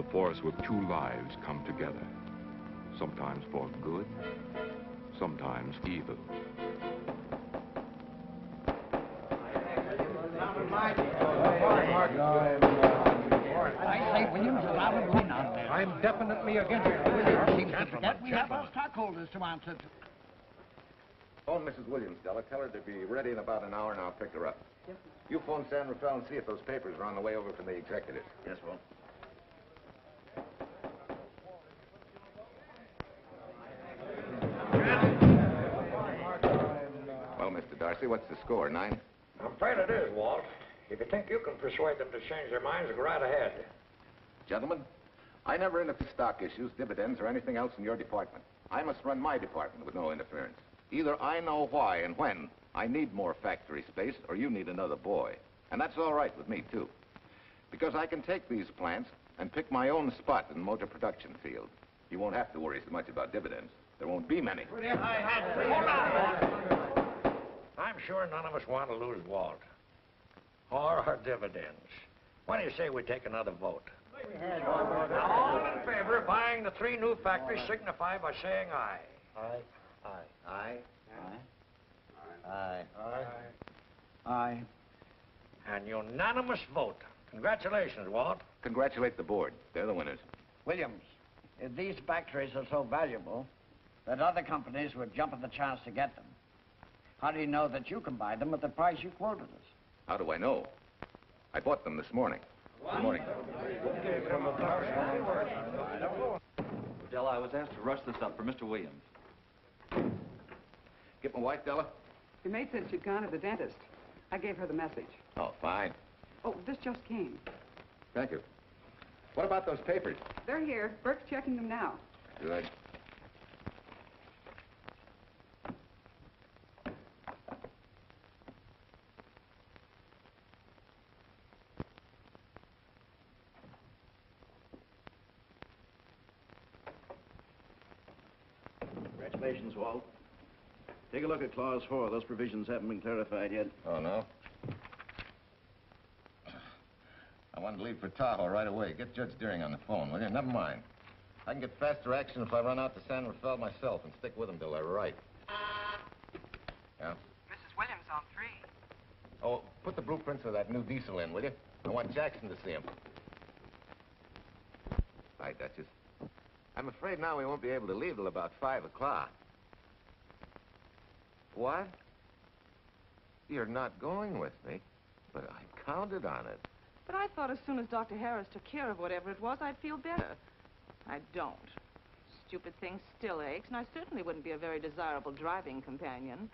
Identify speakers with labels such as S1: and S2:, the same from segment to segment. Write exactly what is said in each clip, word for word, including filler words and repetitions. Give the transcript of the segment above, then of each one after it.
S1: force where two lives come together. Sometimes for good, sometimes evil.
S2: I say, Williams, allow him in on there.
S3: I'm definitely against it.
S2: Seems to forget we have our stockholders to answer to.
S4: Phone Missus Williams, Della. Tell her to be ready in about an hour, and I'll pick her up. Yes, sir. You phone San Rafael and see if those papers are on the way over from the executive.
S5: Yes, well.
S4: Well, Mister Darcy, what's the score? Nine?
S3: I'm afraid it is, Walt. If you think you can persuade them to change their minds, go right ahead.
S4: Gentlemen, I never interfere stock issues, dividends, or anything else in your department. I must run my department with no interference. Either I know why and when I need more factory space, or you need another boy. And that's all right with me, too. Because I can take these plants and pick my own spot in the motor production field. You won't have to worry so much about dividends. There won't be many.
S3: Hold on. I'm sure none of us want to lose Walt. Or our dividends. Why do you say we take another vote? Now, all in favor of buying the three new factories signify by saying aye.
S5: Aye. Aye.
S4: Aye?
S5: Aye.
S2: Aye. Aye.
S3: An unanimous vote. Congratulations, Walt.
S4: Congratulate the board. They're the winners.
S2: Williams, if these factories are so valuable that other companies would jump at the chance to get them, how do you know that you can buy them at the price you quoted us?
S4: How do I know? I bought them this morning. Good morning.
S6: Della, I was asked to rush this up for Mister Williams.
S4: Get my wife, Della?
S7: Your maid said she'd gone to the dentist. I gave her the message.
S4: Oh, fine.
S7: Oh, this just came.
S4: Thank you. What about those papers?
S7: They're here. Burke's checking them now.
S4: Good.
S5: Congratulations, Walt. Take a look at Clause four. Those provisions haven't been clarified yet.
S4: Oh, no? I wanted to leave for Tahoe right away. Get Judge Deering on the phone, will you? Never mind. I can get faster action if I run out to San Rafael myself and stick with them till they're right. Yeah?
S7: Missus Williams on three.
S4: Oh, put the blueprints of that new diesel in, will you? I want Jackson to see him. Hi, Duchess. I'm afraid now we won't be able to leave till about five o'clock. What? You're not going with me, but I counted on it.
S8: But I thought as soon as Doctor Harris took care of whatever it was, I'd feel better. I don't. Stupid thing still aches, and I certainly wouldn't be a very desirable driving companion.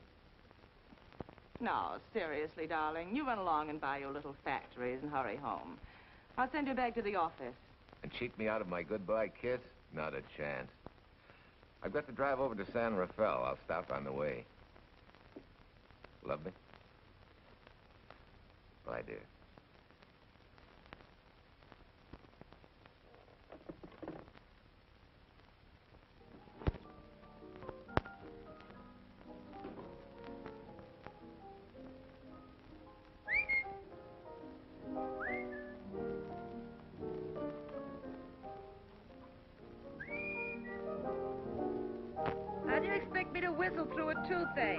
S8: No, seriously, darling, you run along and buy your little factories and hurry home. I'll send you back to the office.
S4: And cheat me out of my goodbye kiss? Not a chance. I've got to drive over to San Rafael. I'll stop on the way. Love me? Bye, dear.
S8: How do you expect me to whistle through a toothache?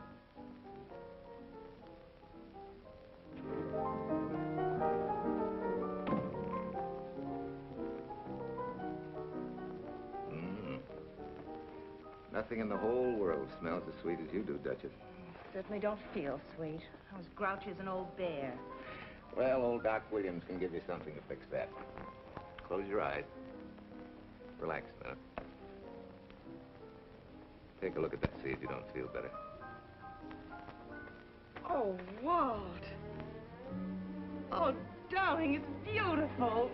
S4: Mm. Nothing in the whole world smells as sweet as you do, Duchess.
S8: Certainly don't feel sweet. I was grouchy as an old bear.
S4: Well, old Doc Williams can give you something to fix that. Close your eyes. Relax now. Take a look at that, see if you don't feel better.
S8: Oh, Walt. Oh, darling, it's beautiful.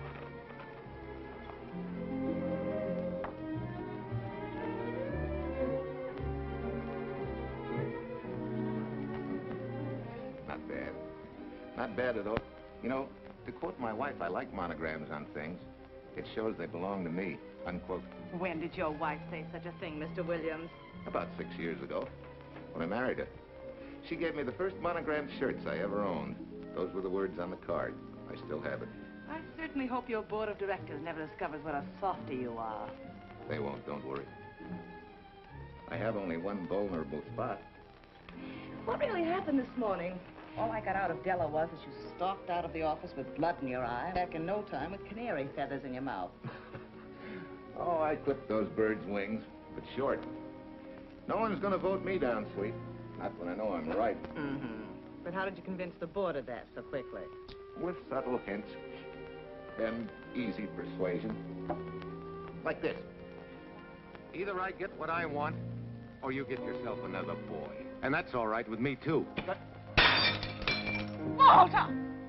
S4: Not bad. Not bad at all. You know, to quote my wife, I like monograms on things. It shows they belong to me, unquote.
S8: When did your wife say such a thing, Mister Williams?
S4: About six years ago, when I married her. She gave me the first monogrammed shirts I ever owned. Those were the words on the card. I still have it.
S8: I certainly hope your board of directors never discovers what a softy you are.
S4: They won't, don't worry. I have only one vulnerable spot.
S8: What really happened this morning? All I got out of Della was that you stalked out of the office with blood in your eye, back in no time with canary feathers in your mouth.
S4: Oh, I clipped those birds' wings, but short. No one's gonna vote me down, sweet. Not when I know I'm right.
S8: Mm-hmm. But how did you convince the board of that so quickly?
S4: With subtle hints and easy persuasion. Like this. Either I get what I want, or you get yourself another boy. And that's all right with me, too. But...
S8: Walter!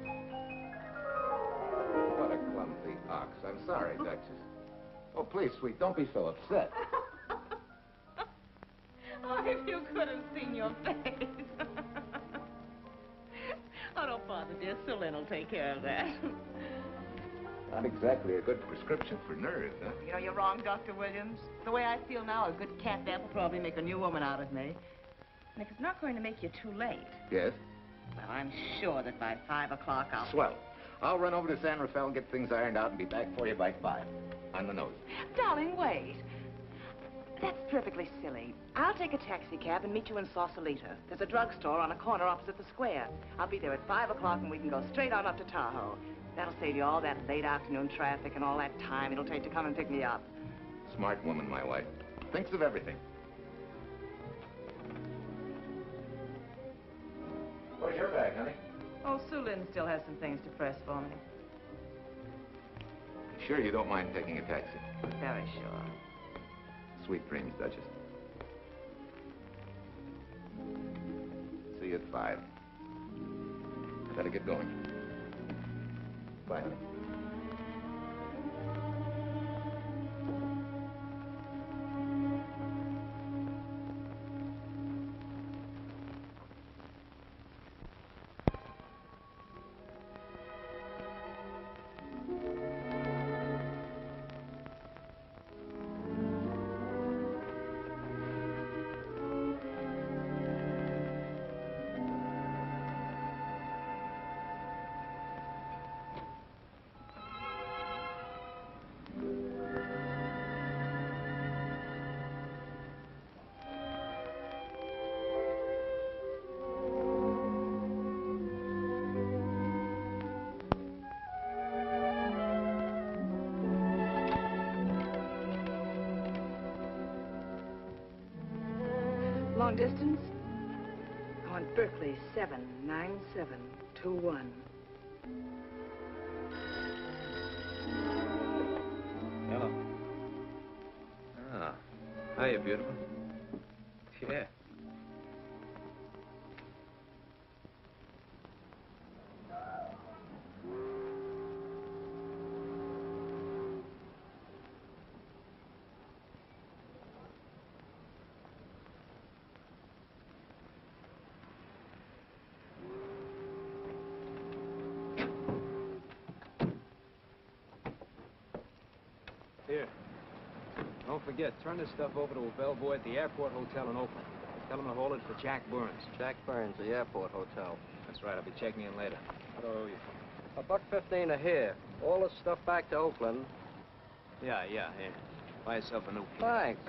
S4: What a clumsy ox. I'm sorry, Duchess. Oh, please, sweet, don't be so upset.
S8: Oh, if you could have seen your face. Oh, don't bother, dear. Sue Lynn will take care of that.
S4: Not exactly a good prescription for nerves, huh?
S8: You know, you're wrong, Doctor Williams. The way I feel now, a good cat nap will probably make a new woman out of me. And if it's not going to make you too late...
S4: Yes?
S8: Well, I'm sure that by five o'clock I'll...
S4: Swell. I'll run over to San Rafael and get things ironed out and be back for you by five. On the nose.
S8: Darling, wait. That's perfectly silly. I'll take a taxi cab and meet you in Sausalito. There's a drugstore on a corner opposite the square. I'll be there at five o'clock and we can go straight on up to Tahoe. That'll save you all that late afternoon traffic and all that time it'll take to come and pick me up.
S4: Smart woman, my wife. Thinks of everything. Where's your bag, honey?
S8: Oh, Sue Lynn still has some things to press for me.
S4: Sure you don't mind taking a taxi?
S8: Very sure.
S4: Sweet dreams, Duchess. See you at five. I better get going. Bye, honey.
S8: Long distance? I want Berkeley seven nine seven two one.
S9: Hello. Ah. Hiya, beautiful. Yeah. Here. Don't forget, turn this stuff over to a bellboy at the airport hotel in Oakland. Tell him to hold it for Jack Burns.
S10: Jack Burns, the airport hotel.
S9: That's right, I'll be checking in later.
S10: So, you... A buck fifteen a here. All this stuff back to Oakland.
S9: Yeah, yeah, here. Buy yourself a new key.
S10: Thanks.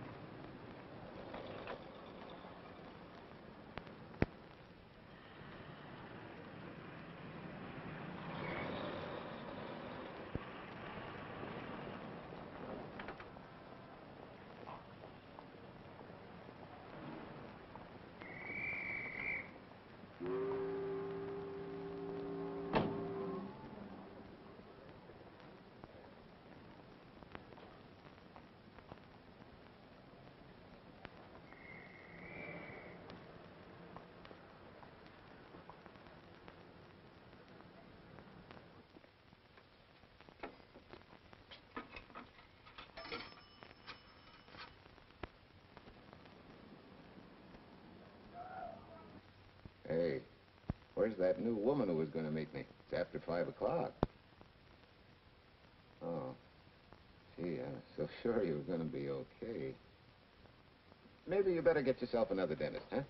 S4: Hey, where's that new woman who was going to meet me? It's after five o'clock. Oh, gee, I was so sure you were going to be okay. Maybe you better get yourself another dentist, huh?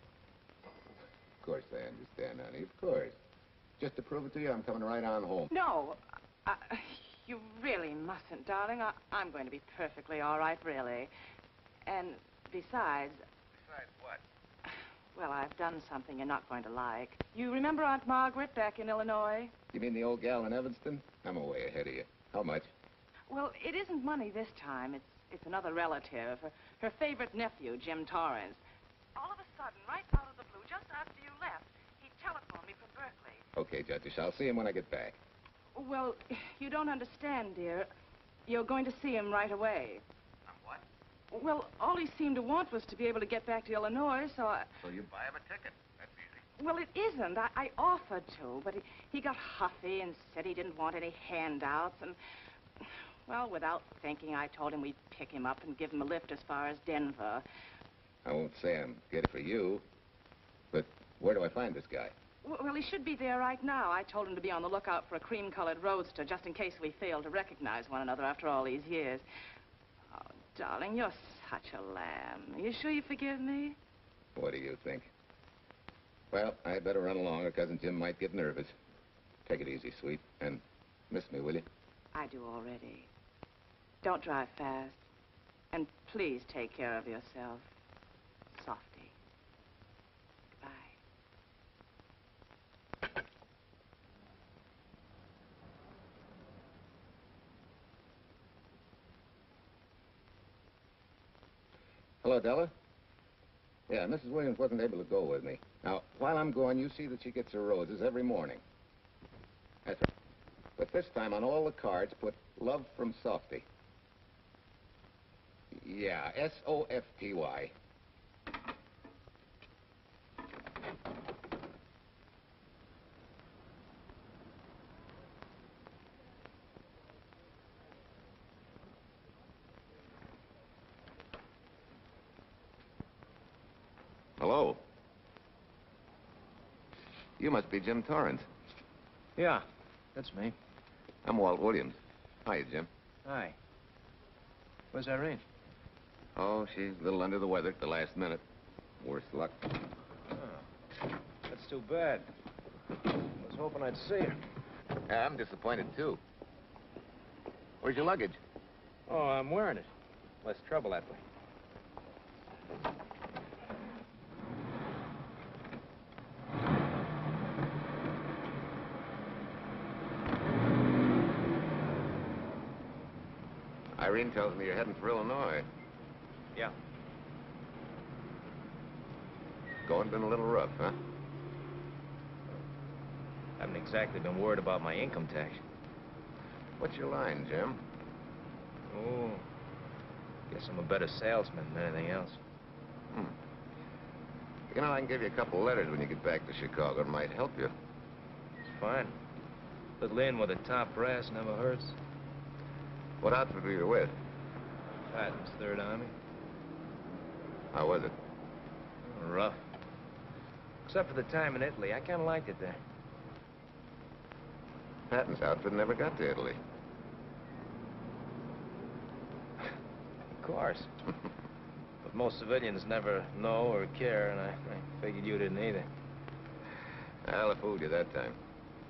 S4: Of course I understand, honey, of course. Just to prove it to you, I'm coming right on home.
S8: No, Uh, you really mustn't, darling. I, I'm going to be perfectly all right, really. And besides...
S4: Besides what?
S8: Well, I've done something you're not going to like. You remember Aunt Margaret back in Illinois?
S4: You mean the old gal in Evanston? I'm a way ahead of you. How much?
S8: Well, it isn't money this time. It's it's another relative. Her, her favorite nephew, Jim Torrance. All of a sudden, right out of the blue, just after you left, he telephoned me from Berkeley.
S4: Okay, Judge. I'll see him when I get back.
S8: Well, you don't understand, dear. You're going to see him right away.
S4: What?
S8: Well, all he seemed to want was to be able to get back to Illinois, so I...
S4: So you buy him a ticket. That's easy.
S8: Well, it isn't. I, I offered to, but he, he got huffy and said he didn't want any handouts, and... Well, without thinking, I told him we'd pick him up and give him a lift as far as Denver.
S4: I won't say I'm good for you, but where do I find this guy?
S8: Well, he should be there right now. I told him to be on the lookout for a cream-colored roadster, just in case we fail to recognize one another after all these years. Oh, darling, you're such a lamb. Are you sure you forgive me?
S4: What do you think? Well, I better run along, or Cousin Jim might get nervous. Take it easy, sweet, and miss me, will you?
S8: I do already. Don't drive fast. And please take care of yourself. Softy. Goodbye.
S4: Hello, Della? Yeah, Missus Williams wasn't able to go with me. Now, while I'm gone, you see that she gets her roses every morning. That's right. But this time, on all the cards, put love from Softy. Yeah, S O F T Y. Hello. You must be Jim Torrance.
S9: Yeah, that's me.
S4: I'm Walt Williams. Hiya, Jim.
S9: Hi. Where's Irene?
S4: Oh, she's a little under the weather at the last minute. Worse luck.
S9: Oh, that's too bad. I was hoping I'd see her.
S4: Yeah, I'm disappointed, too. Where's your luggage?
S9: Oh, I'm wearing it. Less trouble that way.
S4: Irene tells me you're heading for Illinois.
S9: Yeah.
S4: Going been a little rough, huh?
S9: Haven't exactly been worried about my income tax.
S4: What's your line, Jim?
S9: Oh, guess I'm a better salesman than anything else.
S4: Hmm. You know, I can give you a couple letters when you get back to Chicago. It might help you.
S9: It's fine. Little in with a top brass never hurts.
S4: What outfit were you with?
S9: Patton's Third Army.
S4: How was it?
S9: Rough. Except for the time in Italy. I kind of liked it there.
S4: Patton's outfit never got to Italy.
S9: Of course. But most civilians never know or care, and I, I figured you didn't either.
S4: Well, I fooled you that time.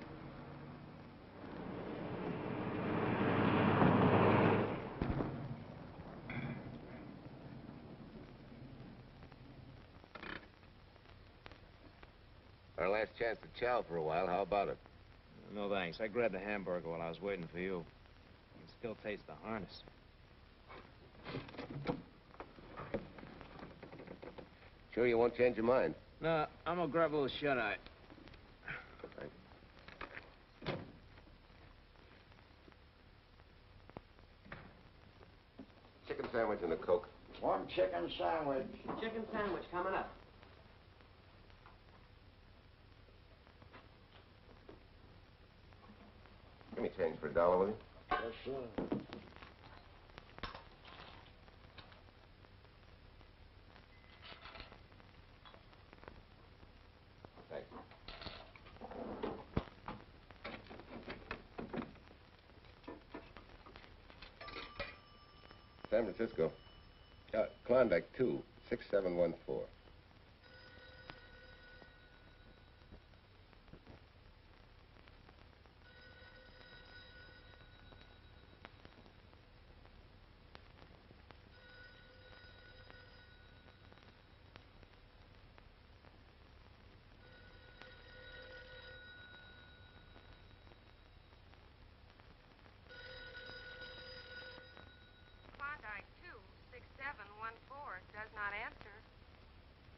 S4: Our last chance to chow for a while. How about it?
S9: No, thanks. I grabbed a hamburger while I was waiting for you. I can still taste the harness.
S4: Sure you won't change your mind?
S9: No, I'm gonna grab a little shut-eye.
S4: Chicken sandwich and a Coke.
S2: One chicken sandwich.
S10: Chicken sandwich coming up.
S4: Give me change for a dollar, will you?
S2: Yes, sir.
S4: Thanks. San Francisco. Uh, Klondike two, six seven one four.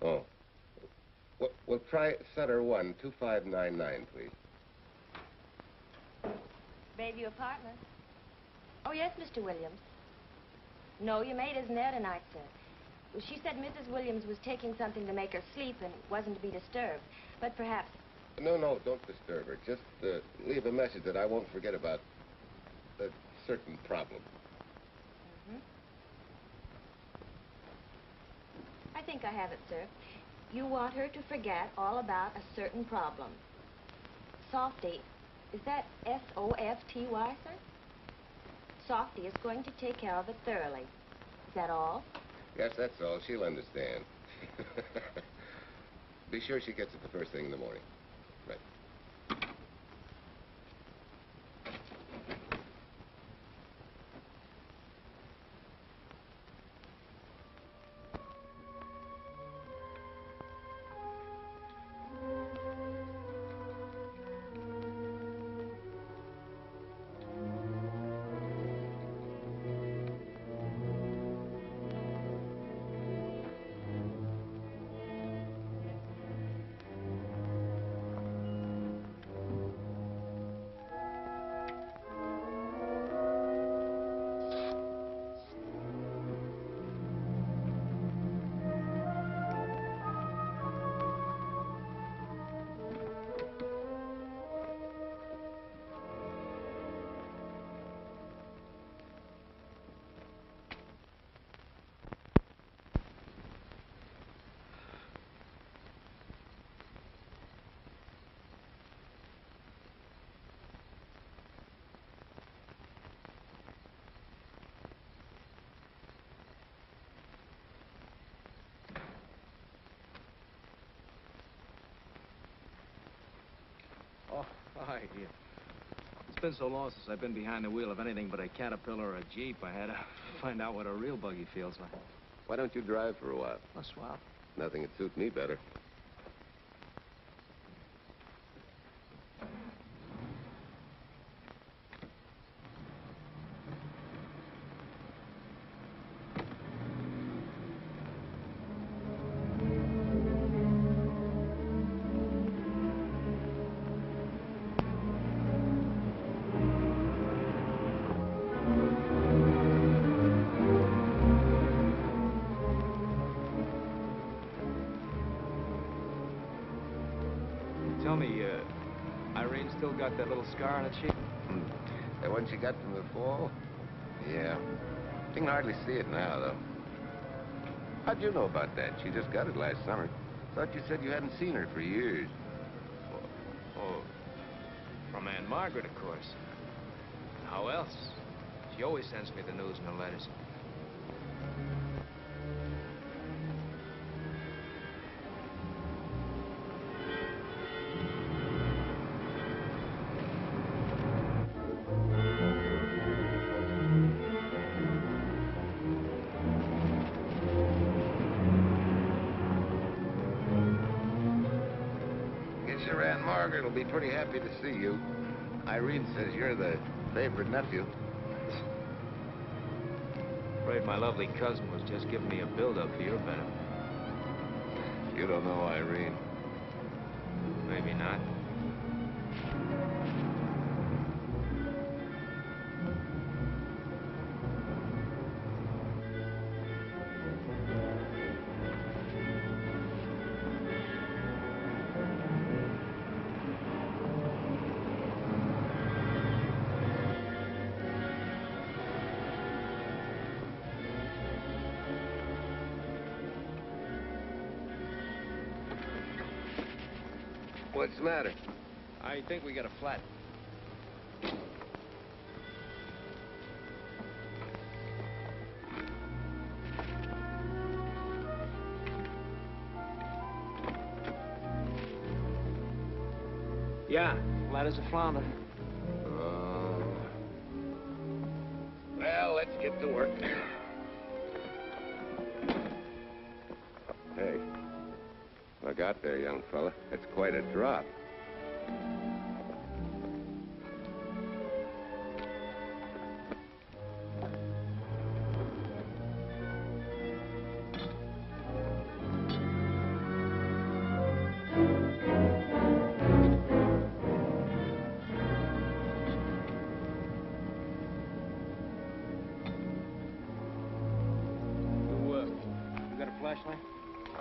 S11: Oh. Well, we'll try center one, two five nine nine, please.
S12: Bayview Apartments. Oh, yes, Mister Williams. No, your maid isn't there tonight, sir. Well, she said Missus Williams was taking something to make her sleep and wasn't to be disturbed. But perhaps...
S11: No, no, don't disturb her. Just uh, leave a message that I won't forget about a certain problem.
S12: Mm-hmm. I think I have it, sir. You want her to forget all about a certain problem. Softy, is that S O F T Y, sir? Softy is going to take care of it thoroughly. Is that all?
S11: Yes, that's all. She'll understand. Be sure she gets it the first thing in the morning. Right.
S9: Oh, hi, dear. It's been so long since I've been behind the wheel of anything but a Caterpillar or a Jeep. I had to find out what a real buggy feels like.
S11: Why don't you drive for a while?
S9: A swap.
S11: Nothing would suit me better.
S9: Tell me, uh, Irene still got that little scar on her cheek?
S11: Hmm. That one she got from the fall? Yeah. You can hardly see it now, though. How'd you know about that? She just got it last summer. Thought you said you hadn't seen her for years.
S9: Oh, oh, from Aunt Margaret, of course. How else? She always sends me the news in her letters.
S11: Your Aunt Margaret will be pretty happy to see you. Irene says you're the favorite nephew.
S9: Afraid my lovely cousin was just giving me a build-up for your benefit.
S11: You don't know Irene.
S9: Maybe not.
S11: What's the matter?
S9: I think we got a flat. Yeah, flat as a flounder.
S11: Oh. Well, let's get to work. Hey. Look out there, young fella. It's quite a drop.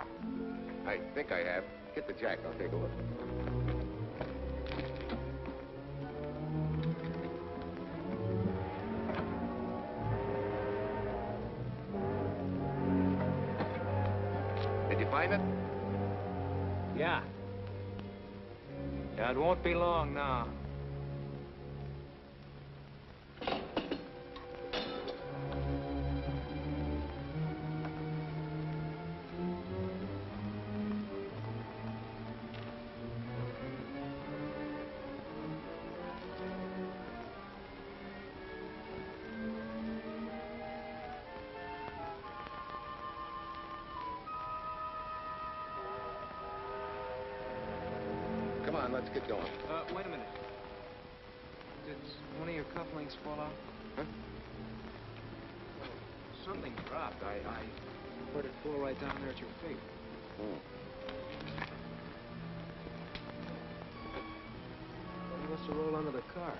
S4: I think I have. Get the jack, I'll take a look. Did you find it?
S9: Yeah. Yeah, it won't be long now.
S4: Come on, let's get going.
S9: Uh, wait a minute. Did one of your cufflinks fall out?
S4: Huh?
S9: Something dropped. I, I heard it fall right down there at your feet.
S4: Hmm.
S9: Well, he must have rolled under the car.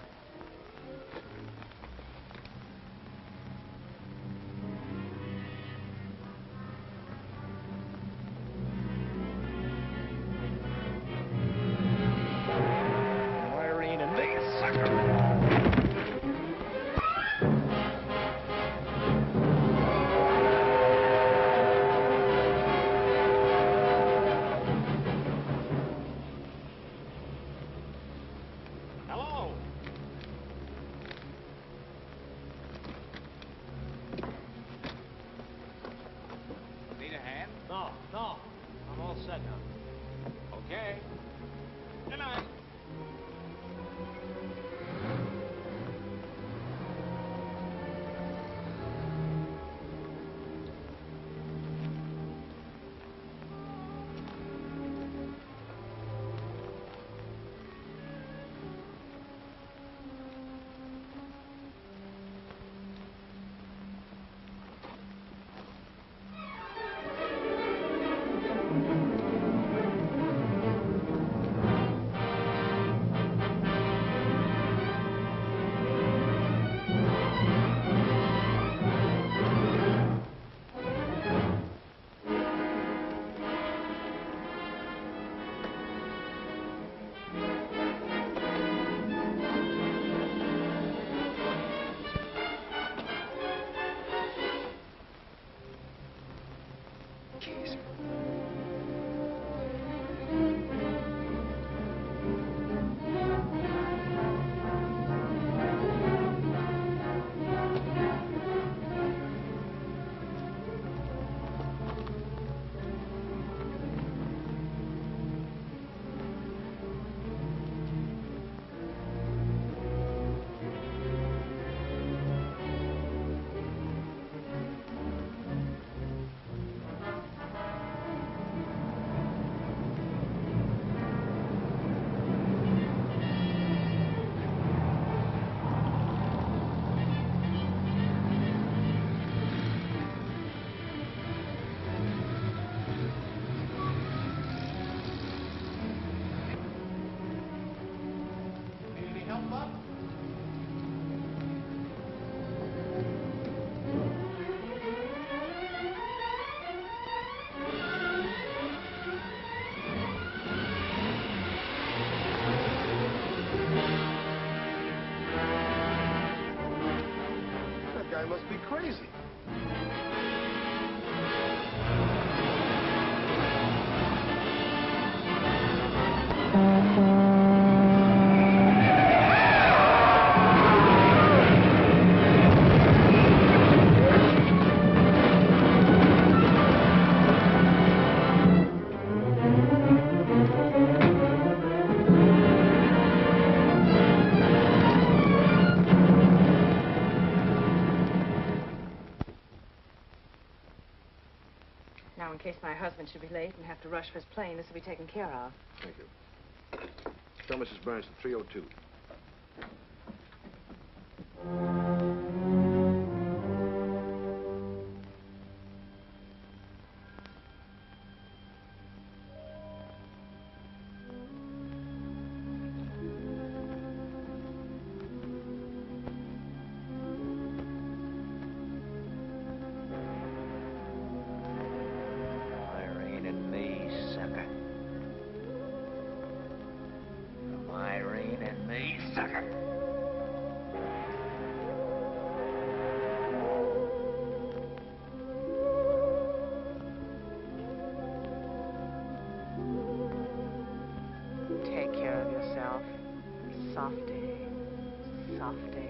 S5: That guy must be crazy.
S8: Now, in case my husband should be late and have to rush for his plane, this will be taken care of.
S5: Thank you. Tell Missus Burns at three oh two.
S8: Softy. Softy.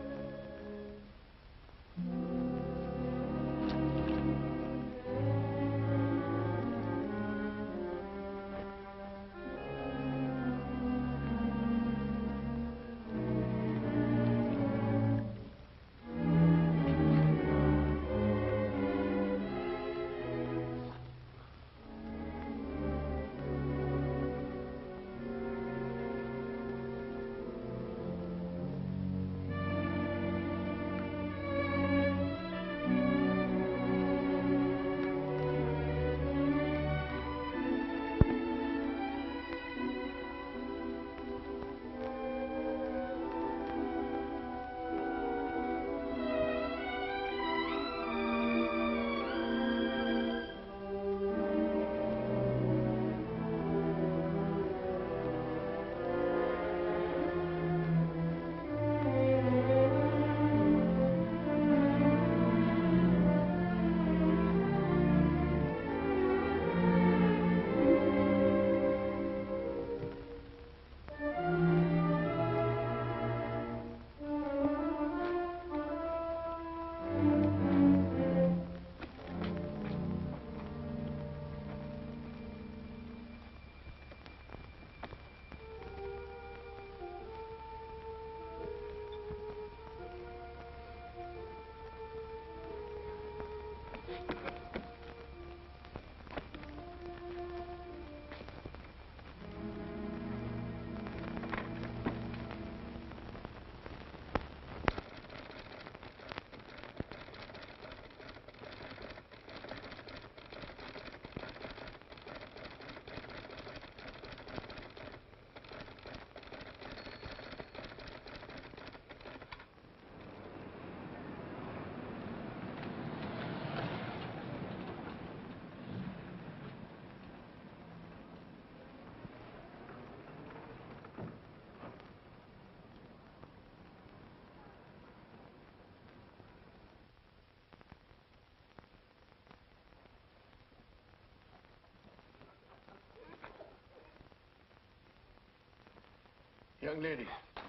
S13: Young lady,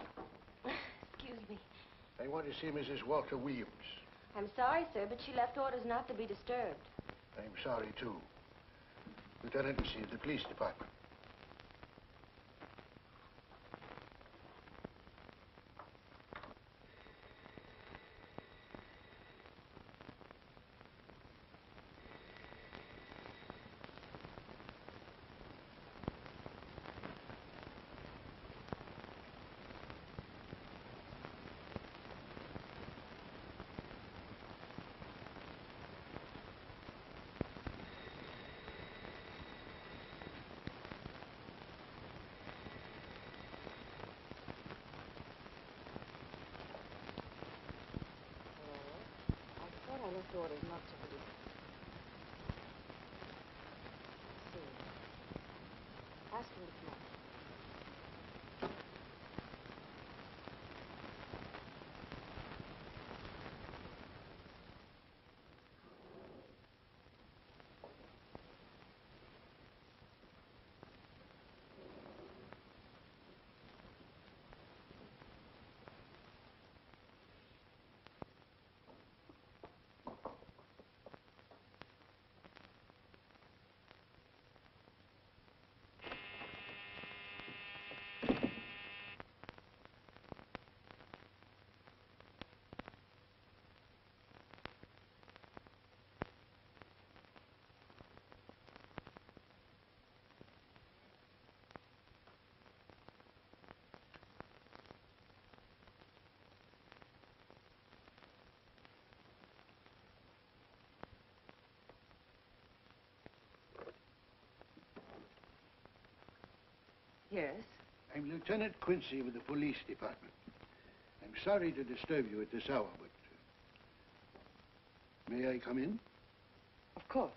S12: Excuse me.
S13: I want to see Missus Walter Williams.
S12: I'm sorry, sir, but she left orders not to be disturbed.
S13: I'm sorry, too. Lieutenant, you see, the police department.
S7: I left orders not to be. See. Ask him to come up.
S8: Yes?
S13: I'm Lieutenant Quincy with the police department. I'm sorry to disturb you at this hour, but... Uh, may I come in?
S8: Of course.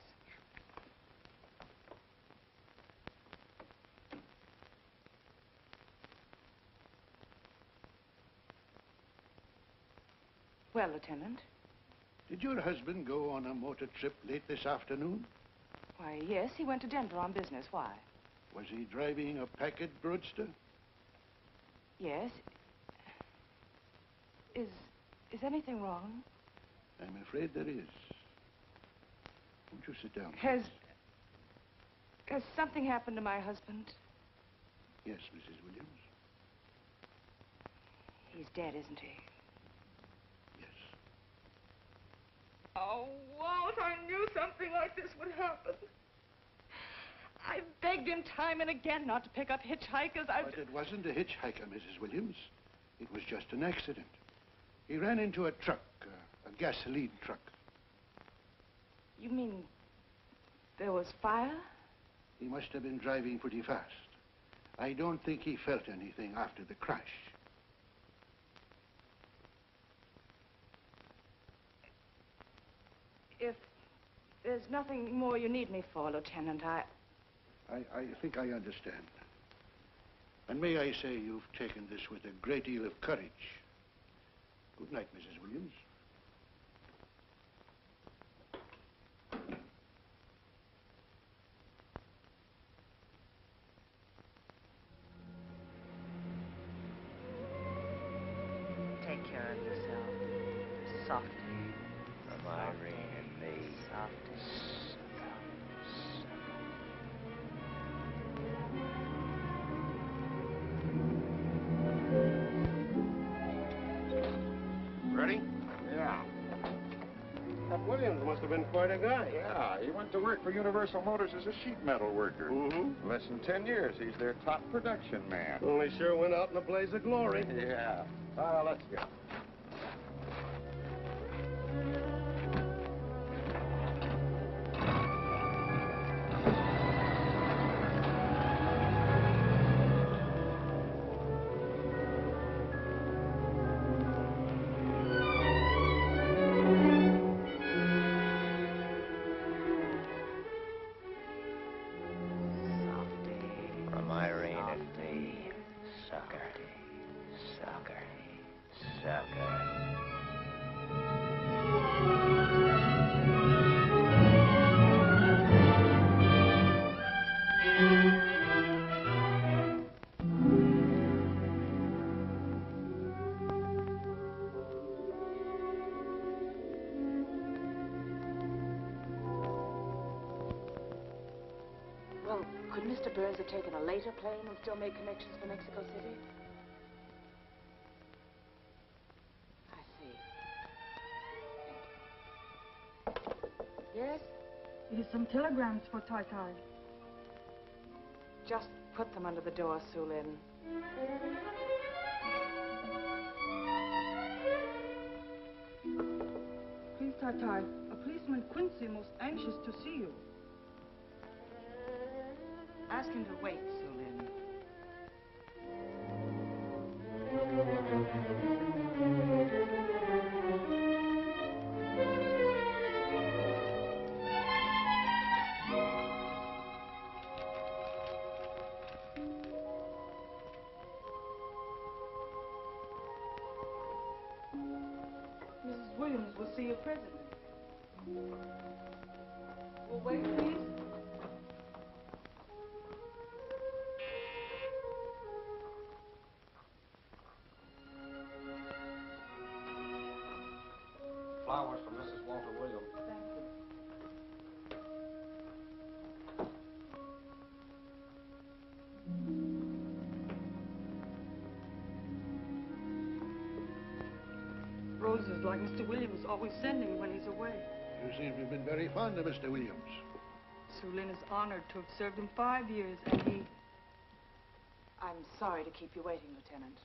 S8: Well, Lieutenant?
S13: Did your husband go on a motor trip late this afternoon?
S8: Why, yes, he went to Denver on business. Why?
S13: Was he driving a packet roadster?
S8: Yes? Is... is anything wrong?
S13: I'm afraid there is. Won't you sit down?
S8: Has... has something happened to my husband?
S13: Yes, Missus Williams.
S8: He's dead, isn't he?
S13: Yes.
S8: Oh, Walt, I knew something like this would happen. I begged him time and again not to pick up hitchhikers. I...
S13: But it wasn't a hitchhiker, Missus Williams. It was just an accident. He ran into a truck, uh, a gasoline truck.
S8: You mean there was fire?
S13: He must have been driving pretty fast. I don't think he felt anything after the crash.
S8: If there's nothing more you need me for, Lieutenant, I...
S13: I, I think I understand. And may I say you've taken this with a great deal of courage. Good night, Missus Williams.
S8: Take care of yourself. Softly.
S3: From Irene and me.
S8: Softly.
S11: Ready?
S4: Yeah.
S11: That Williams must have been quite a guy.
S4: Yeah, he went to work for Universal Motors as a sheet metal worker.
S11: Mm-hmm.
S4: Less than ten years, he's their top production man.
S11: Well, he sure went out in a blaze of glory.
S4: Yeah. Uh, let's go.
S3: From Irene and me. Sucker. Sucker. Sucker.
S8: Well, could Mister Burns have taken a later plane and still made connections for Mexico City? I see. Yes?
S14: It is some telegrams for Tai Tai.
S8: Just put them under the door, Sue Lin.
S14: Please, Tai Tai, a policeman Quincy most anxious to see you.
S8: Ask him to wait, Sue Lin.
S14: Missus Williams will see you presently. Will wait, please.
S10: Flowers for Missus Walter Williams.
S14: Thank you. Roses like Mister Williams always sending when he's away.
S13: You seem to have been very fond of Mister Williams.
S14: Sue Lin is honored to have served him five years, and he...
S8: I'm sorry to keep you waiting, Lieutenant.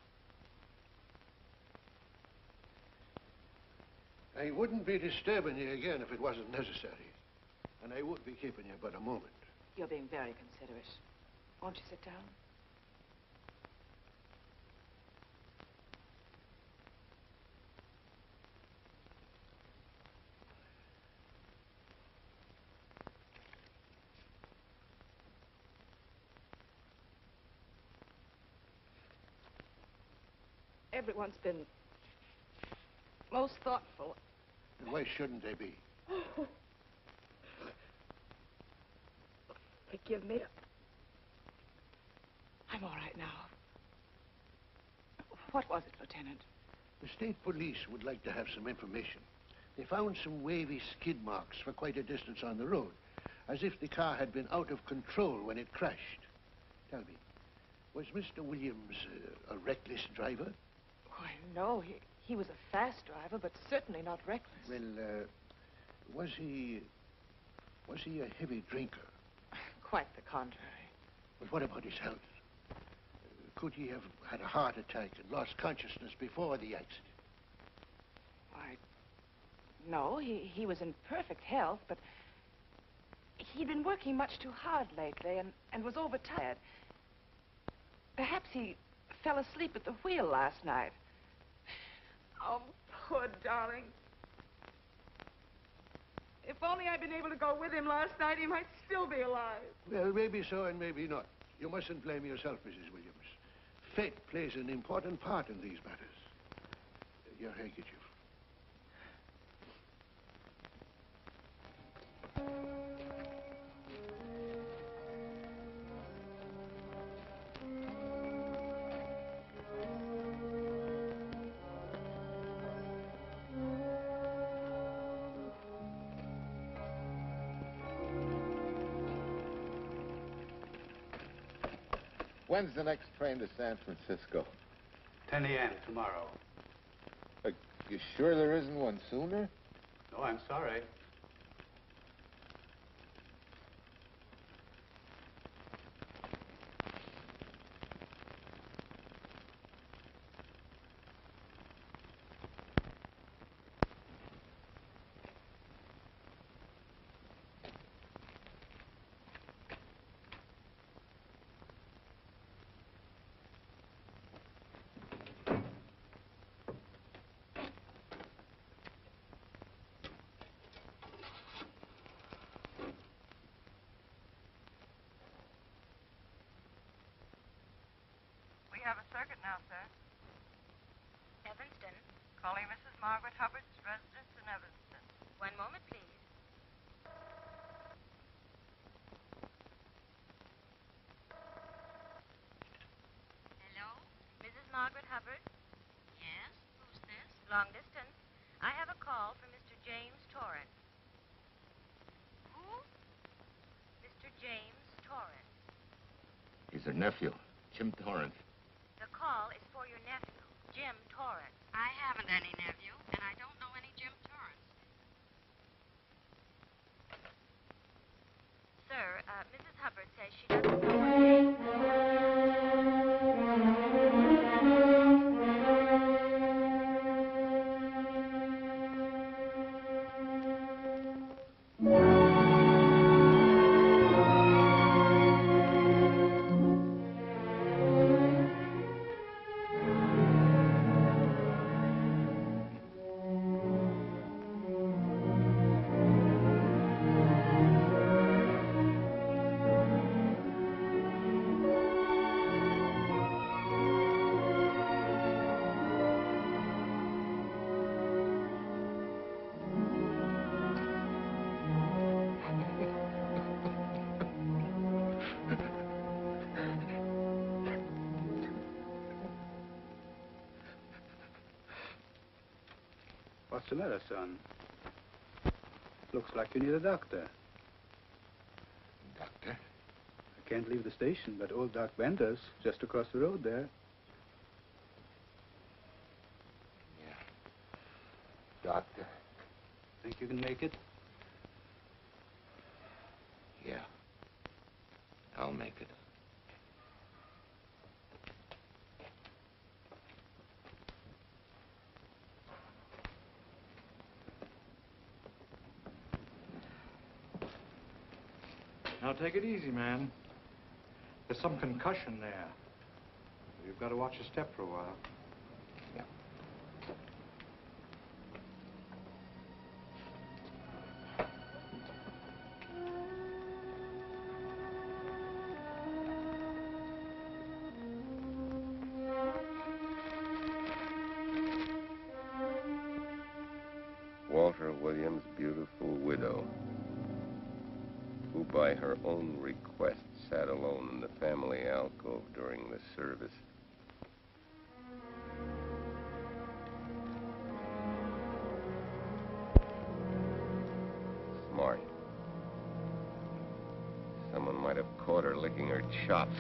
S13: I wouldn't be disturbing you again if it wasn't necessary. And I would be keeping you but a moment.
S8: You're being very considerate. Won't you sit down? Everyone's been most thoughtful.
S13: And why shouldn't they be?
S8: Forgive me. I'm all right now. What was it, Lieutenant?
S13: The state police would like to have some information. They found some wavy skid marks for quite a distance on the road, as if the car had been out of control when it crashed. Tell me, was Mister Williams uh, a reckless driver?
S8: Why, no. He, he was a fast driver, but certainly not reckless.
S13: Well, uh, was he... was he a heavy drinker?
S8: Quite the contrary.
S13: But what about his health? Uh, could he have had a heart attack and lost consciousness before the accident?
S8: Why, no. He, he was in perfect health, but he'd been working much too hard lately and, and was overtired. Perhaps he fell asleep at the wheel last night. Oh, poor darling. If only I'd been able to go with him last night, he might still be alive.
S13: Well, maybe so and maybe not. You mustn't blame yourself, Missus Williams. Fate plays an important part in these matters. Your handkerchief.
S11: When's the next train to San Francisco?
S15: ten A M tomorrow.
S11: Uh, you sure there isn't one sooner?
S15: No, I'm sorry.
S16: We have a circuit now, sir.
S12: Evanston.
S16: Calling Missus Margaret Hubbard's residence in Evanston.
S12: One moment, please. Hello? Missus Margaret Hubbard? Yes? Who's this? Long distance. I have a call from Mister James Torrance. Who? Mister James Torrance.
S11: He's her nephew, Jim Torrance.
S12: The call is for your nephew, Jim Torrance.
S16: I haven't any nephew, and I don't know any Jim Torrance.
S12: Sir, uh, Missus Hubbard says she doesn't know what James
S15: What's the matter, son? Looks like you need a doctor.
S11: Doctor?
S15: I can't leave the station, but old Doc Bender's just across the road there.
S11: Yeah. Doctor?
S15: Think you can make it?
S11: Yeah. I'll make it.
S3: Now, take it easy, man. There's some concussion there. You've got to watch your step for a while.
S11: Yeah. Walter Williams' beautiful widow, who by her own request sat alone in the family alcove during the service. have caught her licking her chops.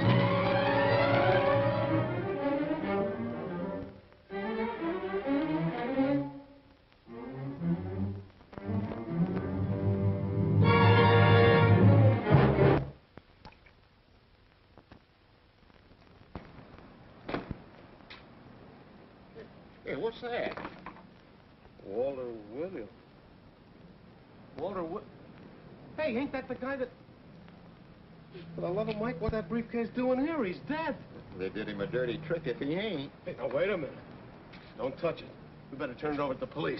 S11: Hey, what's that?
S13: Walter Williams.
S11: Walter Wi... Hey, ain't that the guy that... For the love of Mike, what's that briefcase doing here? He's dead. They did him a dirty trick if he ain't.
S17: Hey, now, wait a minute. Don't touch it. We better turn it over to the police.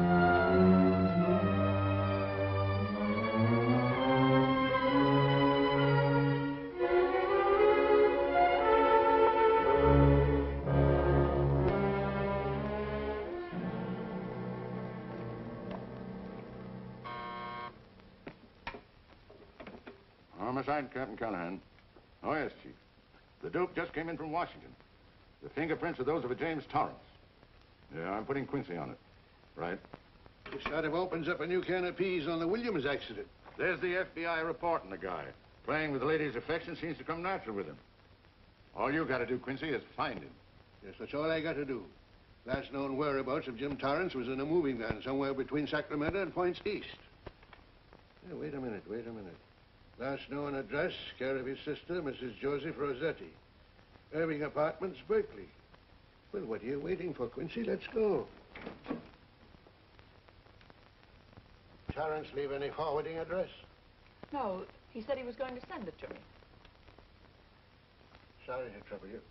S4: Homicide, Captain Callahan. Oh, yes, Chief. The dope just came in from Washington. The fingerprints are those of a James Torrance. Yeah, I'm putting Quincy on it. Right.
S13: This sort of opens up a new can of peas on the Williams accident.
S4: There's the F B I reporting the guy. Playing with the lady's affection seems to come natural with him. All you got to do, Quincy, is find him.
S13: Yes, that's all I got to do. Last known whereabouts of Jim Torrance was in a moving van somewhere between Sacramento and Points East. Yeah, wait a minute, wait a minute. Last known address, care of his sister, Missus Joseph Rossetti. Irving Apartments, Berkeley. Well, what are you waiting for, Quincy? Let's go. Torrance leave any forwarding address?
S18: No, he said he was going to send it to me.
S13: Sorry to trouble you.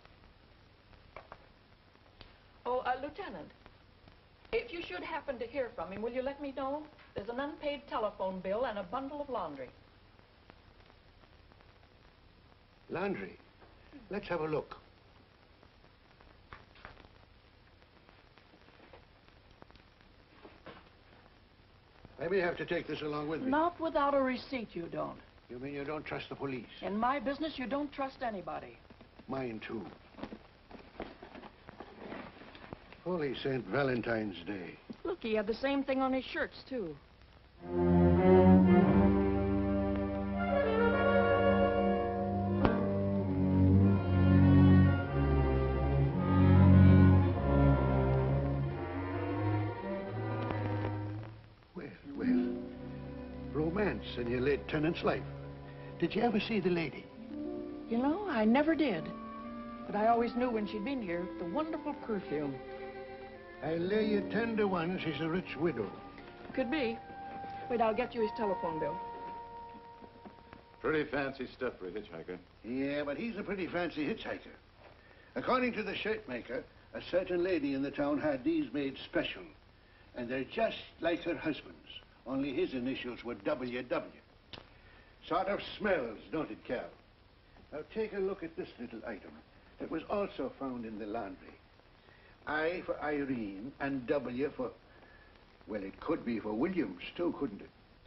S18: Oh, uh, Lieutenant, if you should happen to hear from him, will you let me know? There's an unpaid telephone bill and a bundle of laundry.
S13: Laundry. Let's have a look. I may have to take this along with me.
S18: Not without a receipt, you don't.
S13: You mean you don't trust the police?
S18: In my business, you don't trust anybody.
S13: Mine, too. Holy Saint Valentine's Day.
S18: Look, he had the same thing on his shirts, too.
S13: In your late tenant's life. Did you ever see the lady?
S18: You know, I never did. But I always knew when she'd been here, the wonderful perfume.
S13: I lay you ten to one she's a rich widow.
S18: Could be. Wait, I'll get you his telephone bill.
S4: Pretty fancy stuff for a hitchhiker.
S13: Yeah, but he's a pretty fancy hitchhiker. According to the shirt maker, a certain lady in the town had these made special. And they're just like her husband's. Only his initials were W W. Sort of smells, don't it, Cal? Now take a look at this little item that was also found in the laundry. I for Irene and W for... Well, it could be for Williams, too, couldn't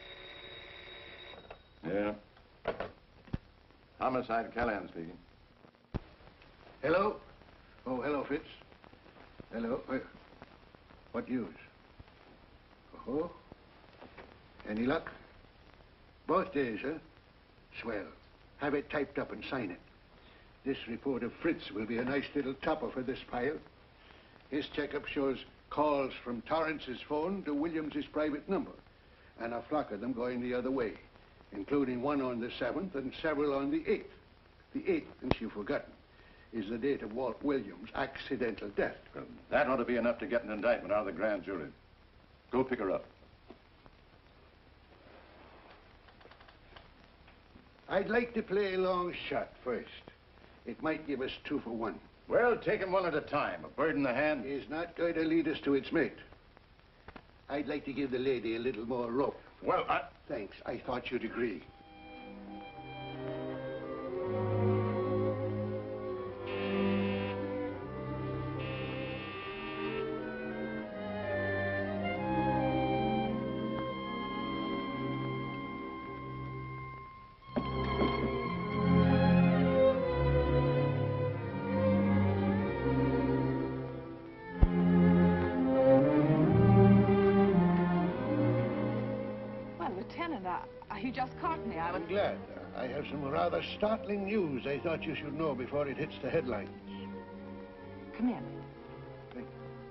S13: it?
S4: Yeah. Homicide, Callahan speaking.
S13: Hello? Oh, hello, Fitz. Hello. Uh, what news? Oh? Any luck? Both days, huh? Swell. Have it typed up and sign it. This report of Fritz will be a nice little topper for this pile. His checkup shows calls from Torrance's phone to Williams's private number, and a flock of them going the other way, including one on the seventh and several on the eighth. The eighth, since you've forgotten, is the date of Walt Williams' accidental death.
S4: Well, that ought to be enough to get an indictment out of the grand jury. Go pick her up.
S13: I'd like to play a long shot first. It might give us two for one.
S4: Well, take him one at a time. A bird in the hand
S13: is not going to lead us to its mate. I'd like to give the lady a little more rope.
S4: Well, I...
S13: Thanks. I thought you'd agree.
S7: You just caught me. I was...
S13: I'm glad. Uh, I have some rather startling news I thought you should know before it hits the headlines.
S8: Come in.
S13: Thank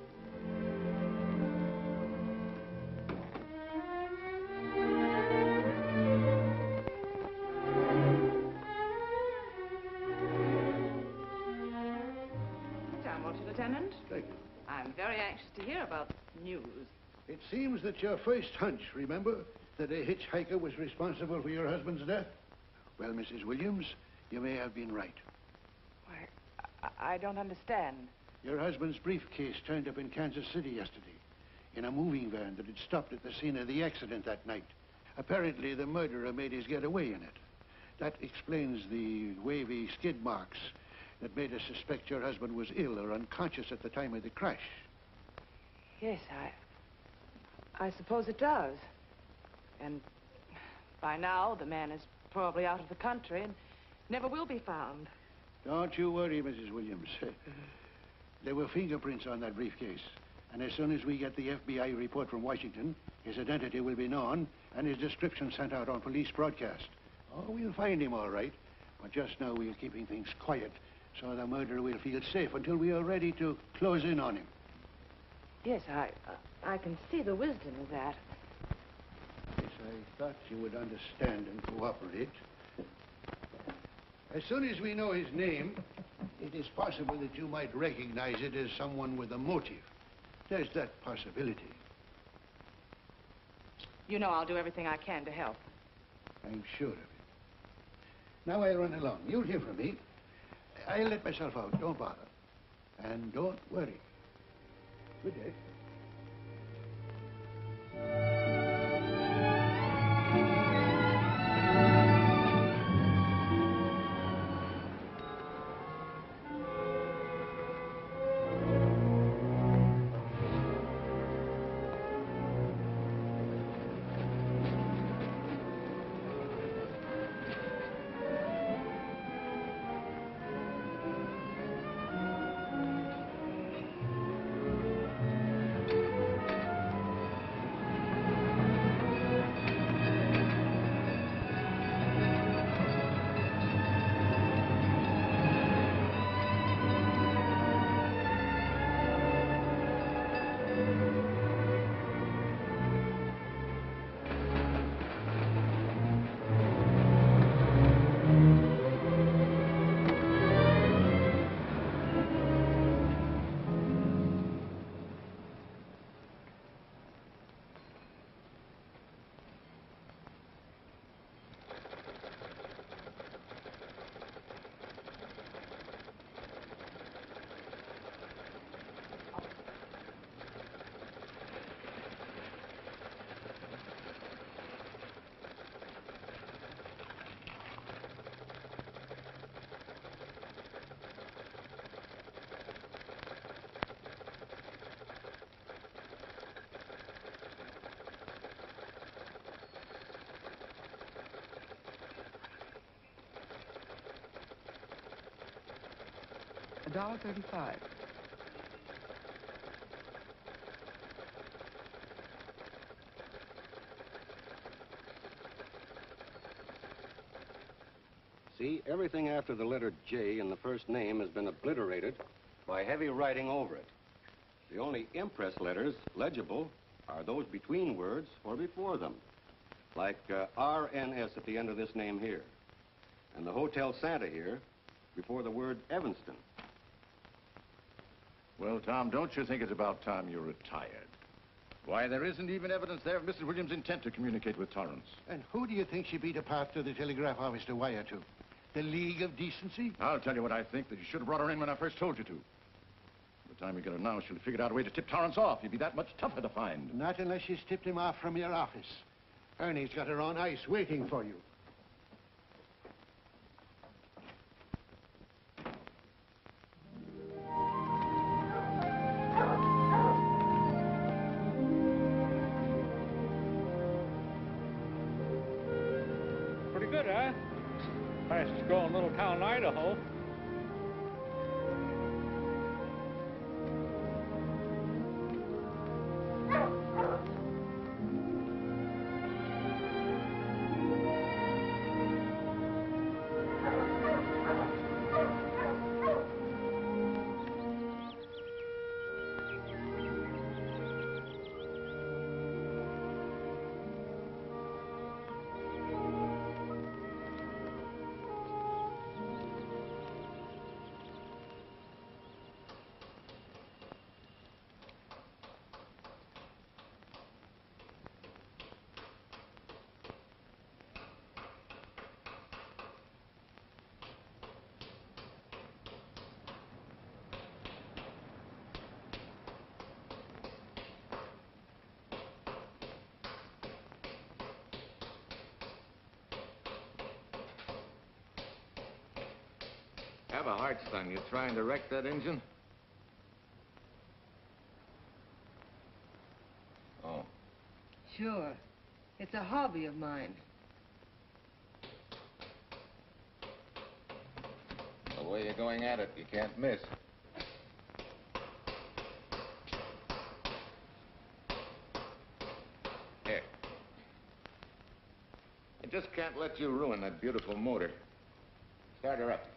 S8: Sit down, won't you, Lieutenant?
S13: Thank you.
S8: I'm very anxious to hear about news.
S13: It seems that your first hunch, remember, that a hitchhiker was responsible for your husband's death? Well, Missus Williams, you may have been right.
S8: Why, I, I don't understand.
S13: Your husband's briefcase turned up in Kansas City yesterday in a moving van that had stopped at the scene of the accident that night. Apparently, the murderer made his getaway in it. That explains the wavy skid marks that made us suspect your husband was ill or unconscious at the time of the crash.
S8: Yes, I... I suppose it does. And by now, the man is probably out of the country and never will be found.
S13: Don't you worry, Missus Williams. There were fingerprints on that briefcase. And as soon as we get the F B I report from Washington, his identity will be known and his description sent out on police broadcast. Oh, we'll find him all right. But just now we're keeping things quiet so the murderer will feel safe until we are ready to close in on him.
S8: Yes, I... I can see the wisdom of that.
S13: Yes, I thought you would understand and cooperate. As soon as we know his name, it is possible that you might recognize it as someone with a motive. There's that possibility.
S8: You know I'll do everything I can to help.
S13: I'm sure of it. Now I'll run along. You'll hear from me. I'll let myself out. Don't bother. And don't worry. Good day.
S7: A dollar thirty-five.
S10: See, everything after the letter J in the first name has been obliterated by heavy writing over it. The only impress letters legible are those between words or before them, like uh, R N S at the end of this name here, and the Hotel Santa here before the word Evanston.
S4: Well, Tom, don't you think it's about time you retired? Why, there isn't even evidence there of Missus Williams' intent to communicate with Torrance.
S13: And who do you think should be the path to the telegraph office to wire to? The League of Decency?
S4: I'll tell you what I think, that you should have brought her in when I first told you to. By the time you get her now, she'll have figured out a way to tip Torrance off. He'd be that much tougher to find.
S13: Not unless she's tipped him off from your office. Ernie's got her on ice waiting for you.
S19: Pretty good, huh? Fastest growing little town in Idaho.
S4: have a heart, son. You trying to wreck that engine? Oh.
S20: Sure. It's a hobby of mine.
S4: The way you're going at it, you can't miss. Here. I just can't let you ruin that beautiful motor. Start her up.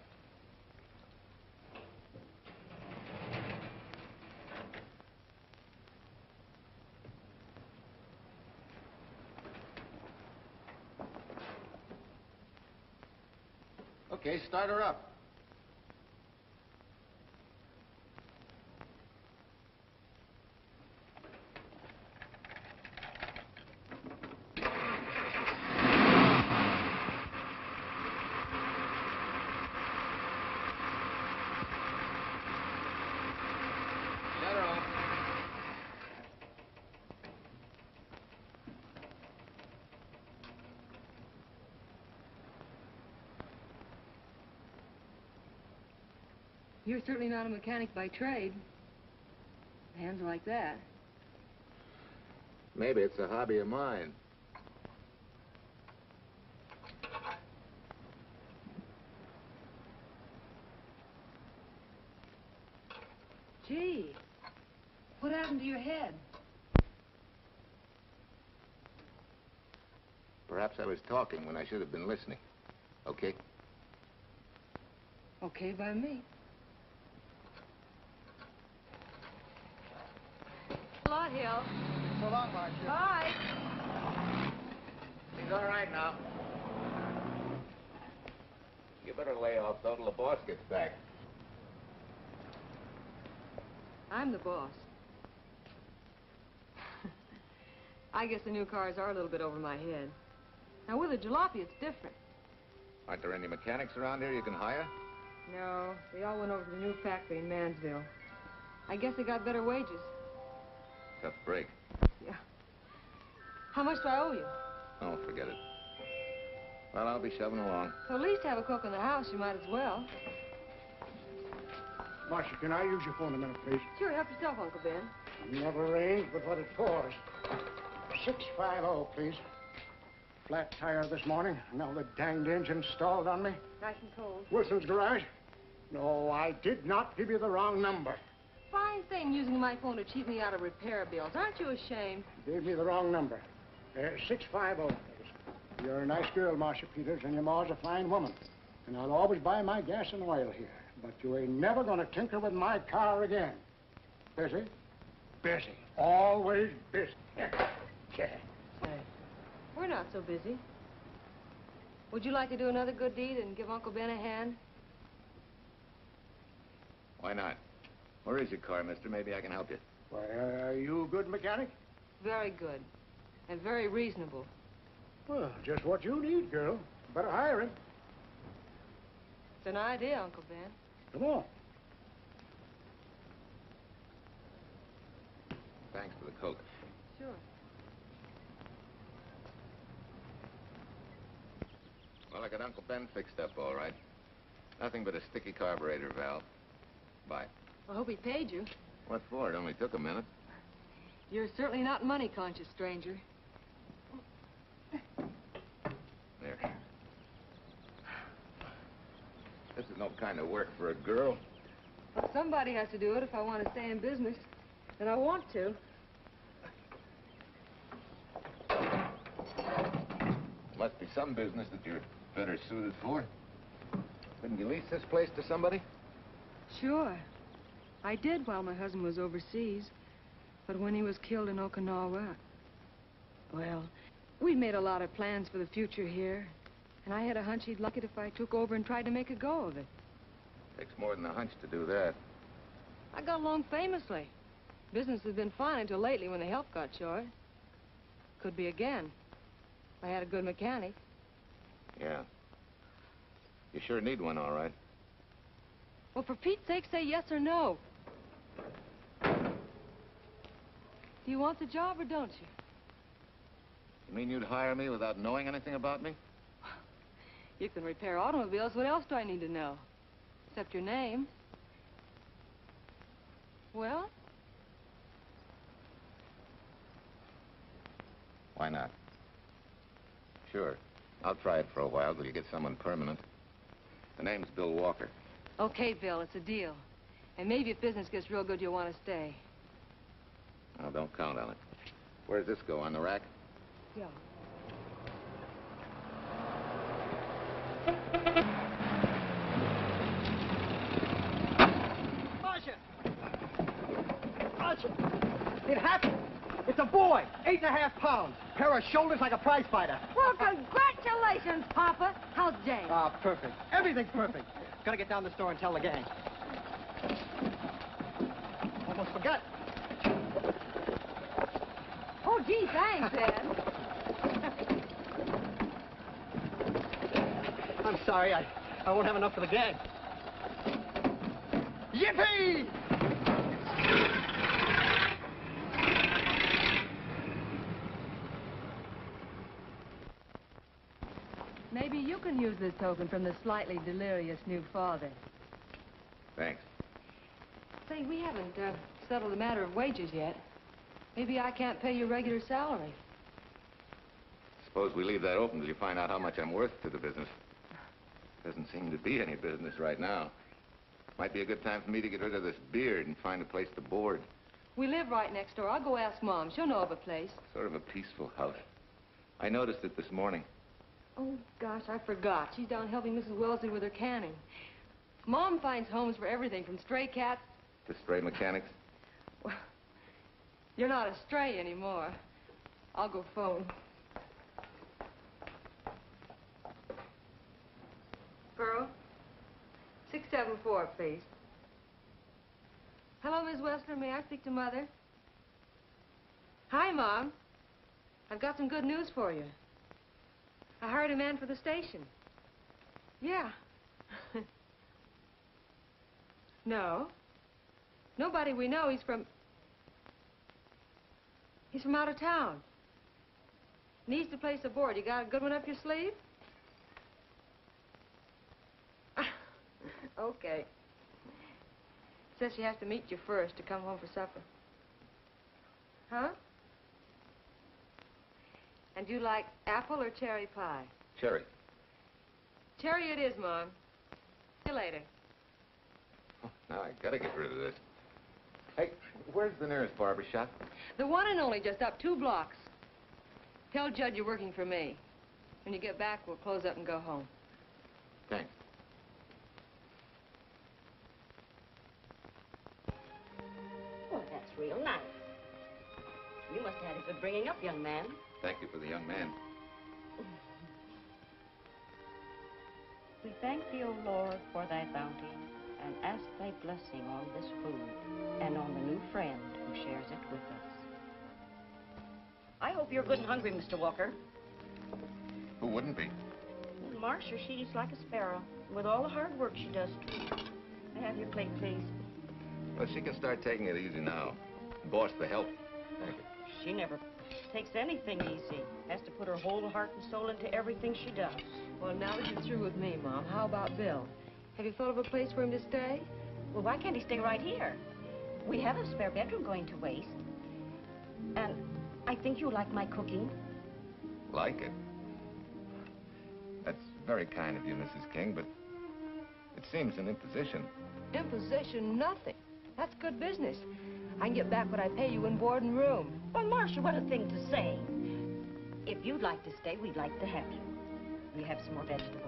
S4: Okay, start her up. Shut her off.
S20: You're certainly not a mechanic by trade. Hands like that.
S4: Maybe it's a hobby of mine.
S20: Gee, what happened to your head?
S4: Perhaps I was talking when I should have been listening. Okay?
S20: Okay by me. A lot, Hill.
S2: So long, Marcia.
S20: Bye.
S4: He's all right now. You better lay off though till the boss gets back.
S20: I'm the boss. I guess the new cars are a little bit over my head. Now, with a jalopy, it's different.
S4: Aren't there any mechanics around here you can hire?
S20: No, they all went over to the new factory in Mansville. I guess they got better wages.
S4: Tough break.
S20: Yeah. How much do I owe you?
S4: Oh, forget it. Well, I'll be shoving along.
S20: So at least have a cook in the house, you might as well.
S13: Marcia, can I use your phone a minute, please?
S20: Sure, help yourself, Uncle Ben.
S13: Never arranged but what it pours. six five oh, please. Flat tire this morning. Now the danged engine stalled on me.
S20: Nice and cold.
S13: Wilson's garage? No, I did not give you the wrong number.
S20: Fine thing using my phone to cheat me out of repair bills. Aren't you ashamed?
S13: You gave me the wrong number. Uh, six five oh, please. You're a nice girl, Marcia Peters, and your ma's a fine woman. And I'll always buy my gas and oil here. But you ain't never gonna tinker with my car again. Busy? Busy. Always busy. Yeah.
S20: Say, we're not so busy. Would you like to do another good deed and give Uncle Ben a hand?
S4: Why not? Where is your car, mister? Maybe I can help you.
S13: Well, are you a good mechanic?
S20: Very good. And very reasonable.
S13: Well, just what you need, girl. Better hire him.
S20: It's an idea, Uncle Ben.
S13: Come on.
S4: Thanks for the Coke.
S20: Sure.
S4: Well, I got Uncle Ben fixed up all right. Nothing but a sticky carburetor valve. Bye.
S20: I hope he paid you.
S4: What for? It only took a minute.
S20: You're certainly not money conscious, stranger.
S4: There. This is no kind of work for a girl.
S20: Well, somebody has to do it if I want to stay in business. And I want to.
S4: Must be some business that you're better suited for. Couldn't you lease this place to somebody?
S20: Sure. I did while my husband was overseas. But when he was killed in Okinawa, well, we made a lot of plans for the future here. And I had a hunch he'd like it if I took over and tried to make a go of it.
S4: Takes more than a hunch to do that.
S20: I got along famously. Business has been fine until lately when the help got short. Could be again. I had a good mechanic.
S4: Yeah. You sure need one, all right.
S20: Well, for Pete's sake, say yes or no. Do you want the job or don't you?
S4: You mean you'd hire me without knowing anything about me?
S20: You can repair automobiles. What else do I need to know? except your name. Well?
S11: Why not? Sure. I'll try it for a while till you get someone permanent. The name's Bill Walker.
S20: Okay, Bill, it's a deal. And maybe if business gets real good, you'll want to stay.
S11: Oh, don't count on it. Where does this go, on the rack?
S20: Yeah.
S21: Archer! Archer! It happened! It's a boy, eight and a half pounds. Pair of shoulders like a prize fighter.
S20: Well, congratulations, Papa. How's Jane?
S21: Ah, perfect. Everything's perfect. Gotta get down to the store and tell the gang. Almost forgot.
S20: Oh, gee, thanks, Ed.
S21: I'm sorry, I, I won't have enough for the gang. Yippee!
S20: Maybe you can use this token from the slightly delirious new father.
S11: Thanks.
S20: Say, we haven't uh, settled the matter of wages yet. Maybe I can't pay your regular salary.
S11: Suppose we leave that open till you find out how much I'm worth to the business. Doesn't seem to be any business right now. Might be a good time for me to get rid of this beard and find a place to board.
S20: We live right next door. I'll go ask Mom. She'll know of a place.
S11: Sort of a peaceful house. I noticed it this morning.
S20: Oh, gosh, I forgot. She's down helping Missus Wellesley with her canning. Mom finds homes for everything from stray cats...
S11: To stray mechanics?
S20: Well, you're not a stray anymore. I'll go phone. Pearl, six seven four, please. Hello, Miss Wessler. May I speak to Mother? Hi, Mom. I've got some good news for you. I hired a man for the station. Yeah. No. Nobody we know. He's from... He's from out of town. Needs to place a board. You got a good one up your sleeve? Okay. Says she has to meet you first to come home for supper. Huh? And you like apple or cherry pie?
S11: Cherry.
S20: Cherry it is, Mom. See you later.
S11: Oh, now I gotta get rid of this. Hey, where's the nearest barber shop?
S20: The one and only, just up two blocks. Tell Judd you're working for me. When you get back, we'll close up and go home.
S11: Thanks.
S22: Well, that's real nice. You must have had a good bringing up, young man.
S11: Thank you for the young man.
S22: We thank thee, O Lord, for thy bounty, and ask thy blessing on this food, and on the new friend who shares it with us.
S8: I hope you're good and hungry, Mister Walker.
S11: Who wouldn't be?
S8: Marcia, she's like a sparrow, with all the hard work she does. I have your plate, please.
S11: Well, she can start taking it easy now. Boss, the help. Thank you.
S8: She never takes anything easy. Has to put her whole heart and soul into everything she does.
S20: Well, now that you're through with me, Mom, how about Bill? Have you thought of a place for him to stay?
S8: Well, why can't he stay right here? We have a spare bedroom going to waste. And I think you like my cooking.
S11: Like it? That's very kind of you, Missus King, but it seems an imposition.
S20: Imposition, nothing. That's good business. I can get back what I pay you in board and room.
S8: Well, Marcia, what a thing to say. If you'd like to stay, we'd like to have you. We have some more vegetables.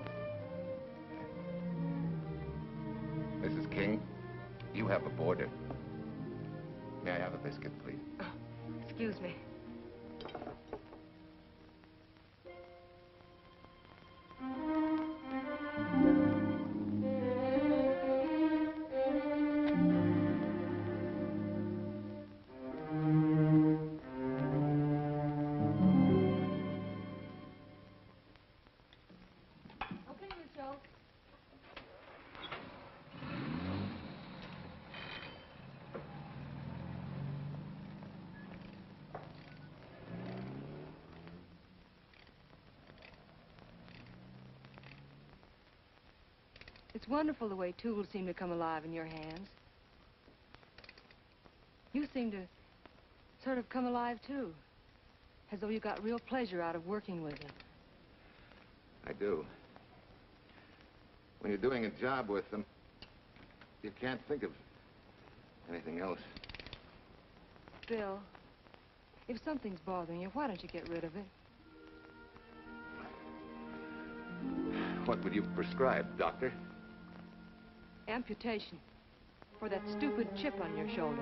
S11: Missus King, you have a boarder. May I have a biscuit, please?
S20: Oh, excuse me. It's wonderful the way tools seem to come alive in your hands. You seem to sort of come alive, too. As though you got real pleasure out of working with them.
S4: I do. When you're doing a job with them, you can't think of anything else.
S20: Bill, if something's bothering you, why don't you get rid of it?
S4: What would you prescribe, doctor?
S20: Amputation. For that stupid chip on your shoulder.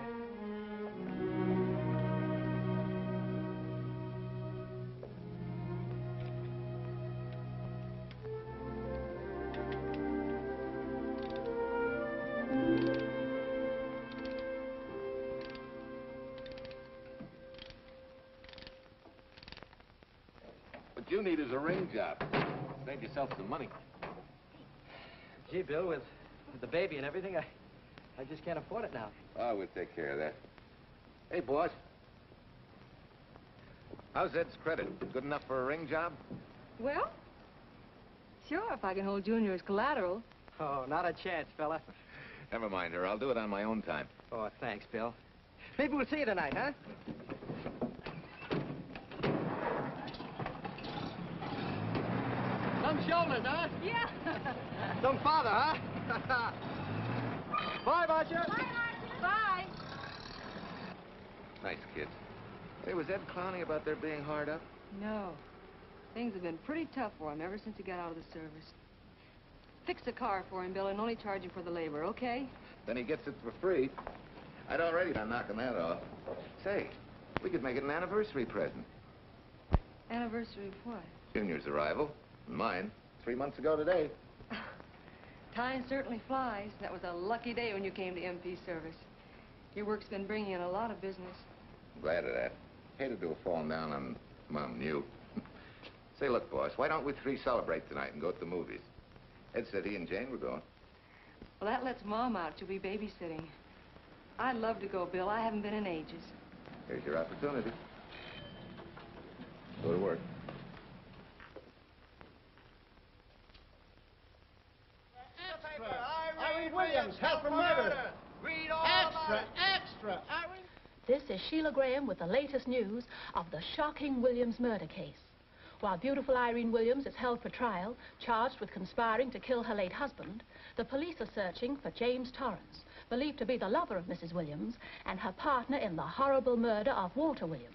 S4: What you need is a ring job. Save yourself some money.
S21: Gee, Bill, with, with the baby and everything, I, I just can't afford it now.
S4: Oh, we'll take care of that. Hey, boss. How's Ed's credit? Good enough for a ring job?
S20: Well, sure, if I can hold Junior as collateral.
S21: Oh, not a chance, fella.
S4: Never mind her. I'll do it on my own time.
S21: Oh, thanks, Bill. Maybe we'll see you tonight, huh? Some shoulders, huh?
S20: Yeah.
S21: Some father, huh? Bye, Marcia.
S20: Bye, Marcia. Bye.
S4: Nice kids. Hey, was Ed clowning about their being hard up?
S20: No. Things have been pretty tough for him ever since he got out of the service. Fix a car for him, Bill, and only charge him for the labor, okay?
S4: Then he gets it for free. I'd already been knocking that off. Say, we could make it an anniversary present.
S20: Anniversary of what?
S4: Junior's arrival. And mine. Three months ago today.
S20: Time certainly flies. That was a lucky day when you came to M P service. Your work's been bringing in a lot of business.
S4: I'm glad of that. Hated to have fallen down on Mom and you. Say, look, boss, why don't we three celebrate tonight and go to the movies? Ed said he and Jane were going.
S20: Well, that lets Mom out. She'll be babysitting. I'd love to go, Bill. I haven't been in ages.
S4: Here's your opportunity. Go to work.
S13: Irene Williams, held for murder. Read all extra, extra, Irene.
S1: This is Sheila Graham with the latest news of the shocking Williams murder case. While beautiful Irene Williams is held for trial, charged with conspiring to kill her late husband, the police are searching for James Torrance, believed to be the lover of Missus Williams and her partner in the horrible murder of Walter Williams.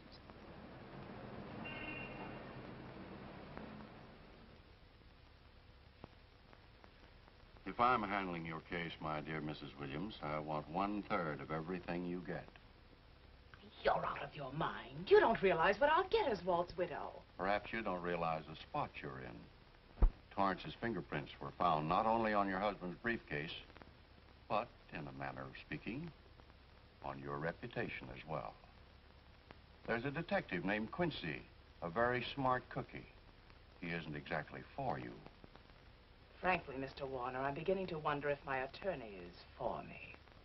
S10: If I'm handling your case, my dear Missus Williams, I want one-third of everything you get.
S8: You're out of your mind. You don't realize what I'll get as Walt's widow.
S10: Perhaps you don't realize the spot you're in. Torrance's fingerprints were found not only on your husband's briefcase, but, in a manner of speaking, on your reputation as well. There's a detective named Quincy, a very smart cookie. He isn't exactly for you.
S8: Frankly, Mister Warner, I'm beginning to wonder if my attorney is for me.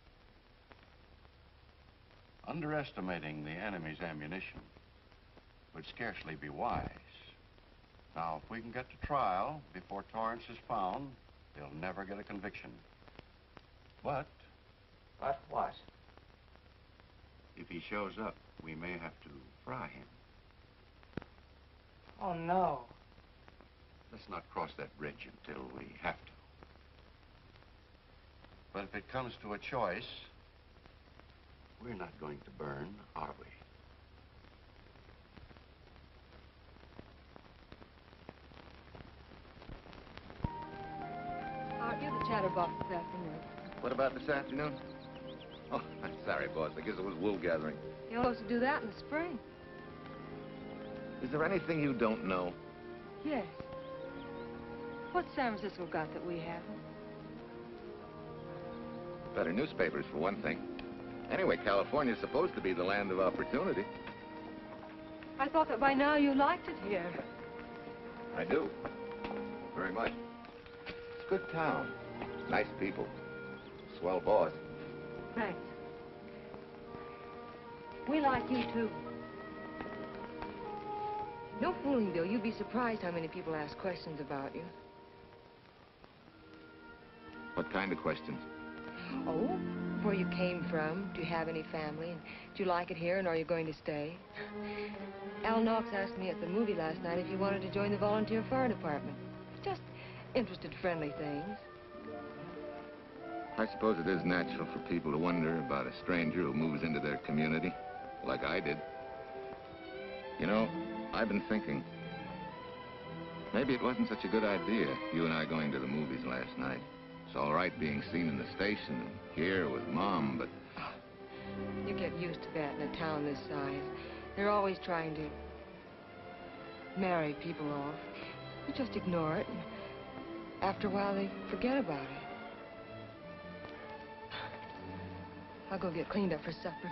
S10: Underestimating the enemy's ammunition would scarcely be wise. Now, if we can get to trial before Torrance is found, they'll never get a conviction. But...
S8: But what?
S10: If he shows up, we may have to fry him.
S8: Oh, no.
S10: Let's not cross that bridge until we have to. But if it comes to a choice, we're not going to burn, are we?
S20: Art, you're the chatterbox this afternoon.
S4: What about this afternoon? Oh, I'm sorry, boss. I guess it was wool gathering.
S20: You're supposed to do that in the spring.
S4: Is there anything you don't know?
S20: Yes. What's San Francisco got that we haven't?
S4: Better newspapers, for one thing. Anyway, California's supposed to be the land of opportunity.
S20: I thought that by now you liked it here.
S4: I do. Very much. It's a good town. Nice people. Swell boss.
S20: Thanks. We like you, too. No fooling, Bill. You'd be surprised how many people ask questions about you.
S11: What kind of questions?
S20: Oh, where you came from, do you have any family, and do you like it here, and are you going to stay? Al Knox asked me at the movie last night if you wanted to join the volunteer fire department. Just interested, friendly things.
S11: I suppose it is natural for people to wonder about a stranger who moves into their community, like I did. You know, I've been thinking, maybe it wasn't such a good idea, you and I going to the movies last night. It's all right being seen in the station and here with Mom, but...
S20: You get used to that in a town this size. They're always trying to marry people off. You just ignore it, and after a while they forget about it. I'll go get cleaned up for supper.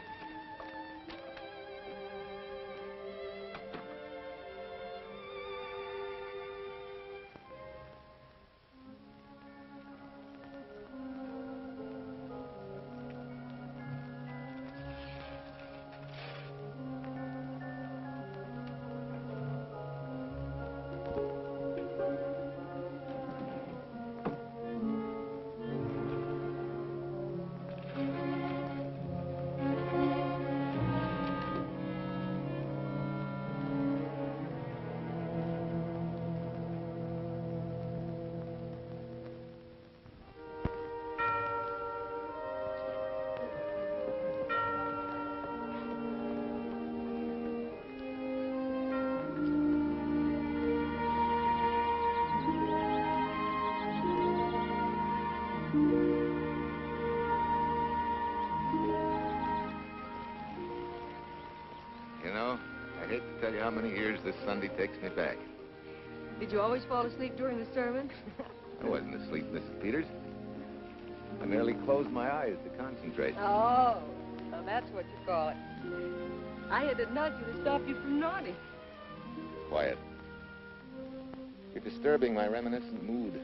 S11: Tell you how many years this Sunday takes me back.
S20: Did you always fall asleep during the sermon?
S11: I wasn't asleep, Missus Peters. I merely closed my eyes to concentrate.
S20: Oh, so that's what you call it. I had to nudge you to stop you from nodding.
S11: Quiet. You're disturbing my reminiscent mood.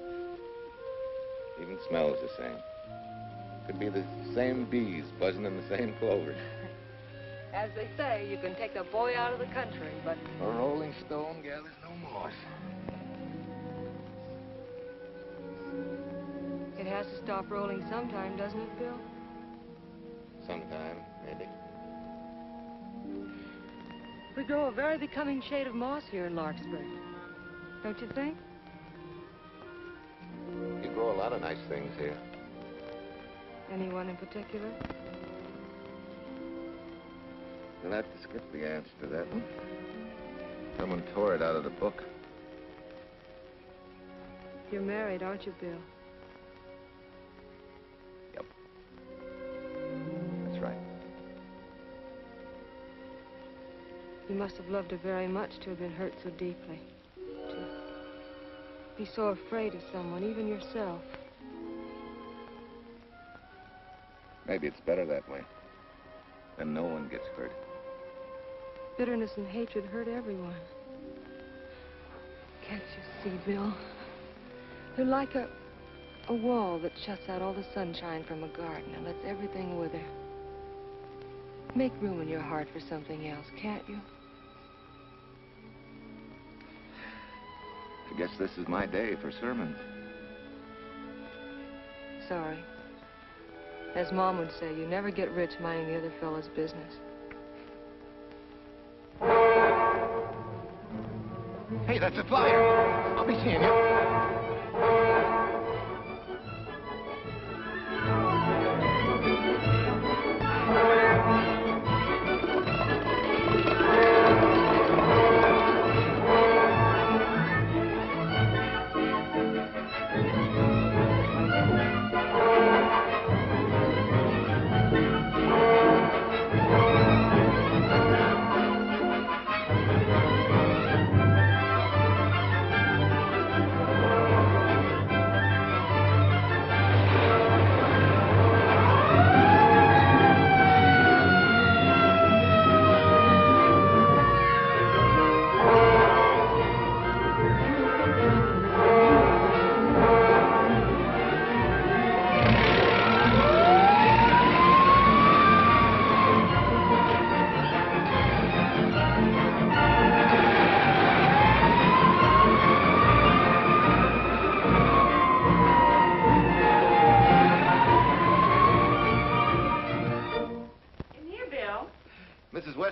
S11: Even smell's the same. Could be the same bees buzzing in the same clover.
S20: As they say, you can take the boy out of the country, but...
S11: A rolling stone gathers no moss.
S20: It has to stop rolling sometime, doesn't it, Bill?
S11: Sometime, maybe.
S20: We grow a very becoming shade of moss here in Larkspur. Don't you think?
S11: You grow a lot of nice things here.
S20: Anyone in particular?
S11: You'll have to skip the answer to that one. Someone tore it out of the book.
S20: You're married, aren't you, Bill?
S11: Yep. That's right.
S20: You must have loved her very much to have been hurt so deeply. To be so afraid of someone, even yourself.
S11: Maybe it's better that way. Then no one gets hurt.
S20: Bitterness and hatred hurt everyone. Can't you see, Bill? They're like a, a wall that shuts out all the sunshine from a garden and lets everything wither. Make room in your heart for something else, can't you?
S11: I guess this is my day for sermons.
S20: Sorry. As Mom would say, you never get rich minding the other fellow's business.
S11: Hey, that's a flyer. I'll be seeing you.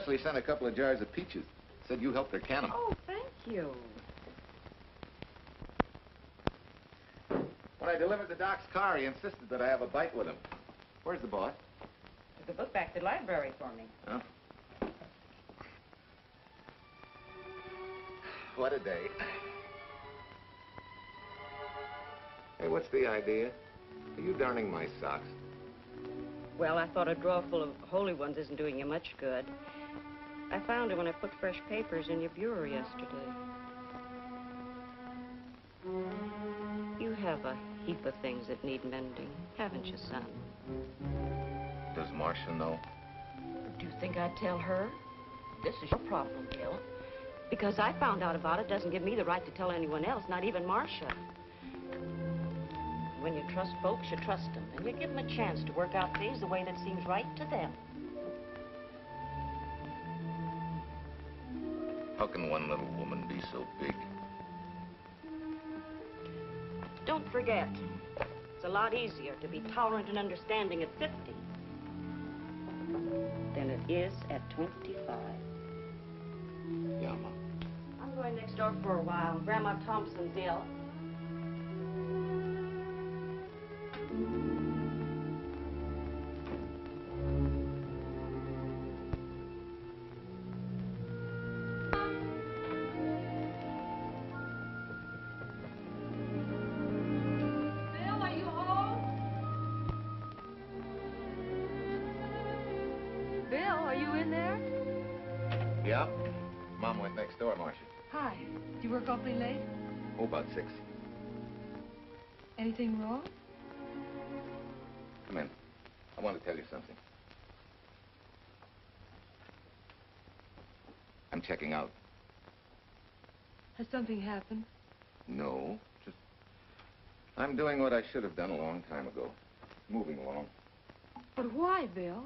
S11: expressly sent a couple of jars of peaches. Said you helped her can them.
S22: Oh, thank you.
S11: When I delivered the doc's car, he insisted that I have a bite with him. Where's the boss?
S22: Took the book back to the library for me.
S11: Huh? What a day. Hey, what's the idea? Are you darning my socks?
S22: Well, I thought a drawer full of holy ones isn't doing you much good. I found it when I put fresh papers in your bureau yesterday. You have a heap of things that need mending, haven't you, son?
S11: Does Marcia know?
S22: Do you think I'd tell her? This is your problem, Bill. Because I found out about it doesn't give me the right to tell anyone else, not even Marcia. When you trust folks, you trust them, and you give them a chance to work out things the way that seems right to them.
S11: How can one little woman be so big?
S22: Don't forget, it's a lot easier to be tolerant and understanding at fifty than it is at twenty-five.
S11: Yeah, Mom.
S22: I'm going next door for a while. Grandma Thompson's ill.
S11: Yeah? Mom went next door, Marcia.
S20: Hi. Do you work awfully late?
S11: Oh, about six.
S20: Anything wrong?
S11: Come in. I want to tell you something. I'm checking out.
S20: Has something happened?
S11: No, just... I'm doing what I should have done a long time ago. Moving along.
S20: But why, Bill?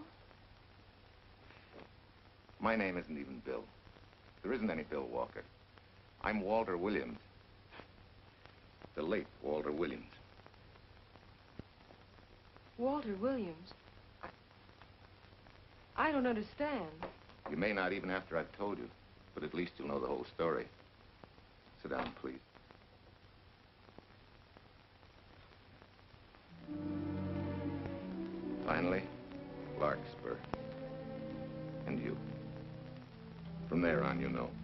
S11: My name isn't even Bill. There isn't any Bill Walker. I'm Walter Williams. The late Walter Williams.
S20: Walter Williams? I, I don't understand.
S11: You may not even after I've told you, but at least you'll know the whole story. Sit down, please. Finally, Larkspur. And you. From there on, you know.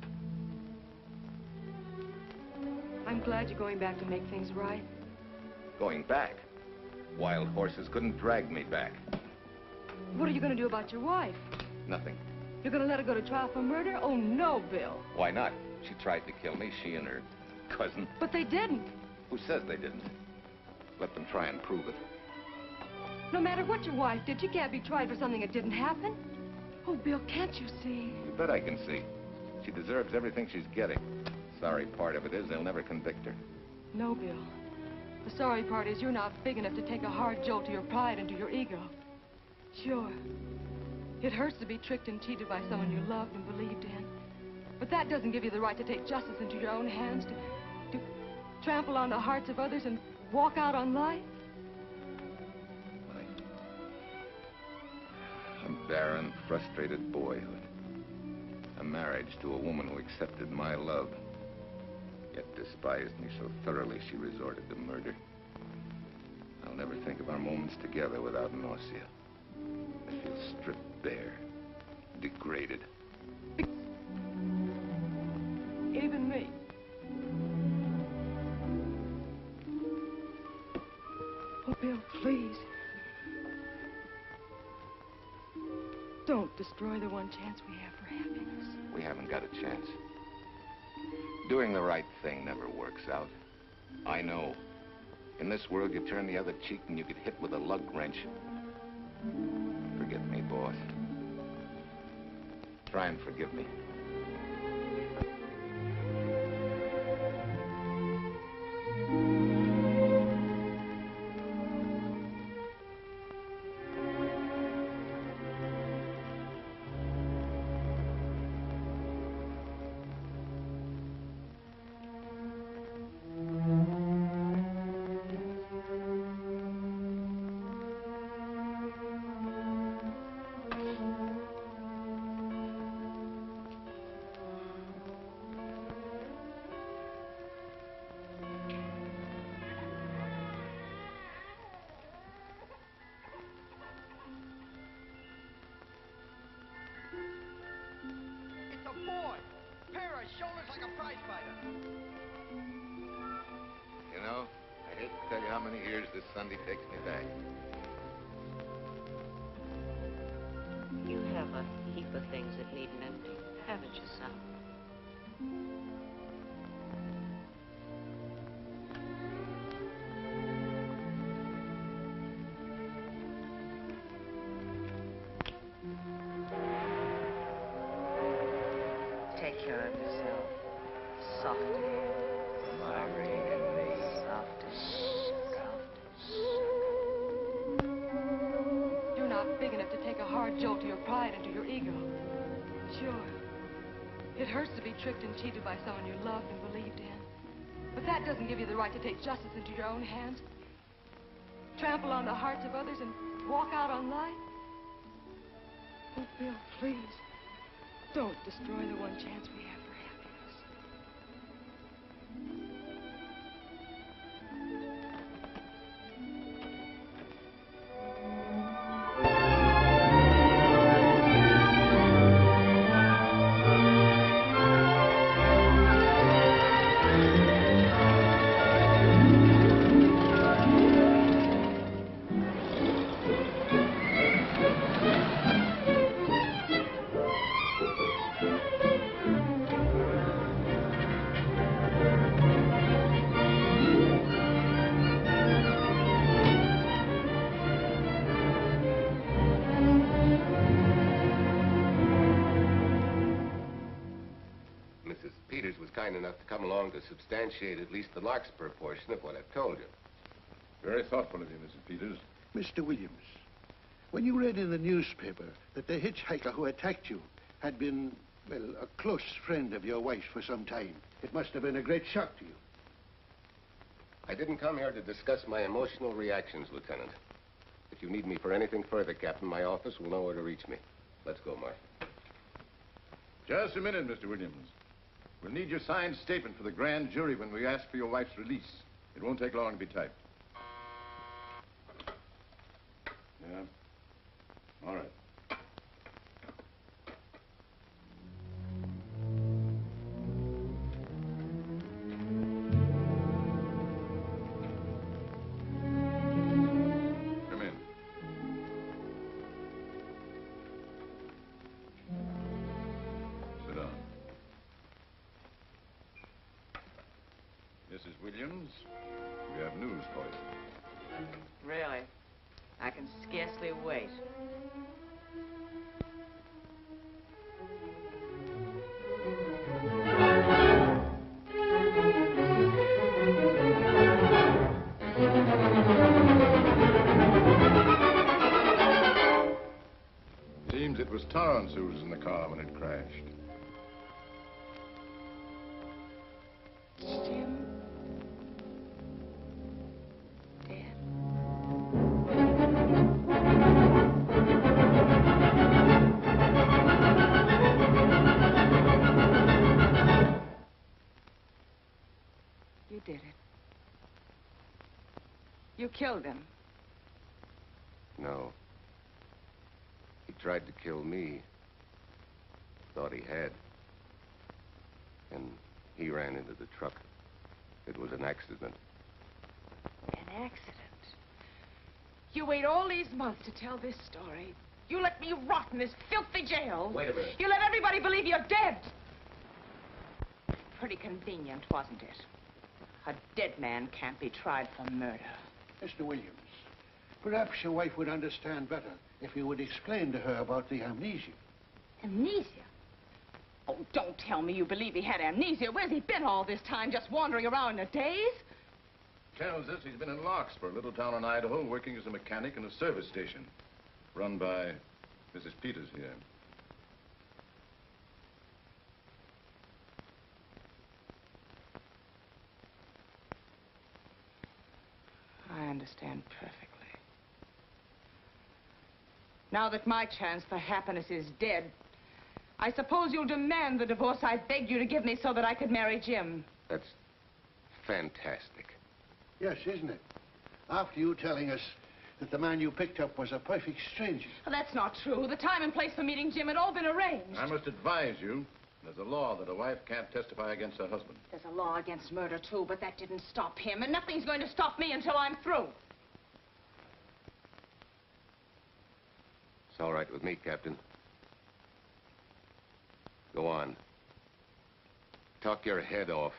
S20: I'm glad you're going back to make things right.
S11: Going back? Wild horses couldn't drag me back.
S20: What are you going to do about your wife?
S11: Nothing.
S20: You're going to let her go to trial for murder? Oh, no, Bill.
S11: Why not? She tried to kill me, she and her cousin.
S20: But they didn't.
S11: Who says they didn't? Let them try and prove it.
S20: No matter what your wife did, she can't be tried for something that didn't happen. Oh, Bill, can't you see?
S11: You bet I can see. She deserves everything she's getting. Sorry part of it is they'll never convict her.
S20: No, Bill. The sorry part is you're not big enough to take a hard jolt to your pride and to your ego. Sure. It hurts to be tricked and cheated by someone you loved and believed in. But that doesn't give you the right to take justice into your own hands, to, to trample on the hearts of others and walk out on life.
S11: A barren, frustrated boyhood. A marriage to a woman who accepted my love, yet despised me so thoroughly she resorted to murder. I'll never think of our moments together without nausea. I feel stripped bare, degraded.
S20: Even me. Oh, Bill, please. Don't destroy the one chance we have for happiness.
S11: We haven't got a chance. Doing the right thing never works out. I know. In this world, you turn the other cheek and you get hit with a lug wrench. Forget me, boss. Try and forgive me.
S21: shoulders like a prize fighter.
S11: You know, I hate to tell you how many years this Sunday takes me back.
S22: You have a heap of things that need mending, haven't you, son? Take care of yourself. Softly. Sorry. Softly.
S20: You're not big enough to take a hard jolt to your pride and to your ego. Sure. It hurts to be tricked and cheated by someone you loved and believed in. But that doesn't give you the right to take justice into your own hands. Trample on the hearts of others and walk out on life. Oh, Bill, please. Don't destroy the one chance we have for happiness.
S11: Kind enough to come along to substantiate at least the Larkspur portion of what I've told you.
S6: Very thoughtful of you, Missus Peters.
S13: Mister Williams, when you read in the newspaper that the hitchhiker who attacked you had been, well, a close friend of your wife's for some time, it must have been a great shock to you.
S11: I didn't come here to discuss my emotional reactions, Lieutenant. If you need me for anything further, Captain, my office will know where to reach me. Let's go, Mark.
S6: Just a minute, Mister Williams. We'll need your signed statement for the grand jury when we ask for your wife's release. It won't take long to be typed. Yeah. All right. Come in. Sit down. Missus Williams, we have news for you.
S8: Really? I can scarcely wait.
S6: Seems it was Torrance who was in the car when it crashed.
S8: Jim? You did it. You killed him.
S11: No. He tried to kill me. Thought he had. And he ran into the truck. It was an accident.
S8: An accident? You wait all these months to tell this story. You let me rot in this filthy jail.
S11: Wait a minute.
S8: You let everybody believe you're dead. Pretty convenient, wasn't it? A dead man can't be tried for murder.
S13: Mister Williams, perhaps your wife would understand better if you would explain to her about the amnesia.
S8: Amnesia? Oh, don't tell me you believe he had amnesia. Where's he been all this time, just wandering around in a daze?
S6: Tells us he's been in Larkspur, a little town in Idaho, working as a mechanic in a service station. Run by Missus Peters here.
S8: I understand perfectly. Now that my chance for happiness is dead, I suppose you'll demand the divorce I begged you to give me so that I could marry Jim.
S11: That's fantastic.
S13: Yes, isn't it? After you telling us that the man you picked up was a perfect stranger.
S8: Well, that's not true. The time and place for meeting Jim had all been arranged.
S6: I must advise you There's a law that a wife can't testify against her husband.
S8: There's a law against murder, too, but that didn't stop him, and nothing's going to stop me until I'm through.
S11: It's all right with me, Captain. Go on. Talk your head off.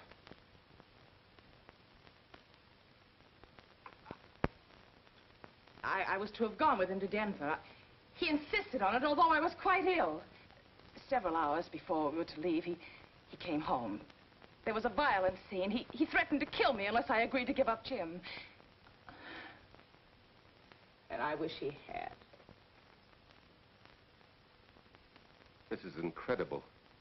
S8: I, I was to have gone with him to Denver. He insisted on it, although I was quite ill. Several hours before we were to leave, he, he came home. There was a violent scene. He, he threatened to kill me unless I agreed to give up Jim. And I wish he had.
S11: This is incredible.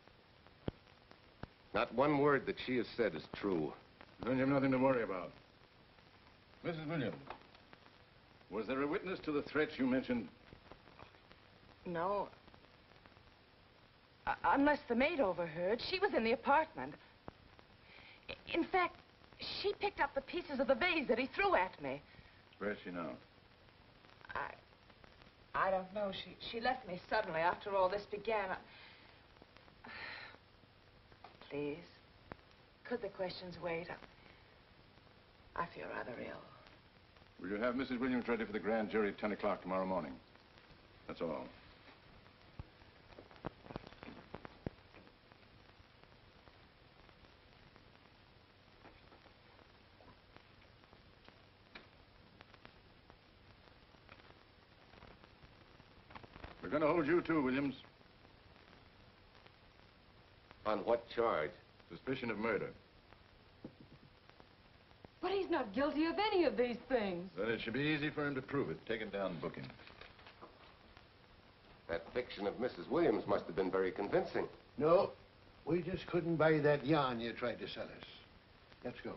S11: Not one word that she has said is true.
S6: Then you've nothing to worry about. Missus Williams, was there a witness to the threats you mentioned?
S8: No. Uh, unless the maid overheard. She was in the apartment. I- in fact, she picked up the pieces of the vase that he threw at me.
S6: Where's she now?
S8: I... I don't know. She, she left me suddenly after all this began. I... Please, could the questions wait? I, I feel rather ill.
S6: Will you have Missus Williams ready for the grand jury at ten o'clock tomorrow morning? That's all. We're going to hold you too, Williams.
S11: On what charge?
S6: Suspicion of murder.
S14: But he's not guilty of any of these things.
S6: Then it should be easy for him to prove it. Take it down and book him.
S11: That fiction of Missus Williams must have been very convincing.
S13: No, we just couldn't buy that yarn you tried to sell us. Let's go.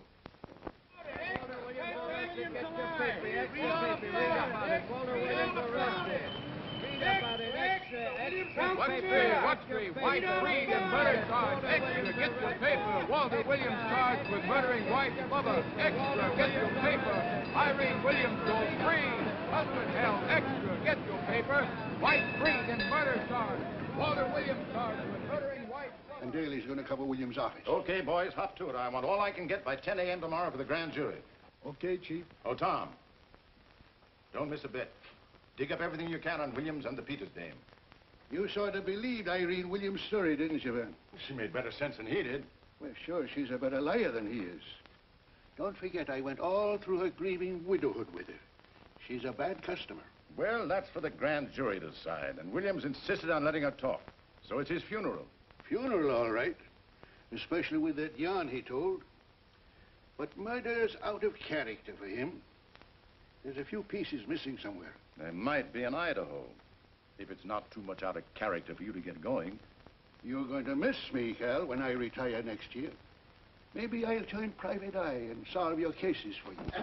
S5: What three, what three, white freed and murder charge. Extra, get your paper. Walter Williams charged with murdering wife Bubba. Extra, get your paper. Irene Williams goes free. Husband held. Extra, get your paper. White freed and murder charge. Walter Williams charged with murdering wife Bubba.
S13: And Daly's going to cover Williams' office.
S6: Okay, boys, hop to it. I want all I can get by ten A M tomorrow for the grand jury.
S13: Okay, Chief.
S6: Oh, Tom, don't miss a bit. Dig up everything you can on Williams and the Peters dame.
S13: You sort of believed Irene Williams' story, didn't you, Van?
S6: She made better sense than he did.
S13: Well, sure, she's a better liar than he is. Don't forget, I went all through her grieving widowhood with her. She's a bad customer.
S6: Well, that's for the grand jury to decide, and Williams insisted on letting her talk. So it's his funeral.
S13: Funeral, all right. Especially with that yarn he told. But murder's out of character for him. There's a few pieces missing somewhere.
S6: There might be in Idaho, if it's not too much out of character for you to get going.
S13: You're going to miss me, Cal, when I retire next year. Maybe I'll join Private Eye and solve your cases for you.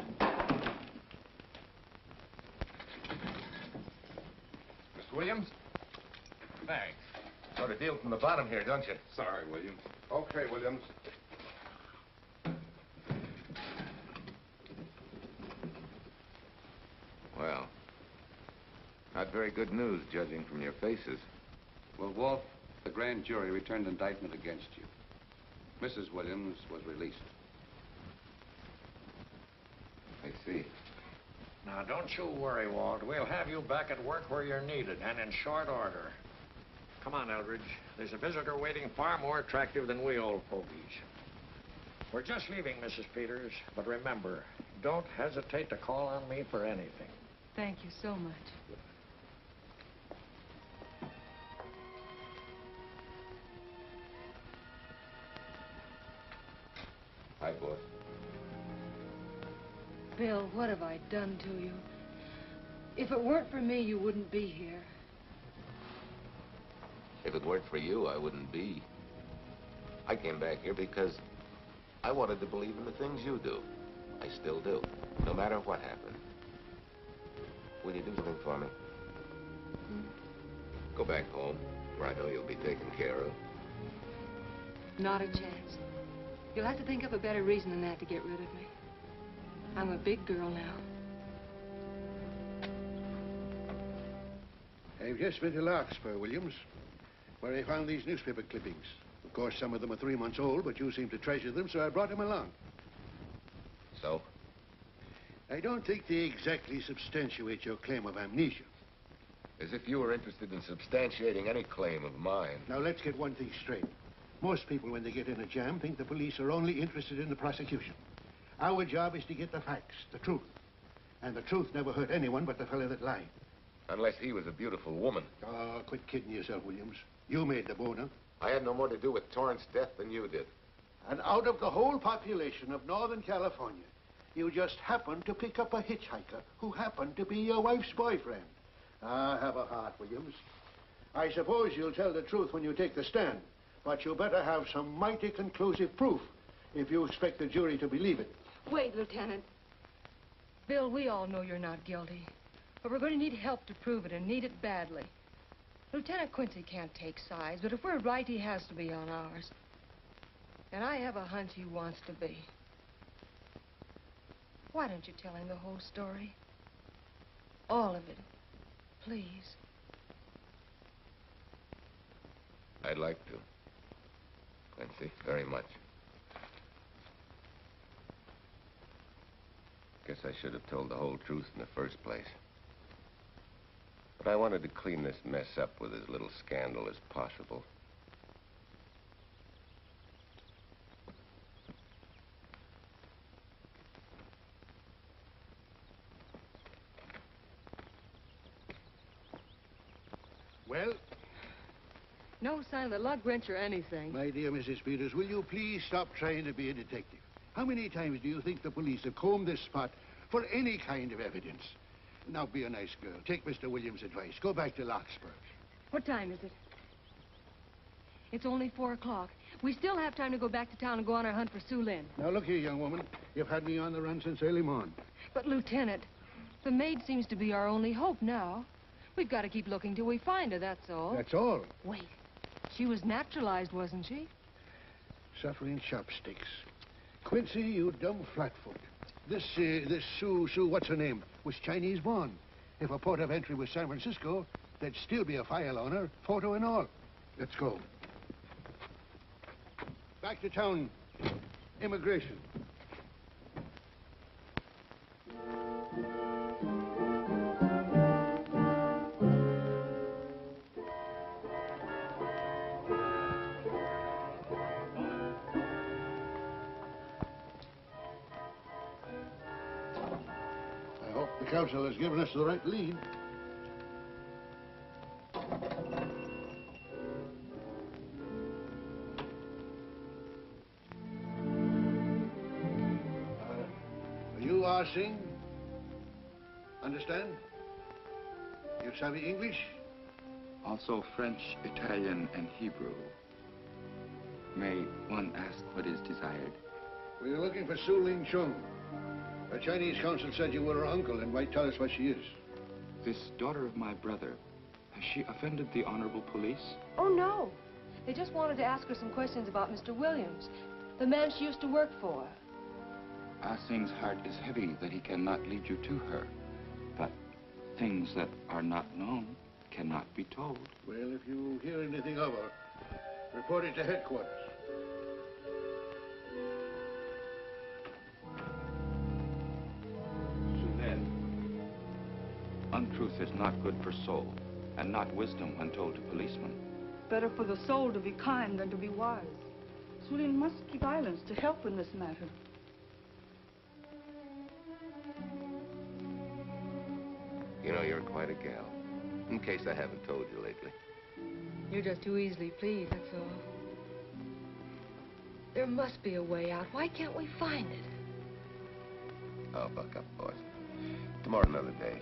S11: Mister Williams? Thanks. Sort of deal from the bottom here, don't you?
S4: Sorry, Williams. Okay, Williams.
S11: Well, not very good news, judging from your faces.
S10: Well, Walt, the grand jury returned indictment against you. Missus Williams was released.
S11: I see.
S3: Now, don't you worry, Walt. We'll have you back at work where you're needed, and in short order. Come on, Eldridge. There's a visitor waiting far more attractive than we old fogies. We're just leaving, Missus Peters, but remember, don't hesitate to call on me for anything.
S20: Thank you so much.
S11: Hi, boss.
S20: Bill, what have I done to you? If it weren't for me, you wouldn't be here.
S11: If it weren't for you, I wouldn't be. I came back here because I wanted to believe in the things you do. I still do, no matter what happened. Will you do something for me?
S20: Hmm?
S11: Go back home, where I know you'll be taken care of.
S20: Not a chance. You'll have to think up a better reason than that to get rid of me. I'm a big girl now.
S13: I've just been to Larkspur, Williams, where I found these newspaper clippings. Of course, some of them are three months old, but you seem to treasure them, so I brought them along.
S11: So?
S13: I don't think they exactly substantiate your claim of amnesia.
S11: As if you were interested in substantiating any claim of mine.
S13: Now, let's get one thing straight. Most people, when they get in a jam, think the police are only interested in the prosecution. Our job is to get the facts, the truth. And the truth never hurt anyone but the fellow that lied.
S11: Unless he was a beautiful woman.
S13: Oh, quit kidding yourself, Williams. You made the boner.
S11: I had no more to do with Torrance's death than you did.
S13: And out of the whole population of Northern California, you just happened to pick up a hitchhiker who happened to be your wife's boyfriend. Ah, have a heart, Williams. I suppose you'll tell the truth when you take the stand, but you better have some mighty conclusive proof if you expect the jury to believe it.
S20: Wait, Lieutenant. Bill, we all know you're not guilty, but we're going to need help to prove it and need it badly. Lieutenant Quincy can't take sides, but if we're right, he has to be on ours. And I have a hunch he wants to be. Why don't you tell him the whole story? All of it. Please.
S11: I'd like to. Quincy, very much. Guess I should have told the whole truth in the first place. But I wanted to clean this mess up with as little scandal as possible.
S13: Well?
S20: No sign of the lug wrench or anything.
S13: My dear Missus Peters, will you please stop trying to be a detective? How many times do you think the police have combed this spot for any kind of evidence? Now, be a nice girl. Take Mister Williams' advice. Go back to Larkspur.
S20: What time is it? It's only four o'clock. We still have time to go back to town and go on our hunt for Sue Lynn.
S13: Now, look here, young woman. You've had me on the run since early morning.
S20: But, Lieutenant, the maid seems to be our only hope now. We've got to keep looking till we find her, that's all.
S13: That's all?
S20: Wait. She was naturalized, wasn't she?
S13: Suffering chopsticks. Quincy, you dumb flatfoot. This, uh, this Sue, Sue, what's her name, was Chinese born. If a port of entry was San Francisco, there'd still be a file on her, photo and all. Let's go. Back to town. Immigration. The council has given us the right lead. Uh, you are Singh? Understand? You savvy English?
S9: Also French, Italian, and Hebrew. May one ask what is desired?
S13: We're looking for Su Ling Chung. The Chinese consul said you were her uncle and might tell us what she is.
S9: This daughter of my brother, has she offended the honorable police?
S20: Oh, no. They just wanted to ask her some questions about Mister Williams, the man she used to work for.
S9: Ah Sing's heart is heavy that he cannot lead you to her. But things that are not known cannot be told.
S13: Well, if you hear anything of her, report it to headquarters.
S9: Untruth is not good for soul, and not wisdom when told to policemen.
S14: Better for the soul to be kind than to be wise. Su Lin must keep silence to help in this matter.
S11: You know, you're quite a gal. In case I haven't told you lately.
S20: You're just too easily pleased, that's all. There must be a way out. Why can't we find it?
S11: Oh, buck up, boys. Tomorrow, another day.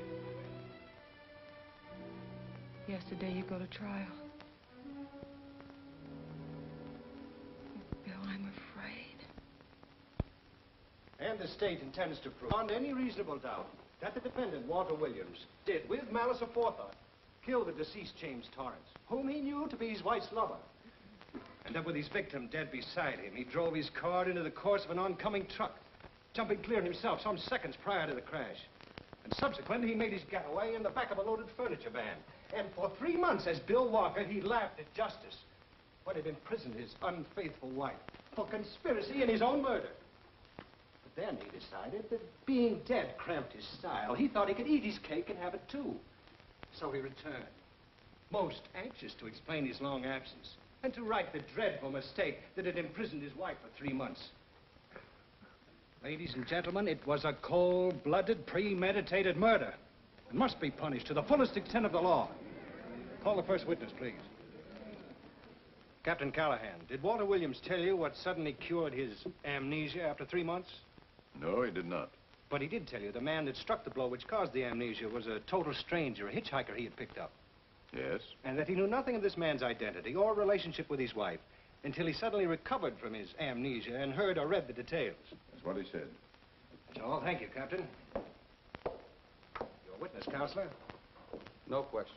S20: Yesterday you go to trial. Bill, I'm afraid.
S21: And the state intends to prove, beyond any reasonable doubt, that the defendant, Walter Williams, did, with malice aforethought, kill the deceased James Torrance, whom he knew to be his wife's lover. And that with his victim dead beside him, he drove his car into the course of an oncoming truck, jumping clear himself some seconds prior to the crash. And subsequently, he made his getaway in the back of a loaded furniture van. And for three months, as Bill Walker, he laughed at justice. but had imprisoned his unfaithful wife for conspiracy in his own murder. But then he decided that being dead cramped his style. He thought he could eat his cake and have it too. So he returned, most anxious to explain his long absence and to right the dreadful mistake that had imprisoned his wife for three months. Ladies and gentlemen, it was a cold-blooded, premeditated murder and must be punished to the fullest extent of the law. Call the first witness, please. Captain Callahan, did Walter Williams tell you what suddenly cured his amnesia after three months?
S6: No, he did not.
S21: But he did tell you the man that struck the blow which caused the amnesia was a total stranger, a hitchhiker he had picked up.
S6: Yes?
S21: And that he knew nothing of this man's identity or relationship with his wife until he suddenly recovered from his amnesia and heard or read the details.
S6: That's what he said.
S21: That's all. Thank you, Captain. Your witness, Counselor.
S9: No questions.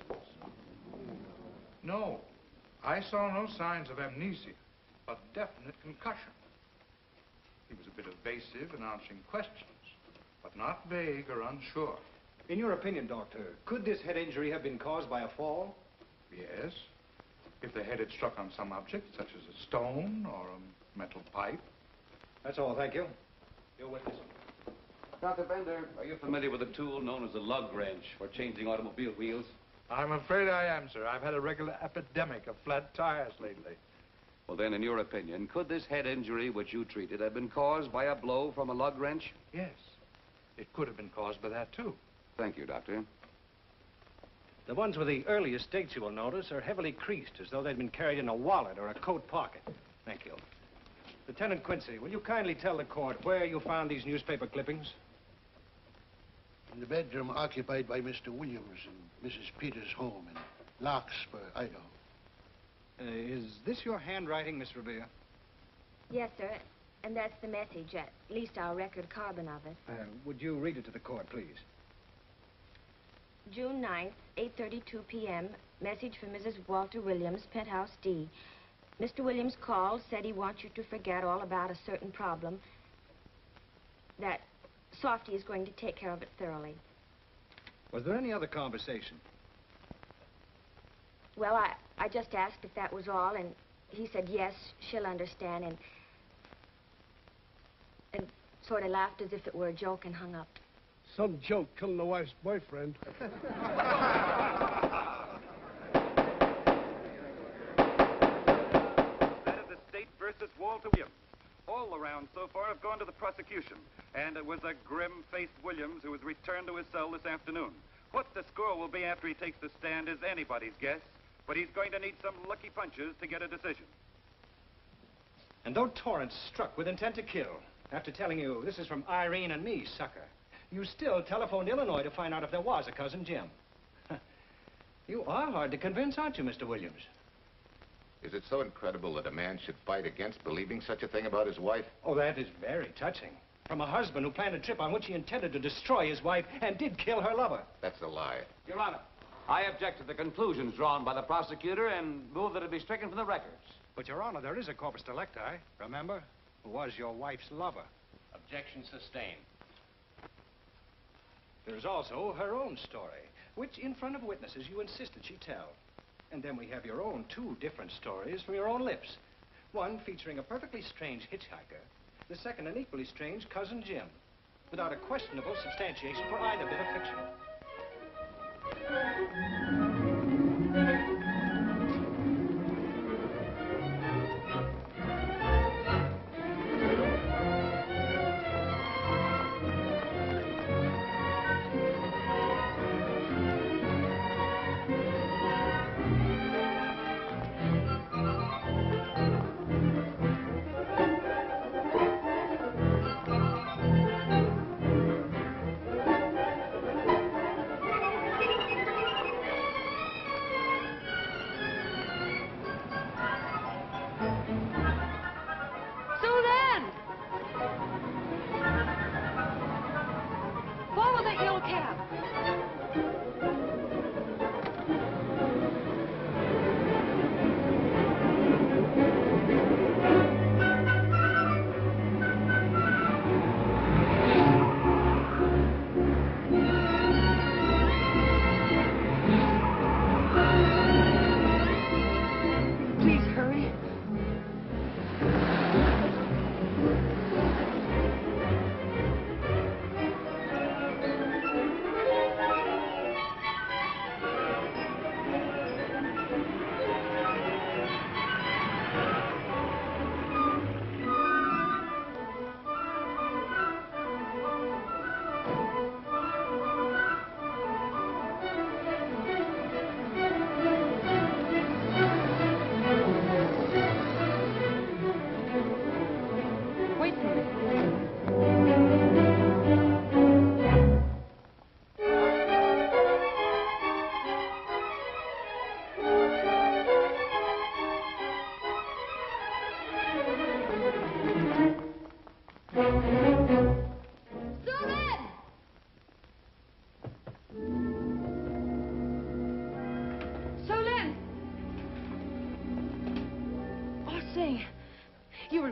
S5: No. I saw no signs of amnesia, but definite concussion. He was a bit evasive in answering questions, but not vague or unsure.
S21: In your opinion, Doctor, could this head injury have been caused by a fall?
S5: Yes. If the head had struck on some object, such as a stone or a metal pipe.
S21: That's all, thank you. Your witness.
S9: Doctor Bender, are you familiar with a tool known as a lug wrench for changing automobile wheels?
S5: I'm afraid I am, sir. I've had a regular epidemic of flat tires lately.
S9: Well, then, in your opinion, could this head injury which you treated have been caused by a blow from a lug wrench?
S5: Yes. It could have been caused by that, too.
S9: Thank you, Doctor.
S21: The ones with the earliest dates, you will notice, are heavily creased, as though they'd been carried in a wallet or a coat pocket. Thank you. Lieutenant Quincy, will you kindly tell the court where you found these newspaper clippings?
S13: In the bedroom occupied by Mister Williams and Missus Peters' home in Larkspur, Idaho.
S21: Uh, is this your handwriting, Miss Revere?
S20: Yes, sir. And that's the message, at least our record carbon of it.
S21: Uh, would you read it to the court, please?
S20: June ninth, eight thirty-two p m Message from Missus Walter Williams, Penthouse D. Mister Williams called, said he wants you to forget all about a certain problem. That Softy is going to take care of it thoroughly.
S21: Was there any other conversation?
S20: Well, I, I just asked if that was all, and he said yes, she'll understand, and... and sort of laughed as if it were a joke and hung up.
S17: Some joke killing the wife's boyfriend.
S12: That is the state versus Walter Williams. All the rounds so far have gone to the prosecution, and it was a grim-faced Williams who was returned to his cell this afternoon. What the score will be after he takes the stand is anybody's guess, but he's going to need some lucky punches to get a decision.
S21: And though Torrance struck with intent to kill, after telling you this is from Irene and me, sucker, you still telephoned Illinois to find out if there was a cousin Jim. You are hard to convince, aren't you, Mister Williams?
S4: Is it so incredible that a man should fight against believing such a thing about his wife?
S21: Oh, that is very touching. From a husband who planned a trip on which he intended to destroy his wife and did kill her lover.
S4: That's a lie.
S16: Your Honor, I object to the conclusions drawn by the prosecutor and move that it be stricken from the records.
S21: But, Your Honor, there is a corpus delicti, remember? Who was your wife's lover.
S16: Objection sustained.
S21: There's also her own story, which, in front of witnesses, you insisted she tell. And then we have your own two different stories from your own lips. One featuring a perfectly strange hitchhiker, the second an equally strange cousin Jim, without a questionable substantiation for either bit of fiction.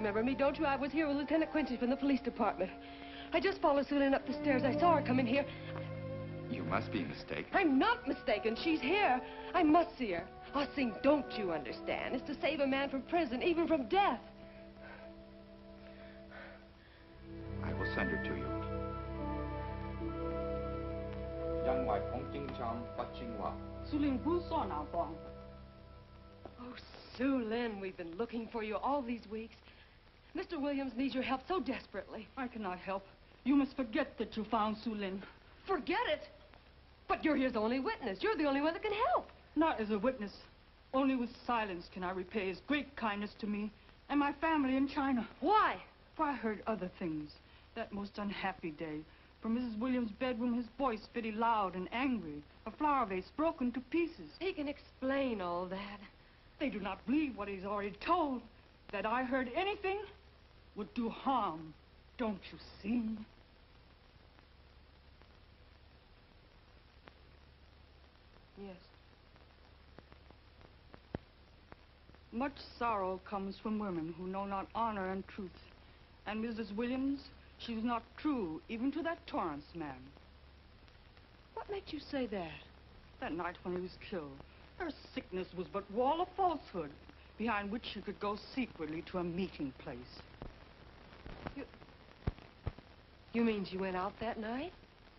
S20: remember me, don't you? I was here with Lieutenant Quincy from the police department. I just followed Sue Lynn up the stairs. I saw her come in here.
S9: You must be mistaken.
S20: I'm not mistaken. She's here. I must see her. Ah, Sing, don't you understand? It's to save a man from prison, even from death.
S9: I will send her to you.
S20: Oh, Sue Lynn, we've been looking for you all these weeks. Mister Williams needs your help so desperately.
S14: I cannot help. You must forget that you found Sue Lynn.
S20: Forget it? But you're his only witness. You're the only one that can help.
S14: Not as a witness. Only with silence can I repay his great kindness to me and my family in China.
S20: Why?
S14: For I heard other things. That most unhappy day. From Missus Williams' bedroom, his voice very loud and angry. A flower vase broken to pieces.
S20: He can explain all that.
S14: They do not believe what he's already told. That I heard anything would do harm. Don't you see?
S20: Yes.
S14: Much sorrow comes from women who know not honor and truth. And Missus Williams, she was not true even to that Torrance man.
S20: What made you say that?
S14: That night when he was killed, her sickness was but wall of falsehood, behind which she could go secretly to a meeting place.
S20: You... You mean she went out that night?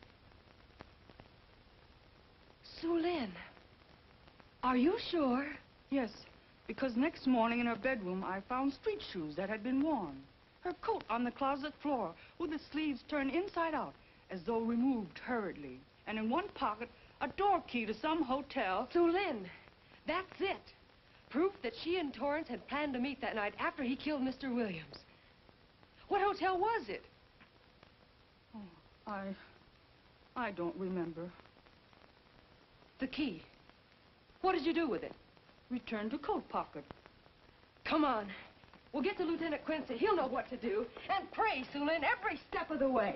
S20: Sue Lynn, are you sure?
S14: Yes, because next morning in her bedroom I found street shoes that had been worn. Her coat on the closet floor with the sleeves turned inside out as though removed hurriedly. And in one pocket, a door key to some hotel.
S20: Sue Lynn, that's it. Proof that she and Torrance had planned to meet that night after he killed Mister Williams. What hotel was it?
S14: Oh, I... I don't remember.
S20: The key. What did you do with it?
S14: Returned to coat pocket.
S20: Come on. We'll get to Lieutenant Quincy. He'll know what to do. And pray, Sue Lynn, every step of the way.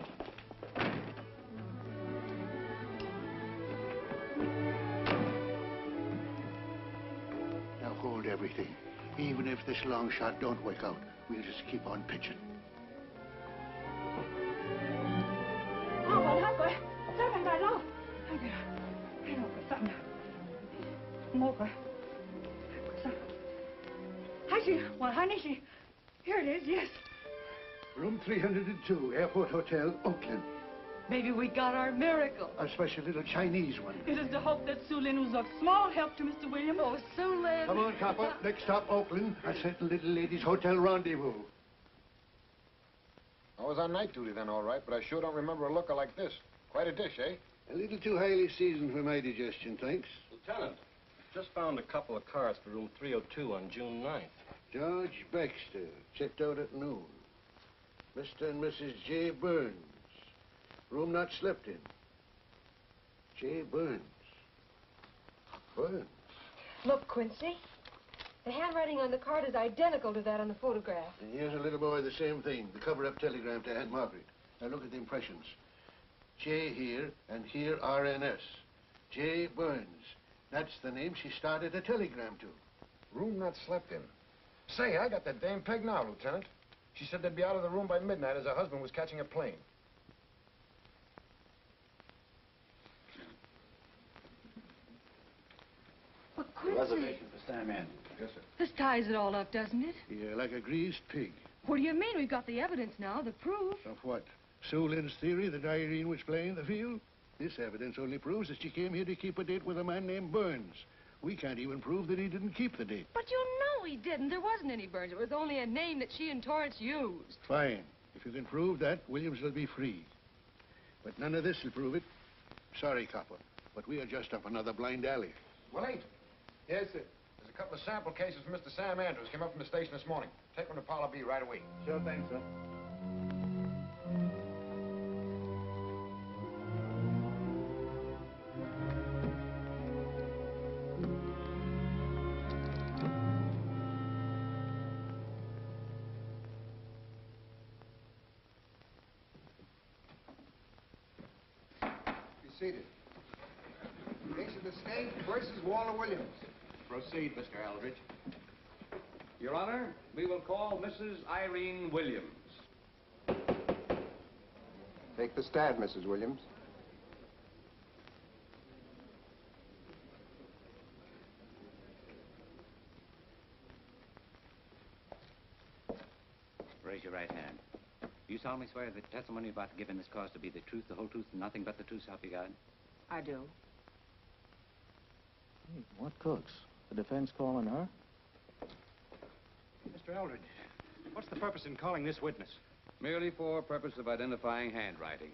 S13: Now hold everything. Even if this long shot don't work out, we'll just keep on pitching.
S14: Here it is, yes.
S13: Room three hundred two, Airport Hotel, Oakland.
S20: Maybe we got our miracle.
S13: A special little Chinese one.
S14: It is to hope that Sue Lynn was of small help to Mister Williams.
S20: Oh, Sue Lynn.
S13: Come on, Copper. Next stop, Oakland. I sent the little lady's hotel rendezvous.
S6: I was on night duty then, all right, but I sure don't remember a looker like this. Quite a dish, eh?
S13: A little too highly seasoned for my digestion, thanks.
S10: Lieutenant, just found a couple of cars for room three oh two on June ninth.
S13: George Baxter, checked out at noon. Mister and Missus J. Burns. Room not slept in. J. Burns. Burns.
S20: Look, Quincy. The handwriting on the card is identical to that on the photograph.
S13: And here's a little boy, the same thing. The cover-up telegram to Aunt Margaret. Now look at the impressions. J here, and here R N S. J. Burns. That's the name she started a telegram to.
S6: Room not slept in. Say, I got that dame pegged now, Lieutenant. She said they'd be out of the room by midnight as her husband was catching a plane.
S20: But Quincy...
S2: Reservation for Sam Andrews.
S6: Yes, sir.
S20: This ties it all up, doesn't it?
S13: Yeah, like a greased pig.
S20: What do you mean? We've got the evidence now, the proof.
S13: Of what? Sue Lynn's theory that Irene was playing the field? This evidence only proves that she came here to keep a date with a man named Burns. We can't even prove that he didn't keep the date.
S20: But you know he didn't. There wasn't any Burns. It was only a name that she and Torrance used.
S13: Fine. If you can prove that, Williams will be free. But none of this will prove it. Sorry, Copper, but we are just up another blind alley.
S6: Well, ain't.
S17: Yes, sir.
S6: There's a couple of sample cases from Mister Sam Andrews. Came up from the station this morning. Take them to Parlor B right away.
S17: Sure thing, sir.
S21: Seated. Case of the state versus Walter Williams.
S9: Proceed, Mister Eldridge.
S16: Your Honor, we will call Missus Irene Williams.
S15: Take the stand, Missus Williams.
S18: Raise your right hand. Do you solemnly swear that the testimony about to give in this cause to be the truth, the whole truth, and nothing but the truth, so help you God?
S14: I do.
S23: Hey, what cooks? The defense calling her?
S21: Mister Eldridge, what's the purpose in calling this witness?
S16: Merely for purpose of identifying handwriting.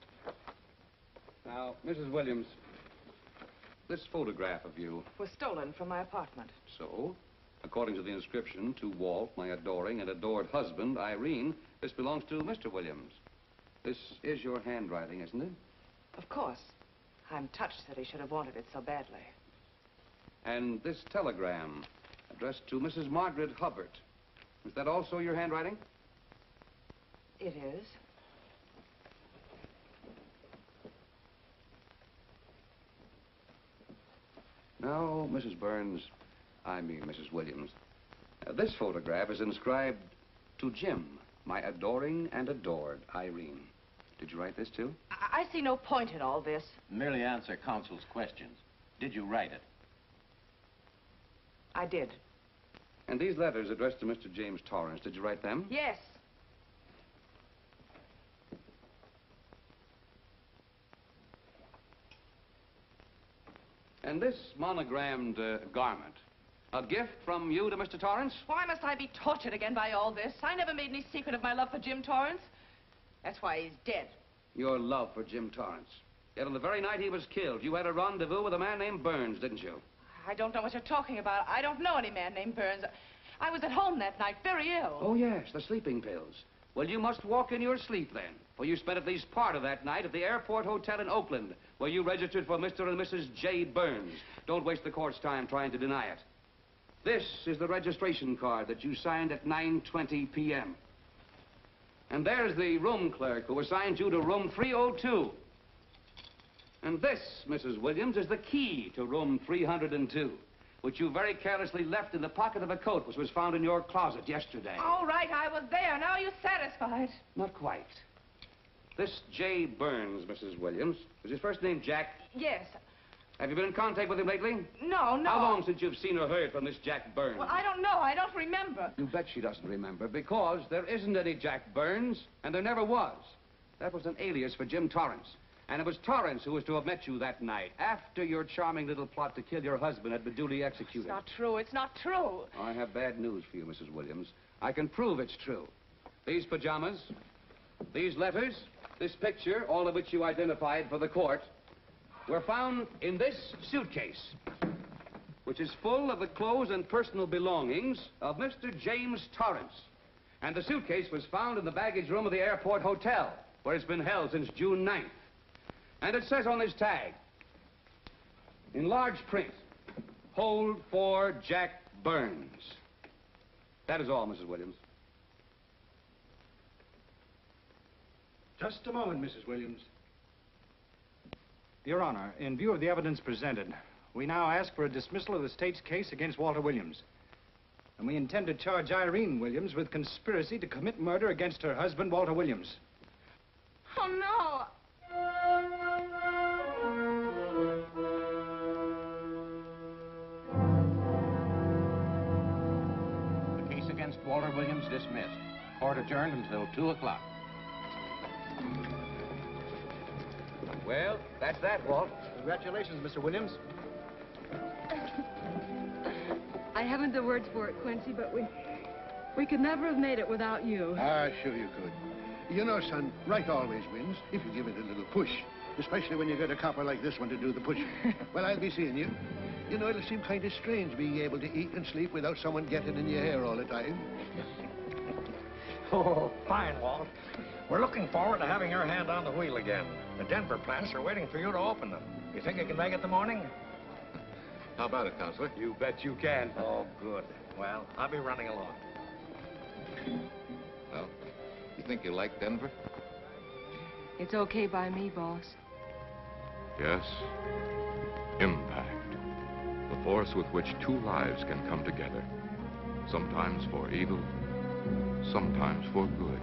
S16: Now, Missus Williams, this photograph of you.
S8: Was stolen from my apartment.
S16: So, according to the inscription, to Walt, my adoring and adored husband, Irene, this belongs to Mister Williams. This is your handwriting, isn't it?
S8: Of course. I'm touched that he should have wanted it so badly.
S16: And this telegram, addressed to Missus Margaret Hubbard, is that also your handwriting?
S8: It is.
S16: Now, Missus Burns, I mean Missus Williams, uh, this photograph is inscribed to Jim, my adoring and adored Irene. Did you write this, too?
S8: I, I see no point in all this.
S18: Merely answer counsel's questions. Did you write it?
S8: I did.
S16: And these letters addressed to Mister James Torrance, did you write them?
S8: Yes.
S16: And this monogrammed uh, garment, a gift from you to Mister Torrance?
S8: Why must I be tortured again by all this? I never made any secret of my love for Jim Torrance. That's why he's dead.
S16: Your love for Jim Torrance. Yet on the very night he was killed, you had a rendezvous with a man named Burns, didn't you?
S8: I don't know what you're talking about. I don't know any man named Burns. I was at home that night, very ill.
S16: Oh, yes, the sleeping pills. Well, you must walk in your sleep, then. For you spent at least part of that night at the Airport Hotel in Oakland, where you registered for Mister and Missus J. Burns. Don't waste the court's time trying to deny it. This is the registration card that you signed at nine twenty p m And there's the room clerk who assigned you to room three oh two. And this, Missus Williams, is the key to room three hundred two, which you very carelessly left in the pocket of a coat which was found in your closet yesterday.
S8: All right, I was there. Now are you satisfied?
S16: Not quite. This J. Burns, Missus Williams, was his first name Jack?
S8: Yes.
S16: Have you been in contact with him lately?
S8: No, no.
S16: How long since you've seen or heard from this Jack Burns?
S8: Well, I don't know. I don't remember.
S16: You bet she doesn't remember, because there isn't any Jack Burns, and there never was. That was an alias for Jim Torrance. And it was Torrance who was to have met you that night, after your charming little plot to kill your husband had been duly executed.
S8: It's not true. It's not true.
S16: I have bad news for you, Missus Williams. I can prove it's true. These pajamas, these letters, this picture, all of which you identified for the court, were found in this suitcase, which is full of the clothes and personal belongings of Mister James Torrance. And the suitcase was found in the baggage room of the Airport Hotel, where it's been held since June ninth. And it says on this tag, in large print, hold for Jack Burns. That is all, Missus Williams.
S21: Just a moment, Missus Williams. Your Honor, in view of the evidence presented, we now ask for a dismissal of the state's case against Walter Williams. And we intend to charge Irene Williams with conspiracy to commit murder against her husband, Walter Williams.
S8: Oh, no.
S18: The case against Walter Williams dismissed. Court adjourned until two o'clock.
S16: Well, that's that, Walt.
S21: Congratulations, Mister Williams.
S20: I haven't the words for it, Quincy, but we... we could never have made it without you.
S13: Ah, sure you could. You know, son, right always wins if you give it a little push. Especially when you get a copper like this one to do the pushing. Well, I'll be seeing you. You know, it'll seem kind of strange being able to eat and sleep without someone getting in your hair all the time.
S3: Oh, fine, Walt. We're looking forward to having your hand on the wheel again. The Denver plants are waiting for you to open them. You think you can make it the morning?
S6: How about it, Counselor?
S16: You bet you can.
S3: Oh, good. Well, I'll be running along.
S4: Well, you think you like Denver?
S20: It's okay by me, boss.
S11: Yes. Impact. The force with which two lives can come together.
S9: Sometimes for evil, sometimes for good.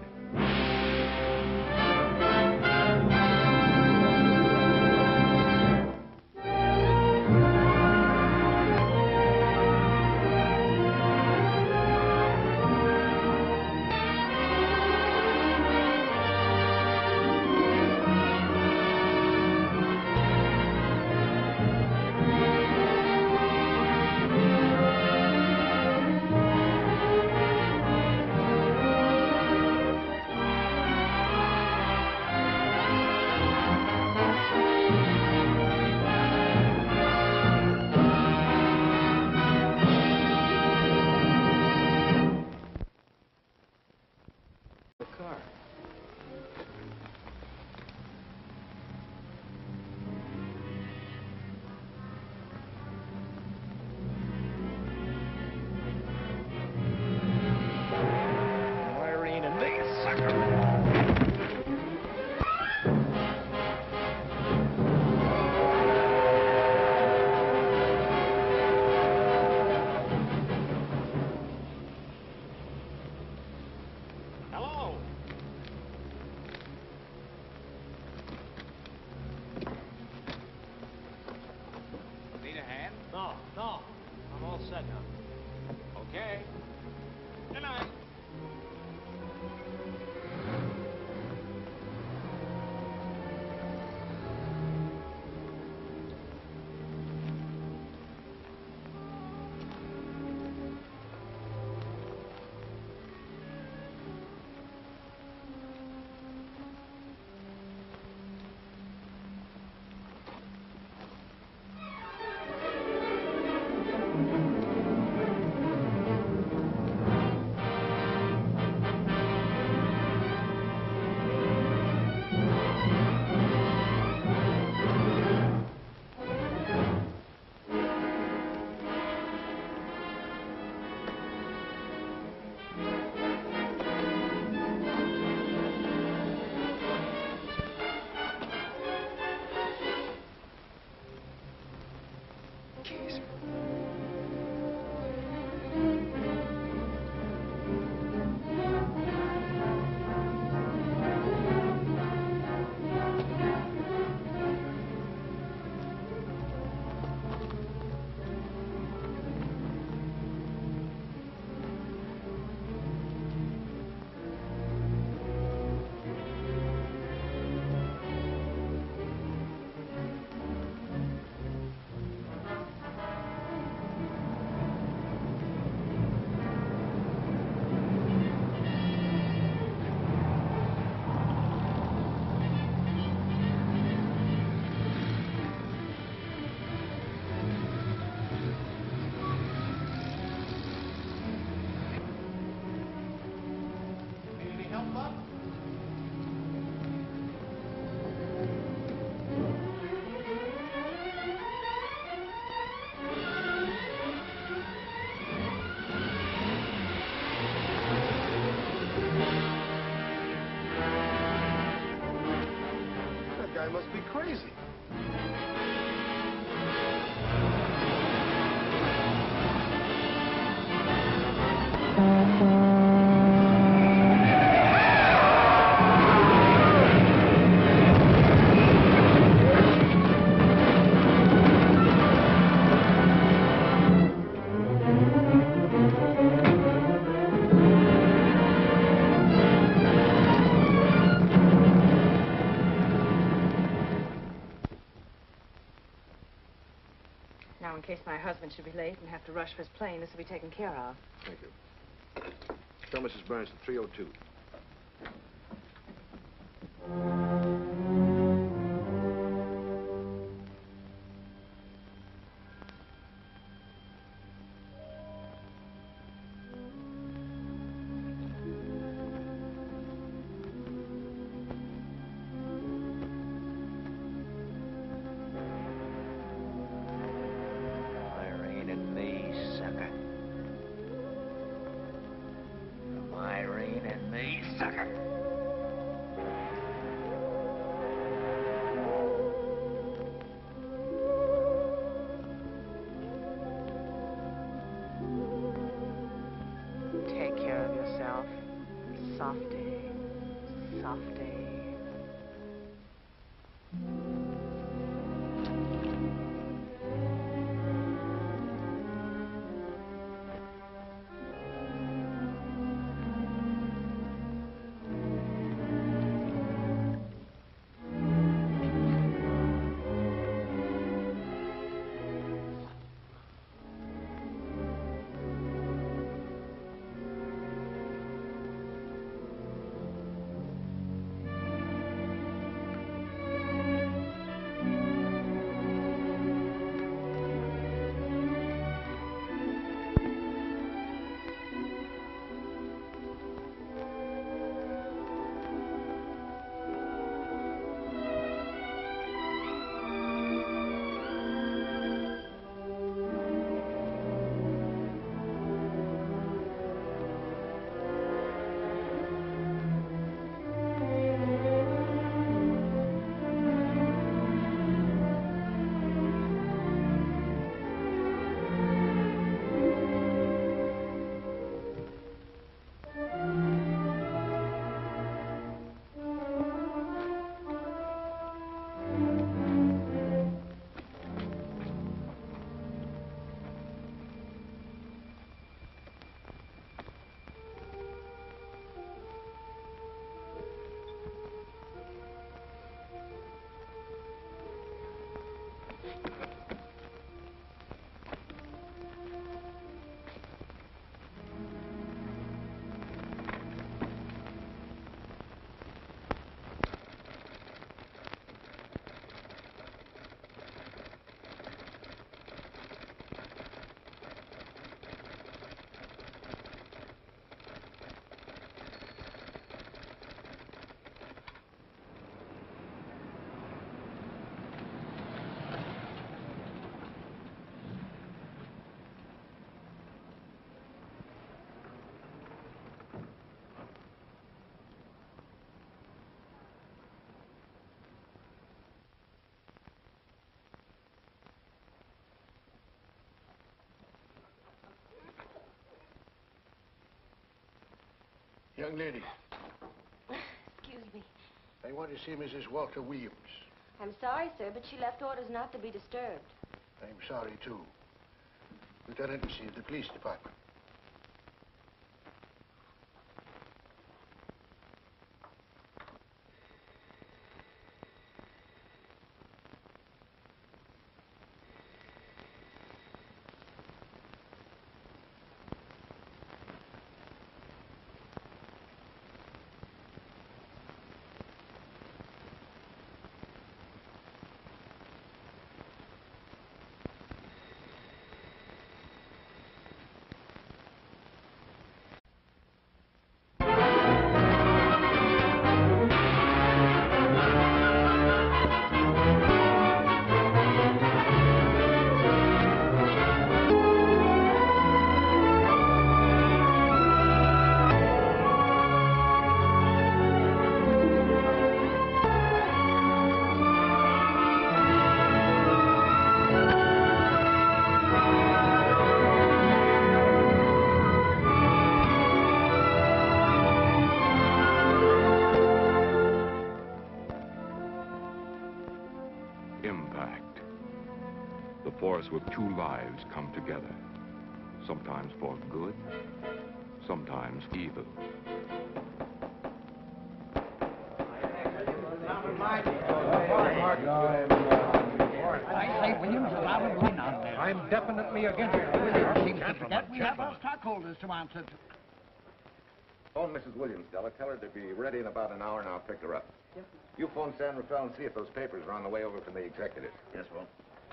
S17: That guy must be crazy.
S8: Now, in case my husband should be late and have to rush for his plane, this will be taken care of.
S17: Thank you. Tell Missus Burns at three oh two.
S8: Softy. Softy.
S13: Young lady,
S1: Excuse me.
S13: I want to see Missus Walter Williams.
S1: I'm sorry, sir, but she left orders not to be disturbed.
S13: I'm sorry, too. Lieutenant, you see, the police department.
S7: Impact. The force where two lives come together. Sometimes for good, sometimes evil.
S2: I say Williams is out of win on this.
S3: I'm definitely against it.
S2: Seems to forget we have our stockholders to answer to.
S4: Phone Missus Williams, Della. Tell her to be ready in about an hour, and I'll pick her up. Yes, sir. You phone San Rafael and see if those papers are on the way over from the executive.
S2: Yes, well.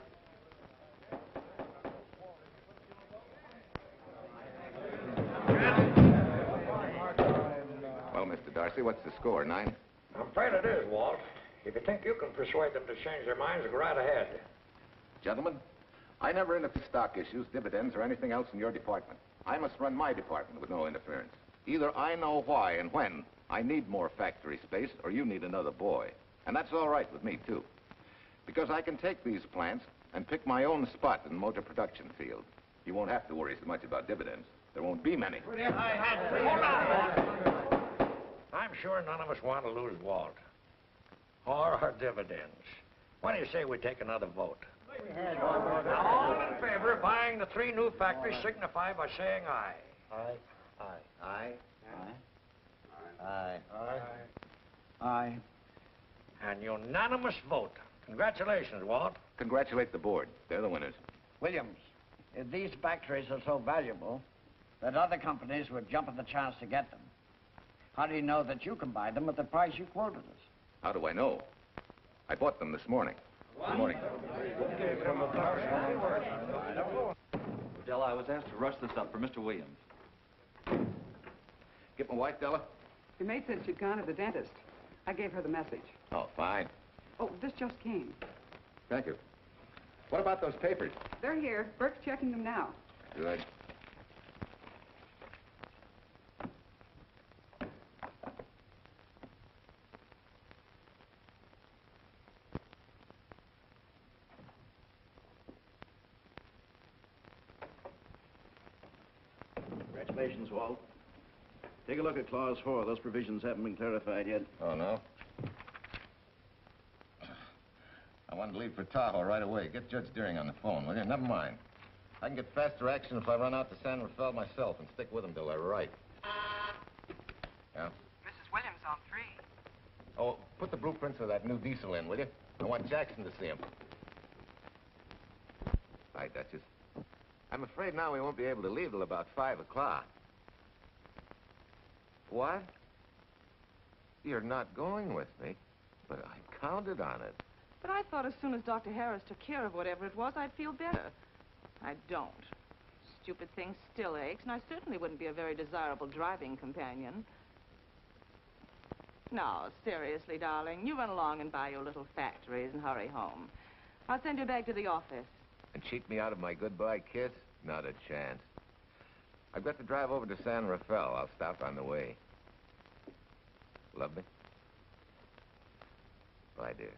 S4: Well, Mister Darcy, what's the score? Nine?
S3: I'm afraid it is, Walt. If you think you can persuade them to change their minds, go right ahead.
S4: Gentlemen, I never interfere with stock issues, dividends, or anything else in your department. I must run my department with no interference. Either I know why and when I need more factory space, or you need another boy. And that's all right with me, too. Because I can take these plants and pick my own spot in the motor production field. You won't have to worry so much about dividends. There won't be many.
S3: I'm sure none of us want to lose Walt. Or our dividends. What do you say we take another vote? Now, all in favor of buying the three new factories signify by saying aye.
S2: Aye. Aye.
S3: Aye.
S2: Aye. Aye. Aye.
S3: And unanimous vote. Congratulations, Walt.
S4: Congratulate the board. They're the winners.
S2: Williams, if these factories are so valuable that other companies would jump at the chance to get them, how do you know that you can buy them at the price you quoted us?
S4: How do I know? I bought them this morning. Good morning.
S5: Della, I was asked to rush this up for Mister Williams.
S4: Get my wife, Della?
S19: Your maid said she'd gone to the dentist. I gave her the message.
S4: Oh, fine.
S19: Oh, this just came.
S4: Thank you. What about those papers?
S19: They're here. Burke's checking them now.
S4: Good.
S17: Congratulations, Walt. Take a look at Clause four. Those provisions haven't been clarified yet.
S4: Oh, no? I wanted to leave for Tahoe right away. Get Judge Deering on the phone, will you? Never mind. I can get faster action if I run out to San Rafael myself and stick with them till they're right. Yeah?
S8: Missus Williams on three.
S4: Oh, put the blueprints of that new diesel in, will you? I want Jackson to see him. Hi, Duchess. I'm afraid now we won't be able to leave till about five o'clock. What? You're not going with me, but I counted on it.
S8: But I thought as soon as Doctor Harris took care of whatever it was, I'd feel better. I don't. Stupid thing still aches, and I certainly wouldn't be a very desirable driving companion. No, seriously, darling, you run along and buy your little factories and hurry home. I'll send you back to the office.
S4: And cheat me out of my goodbye kiss? Not a chance. I've got to drive over to San Rafael. I'll stop on the way. Love me? Bye, dear.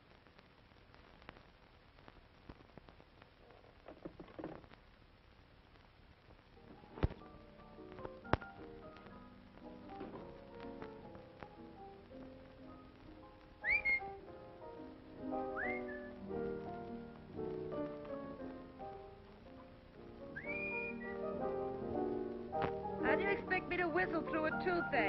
S20: How do you expect me to whistle through a toothache?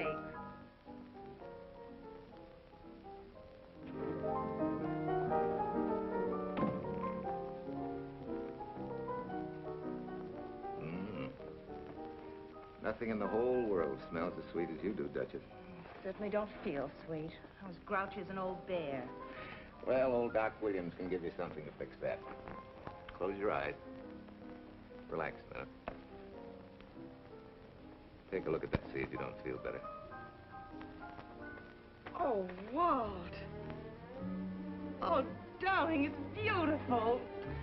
S4: Mm. Nothing in the whole world smells as sweet as you do, Duchess.
S8: Certainly don't feel sweet. I was grouchy as an old bear.
S4: Well, old Doc Williams can give you something to fix that. Close your eyes. Relax a minute. Take a look at that, see if you don't feel better.
S8: Oh, Walt. Oh, darling, it's beautiful.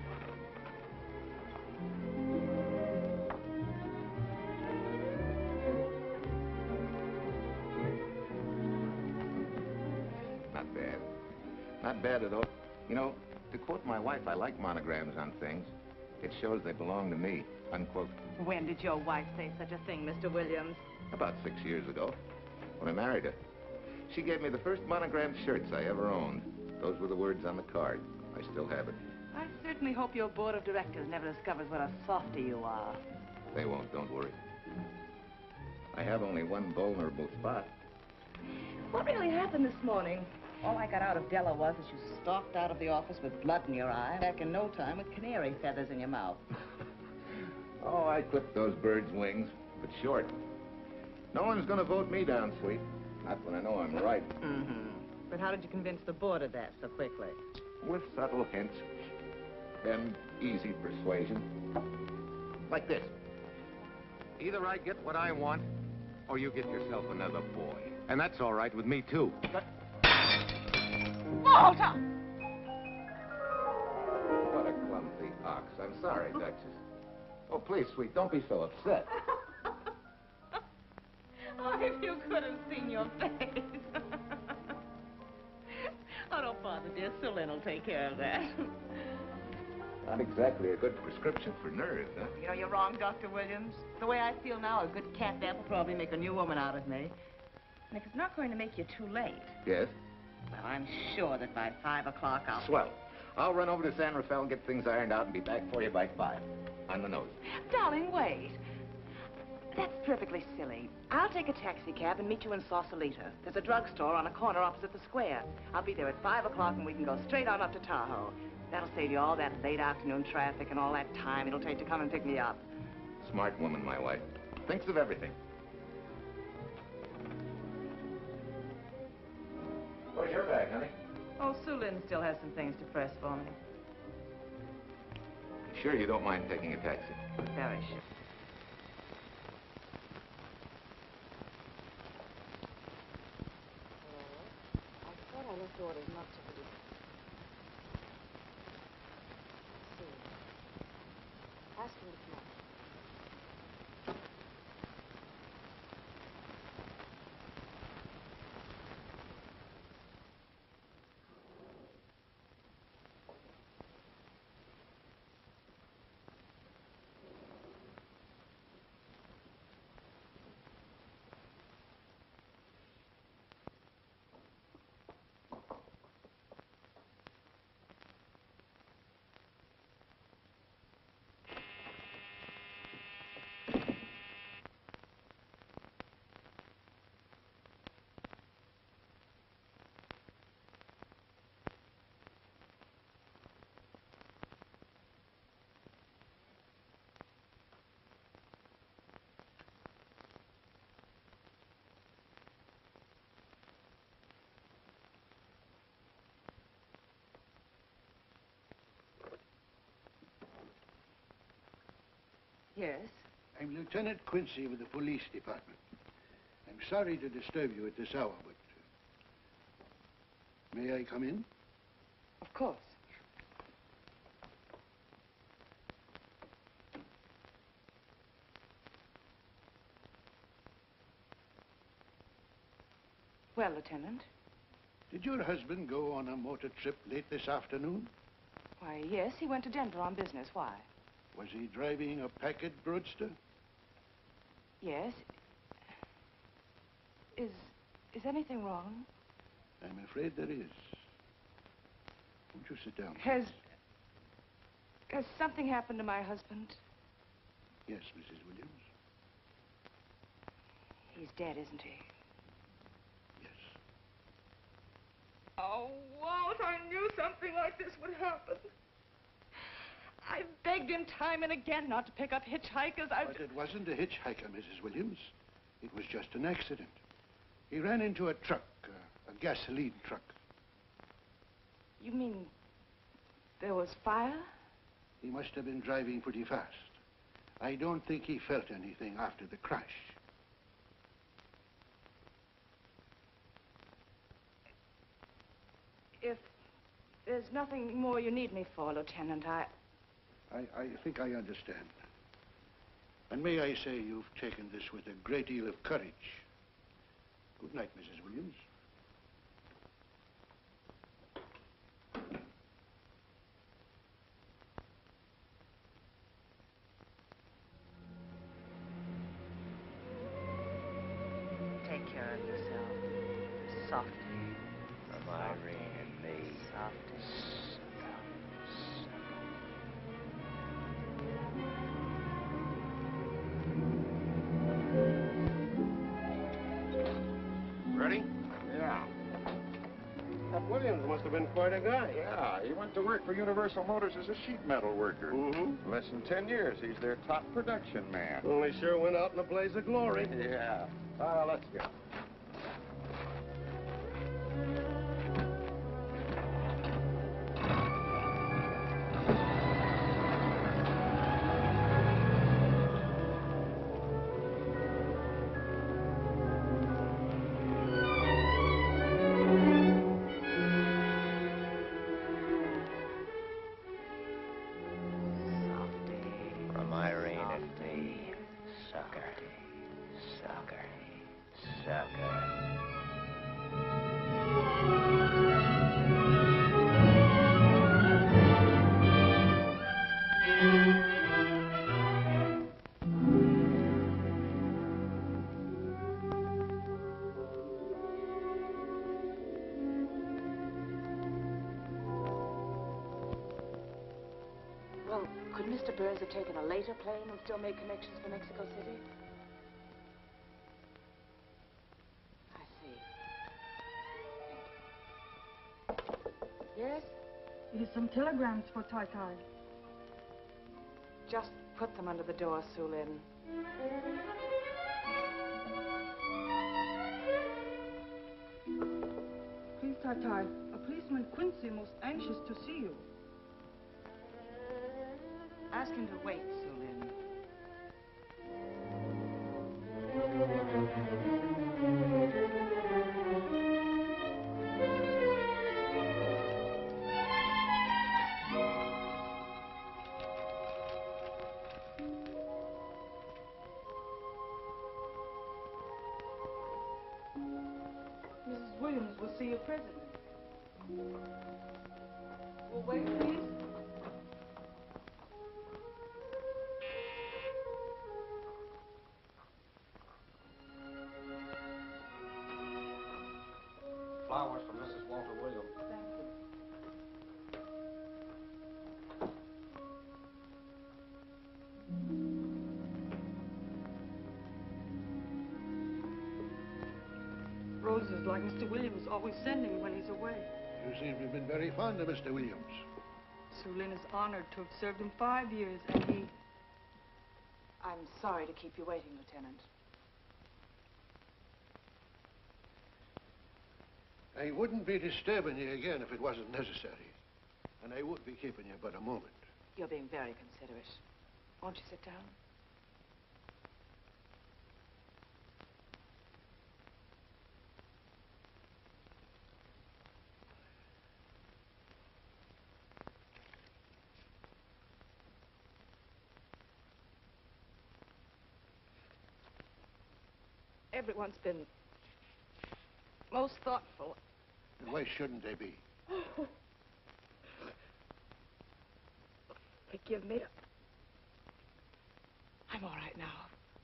S4: Not bad. Not bad at all. You know, to quote my wife, I like monograms on things. It shows they belong to me, unquote.
S8: When did your wife say such a thing, Mister Williams?
S4: About six years ago, when I married her. She gave me the first monogrammed shirts I ever owned. Those were the words on the card. I still have it.
S8: I certainly hope your board of directors never discovers what a softy you are.
S4: They won't, don't worry. I have only one vulnerable spot.
S8: What really happened this morning? All I got out of Della was that you stalked out of the office with blood in your eye, back in no time with canary feathers in your mouth.
S4: Oh, I clipped those birds' wings, but short. No one's gonna vote me down, sweet. Not when I know I'm right.
S8: Mm-hmm. But how did you convince the board of that so quickly?
S4: With subtle hints and easy persuasion. Like this. Either I get what I want, or you get yourself another boy. And that's all right with me, too. But...
S8: Walter!
S4: What a clumsy ox. I'm sorry, Duchess. Oh, please, sweet, don't be so upset.
S8: Oh, if you could have seen your face. Oh, don't bother, dear. Sue Lynn will take care of that.
S4: Not exactly a good prescription for nerves, huh?
S8: You know, you're wrong, Doctor Williams. The way I feel now, a good catnap will probably make a new woman out of me. And if it's not going to make you too late,
S4: Yes?
S8: well, I'm sure that by five o'clock I'll...
S4: Swell. I'll run over to San Rafael and get things ironed out and be back for you by five. On the nose.
S8: Darling, wait. That's perfectly silly. I'll take a taxi cab and meet you in Sausalito. There's a drugstore on a corner opposite the square. I'll be there at five o'clock and we can go straight on up to Tahoe. That'll save you all that late afternoon traffic and all that time it'll take to come and pick me up.
S4: Smart woman, my wife. Thinks of everything. Where's your bag, honey?
S8: Oh, Sue Lynn still has some things to press for me.
S4: Sure you don't mind taking a taxi?
S8: Very sure.
S20: I thought I left orders not to leave. See. Ask him to come up.
S8: Yes?
S13: I'm Lieutenant Quincy with the police department. I'm sorry to disturb you at this hour, but... Uh, may I come in?
S8: Of course. Well, Lieutenant?
S13: Did your husband go on a motor trip late this afternoon?
S8: Why, yes, he went to Denver on business. Why?
S13: Was he driving a packet roadster?
S8: Yes. Is... is anything wrong?
S13: I'm afraid there is. Won't you sit down?
S8: Has... has something happened to my husband?
S13: Yes, Missus Williams.
S8: He's dead, isn't he?
S13: Yes.
S14: Oh, Walt, I knew something like this would happen. I begged him time and again not to pick up hitchhikers. I...
S13: But it wasn't a hitchhiker, Missus Williams. It was just an accident. He ran into a truck, uh, a gasoline truck.
S8: You mean there was fire?
S13: He must have been driving pretty fast. I don't think he felt anything after the crash.
S8: If there's nothing more you need me for, Lieutenant, I...
S13: I, I think I understand. And may I say you've taken this with a great deal of courage. Good night, Missus Williams.
S8: Take care of yourself. Softly.
S3: From Irene and me.
S8: Softly.
S6: Ready?
S15: Yeah. That Williams must have been quite a guy.
S6: Yeah, he went to work for Universal Motors as a sheet metal worker.
S15: Mm-hmm.
S6: Less than ten years, he's their top production man.
S15: Well, he sure went out in a blaze of glory.
S6: Yeah. Uh, let's go.
S3: From Irene and me. Sucker. Sucker. Sucker.
S8: Burrs have taken a later plane and still make connections for Mexico City? I see.
S14: Yes? It is some telegrams for Tai Tai.
S8: Just put them under the door, Su Lin.
S14: Please, Tai Tai, a policeman Quincy most anxious to see you.
S8: Ask him to wait, Su Lin.
S14: Missus Williams will see you presently. Will wait, please.
S21: Flowers for Missus Walter Williams.
S14: Thank you. Roses like Mister Williams always sending when he's away.
S13: You seem to have been very fond of Mister Williams.
S14: Su Lin is honored to have served him five years, and he...
S8: I'm sorry to keep you waiting, Lieutenant.
S13: I wouldn't be disturbing you again if it wasn't necessary. And I would be keeping you but a moment.
S8: You're being very considerate. Won't you sit down? Everyone's been most thoughtful.
S13: And why shouldn't they be?
S8: Forgive me. I'm all right now.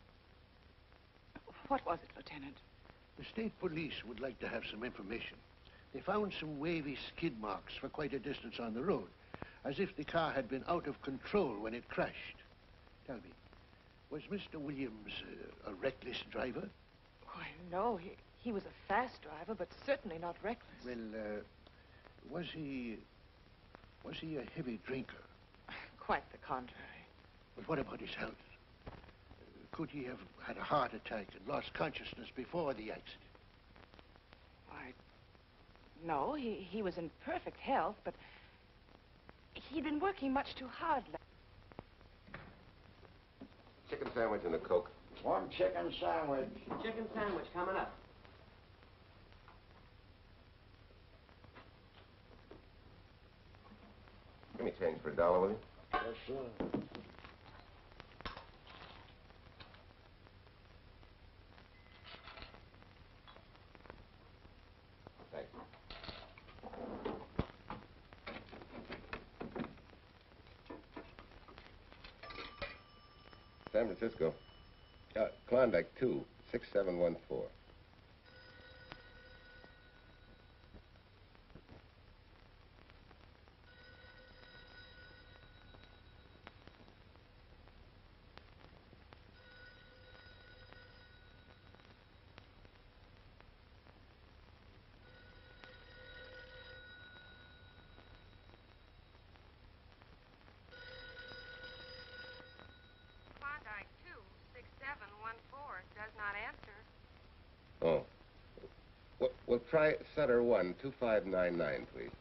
S8: What was it, Lieutenant?
S13: The state police would like to have some information. They found some wavy skid marks for quite a distance on the road, as if the car had been out of control when it crashed. Tell me, was Mister Williams uh, a reckless driver?
S8: Why, no. He, he was a fast driver, but certainly not reckless.
S13: Well, uh, was he... was he a heavy drinker?
S8: Quite the contrary.
S13: But what about his health? Uh, could he have had a heart attack and lost consciousness before the accident?
S8: Why, no. He, he was in perfect health, but he'd been working much too hard.
S11: Chicken sandwich and a Coke.
S2: One chicken sandwich.
S21: Chicken sandwich coming up.
S11: Give me change for a dollar, will you?
S2: Yes, sir.
S11: Thanks. San Francisco. Uh, Klondike two, six seven one four.
S1: Does not answer.
S11: Oh. Well, we'll try Sutter one, two five nine nine, please.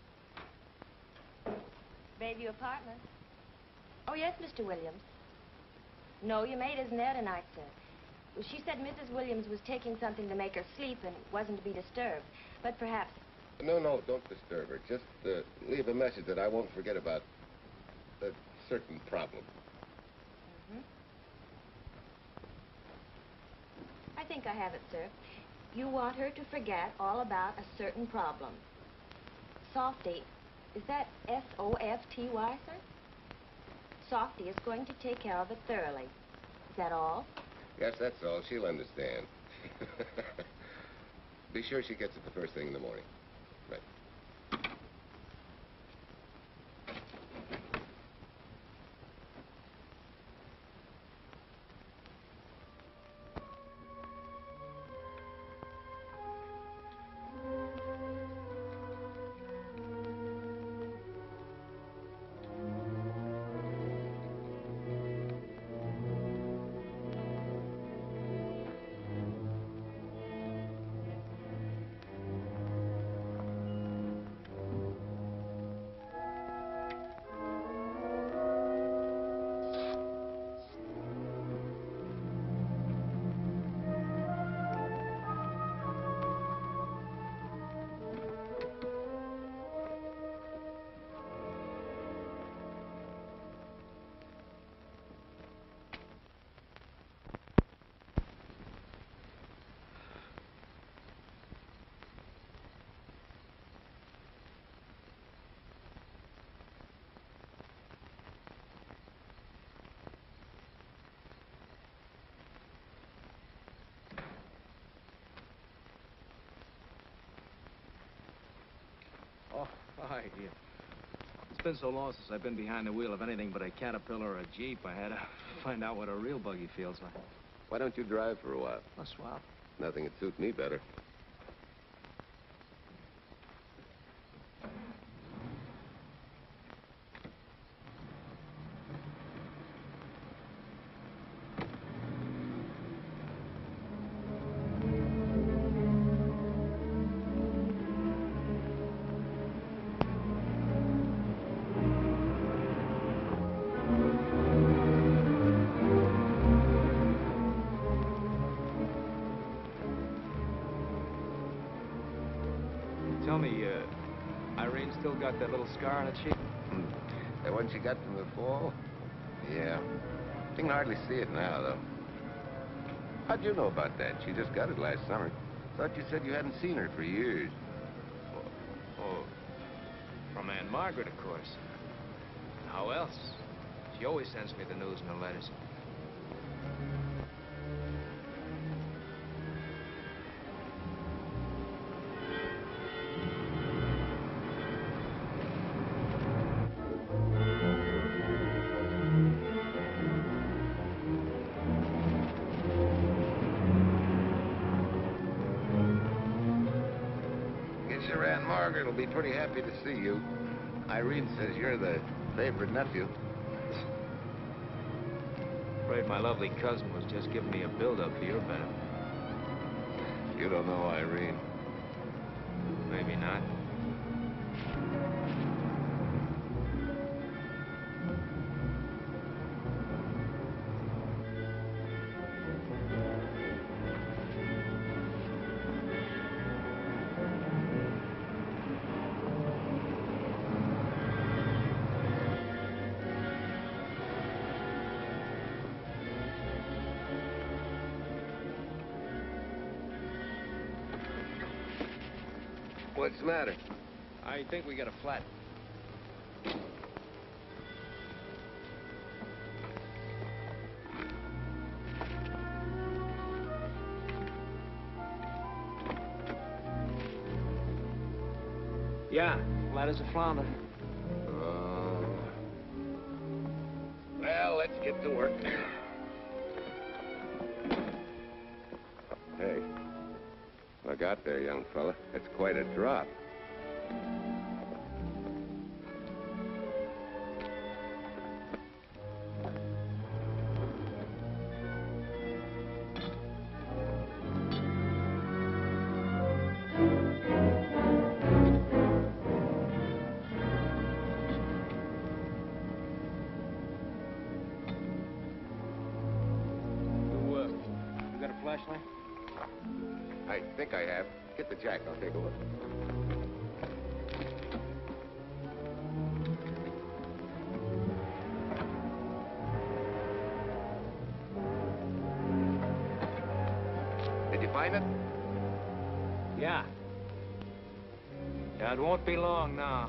S1: Bayview Apartment. Oh, yes, Mister Williams. No, your maid isn't there tonight, sir. Well, she said Missus Williams was taking something to make her sleep and wasn't to be disturbed. But perhaps...
S11: No, no, don't disturb her. Just uh, leave a message that I won't forget about a certain problem.
S1: Mm-hmm. I think I have it, sir. You want her to forget all about a certain problem. Softy, is that S O F T Y, sir? Softy is going to take care of it thoroughly. Is that all?
S11: Yes, that's all. She'll understand. Be sure she gets it the first thing in the morning. Right.
S10: right. Yeah. It's been so long since I've been behind the wheel of anything but a Caterpillar or a Jeep, I had to find out what a real buggy feels like.
S11: Why don't you drive for a while?
S10: A swap.
S11: Nothing would suit me better.
S10: Tell me, uh, Irene still got that little scar on her cheek?
S11: Hmm. That one she got from the fall? Yeah. You can hardly see it now, though. How'd you know about that? She just got it last summer. Thought you said you hadn't seen her for years.
S10: Oh, oh, from Aunt Margaret, of course. How else? She always sends me the news in her letters.
S11: Guess your Aunt Margaret will be pretty happy to see you. Irene says you're the favorite nephew.
S10: Afraid my lovely cousin was just giving me a build-up for your benefit.
S11: You don't know Irene.
S10: Maybe not.
S11: What's the matter?
S10: I think we got a flat. Yeah, flat as a flounder.
S11: Oh. Well, let's get to work. Hey. Look out there, young fella. It's quite a drop.
S10: You, uh, you got a flashlight?
S11: I think I have. Get the jack. I'll take a look. Did you find it?
S10: Yeah. Yeah, it won't be long now.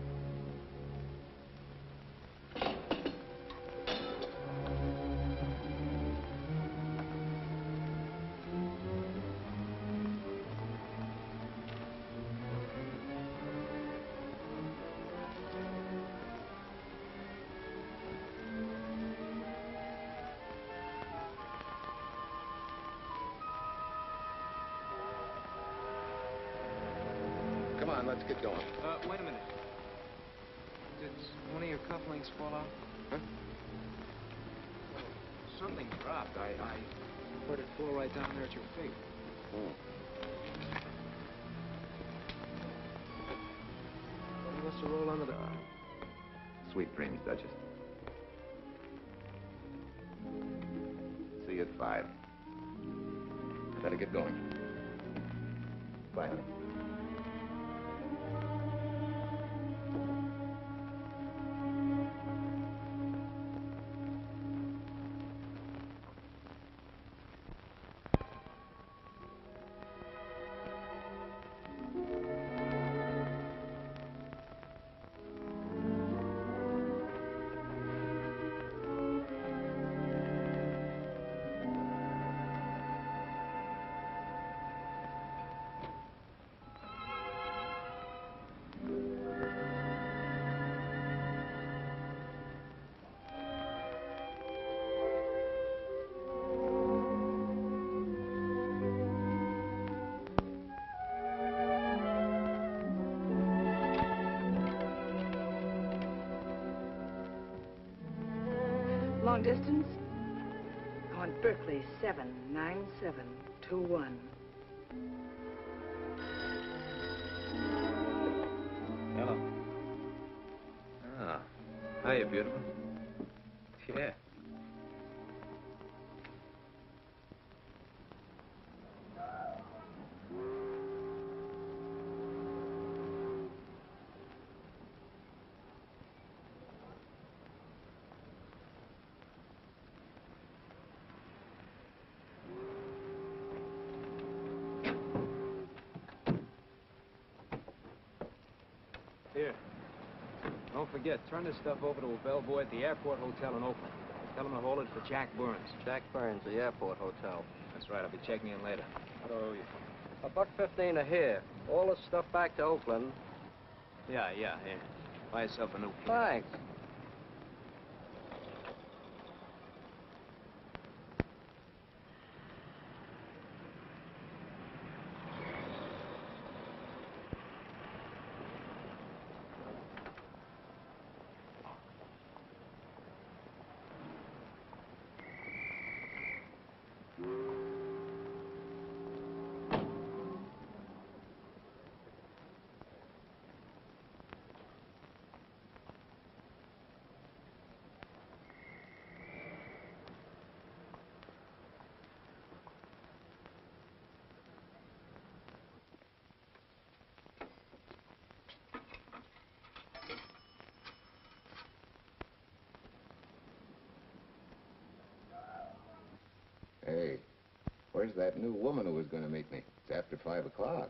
S11: Come on, let's get going.
S10: Uh, wait a minute. Did one of your cufflinks fall off?
S11: Huh?
S10: Something dropped. I, I heard it fall right down there at your feet.
S11: Oh.
S10: It must have rolled under the...
S11: Sweet dreams, Duchess. See you at five. Better get going. Bye, honey.
S20: Long distance?
S8: I want Berkeley seven nine seven two one.
S10: Hello. Ah. Hiya, beautiful. Yeah. Here. Don't forget, turn this stuff over to a bellboy at the Airport Hotel in Oakland. Tell him to hold it for Jack Burns.
S12: Jack Burns, the Airport Hotel.
S10: That's right. I'll be checking in later. What do I owe you?
S12: A buck fifteen a here. All the stuff back to Oakland.
S10: Yeah, yeah, here. Buy yourself a new kit.
S12: Thanks.
S11: Hey, where's that new woman who was going to meet me? It's after five o'clock.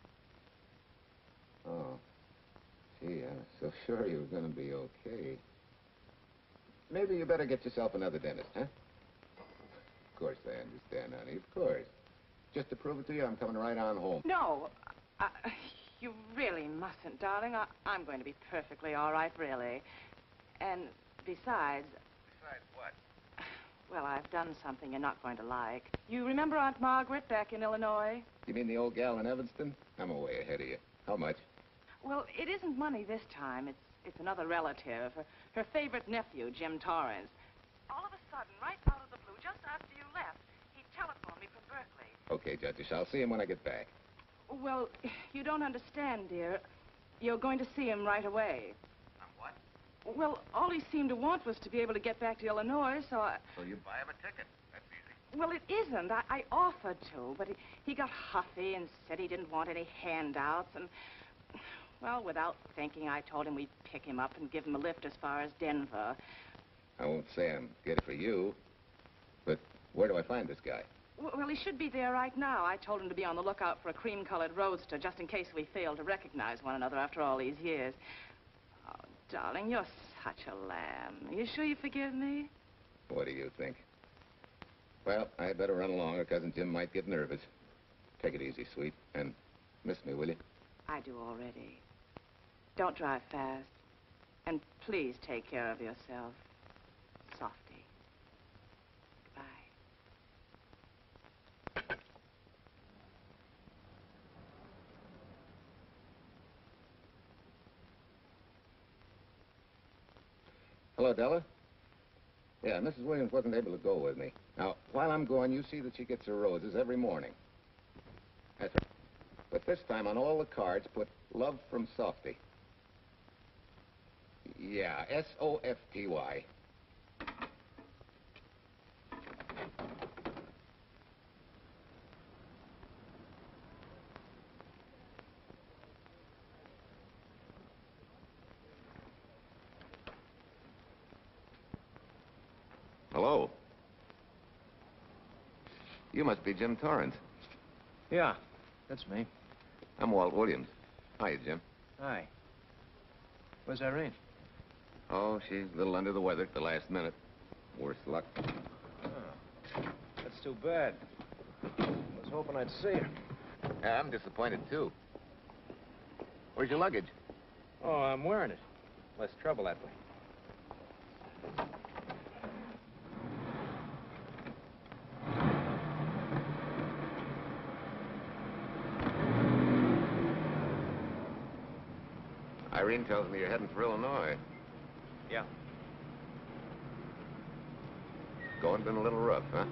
S11: Oh. Gee, I was so sure you were going to be okay. Maybe you better get yourself another dentist, huh? Of course I understand, honey, of course. Just to prove it to you, I'm coming right on home.
S8: No, I, you really mustn't, darling. I, I'm going to be perfectly all right, really. And besides...
S11: Besides what?
S8: Well, I've done something you're not going to like. You remember Aunt Margaret back in Illinois?
S11: You mean the old gal in Evanston? I'm way ahead of you. How much?
S8: Well, it isn't money this time. It's it's another relative. Her, her favorite nephew, Jim Torrance. All of a sudden, right out of the blue, just after you left, he telephoned me from Berkeley.
S11: Okay, Judge, I'll see him when I get back.
S8: Well, you don't understand, dear. You're going to see him right away.
S11: What?
S8: Well, all he seemed to want was to be able to get back to Illinois, so I...
S11: So you buy him a ticket. That's easy.
S8: Well, it isn't. I, I offered to, but he, he got huffy and said he didn't want any handouts, and... Well, without thinking, I told him we'd pick him up and give him a lift as far as Denver.
S11: I won't say I'm good for you, but where do I find this guy?
S8: Well, he should be there right now. I told him to be on the lookout for a cream-colored roadster, just in case we fail to recognize one another after all these years. Oh, darling, you're such a lamb. You sure you forgive me?
S11: What do you think? Well, I'd better run along, or Cousin Jim might get nervous. Take it easy, sweet, and miss me, will you?
S8: I do already. Don't drive fast. And please take care of yourself. Softy. Goodbye.
S11: Hello, Della? Yeah, Missus Williams wasn't able to go with me. Now, while I'm gone, you see that she gets her roses every morning. That's right. But this time, on all the cards, put love from Softy. Yeah, S O F T Y. Hello. You must be Jim Torrance.
S10: Yeah, that's me.
S11: I'm Walt Williams. Hiya, Jim.
S10: Hi. Where's Irene?
S11: Oh, she's a little under the weather at the last minute. Worse luck.
S10: Oh, that's too bad. I was hoping I'd see her.
S11: Yeah, I'm disappointed, too. Where's your luggage?
S10: Oh, I'm wearing it. Less trouble that way.
S11: Irene tells me you're heading for Illinois.
S10: Yeah.
S11: Going been a little rough, huh?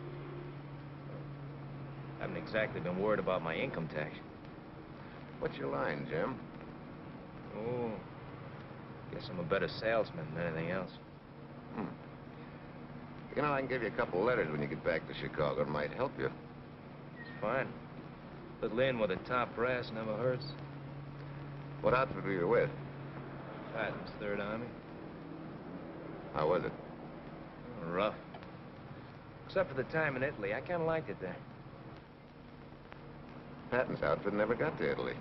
S10: Haven't exactly been worried about my income tax.
S11: What's your line, Jim?
S10: Oh, guess I'm a better salesman than anything else.
S11: Hmm. You know, I can give you a couple letters when you get back to Chicago. It might help you.
S10: It's fine. Little in with a top brass never hurts.
S11: What outfit were you with?
S10: Patton's Third Army.
S11: How was it?
S10: Rough. Except for the time in Italy. I kind of liked it there.
S11: Patton's outfit never got to Italy.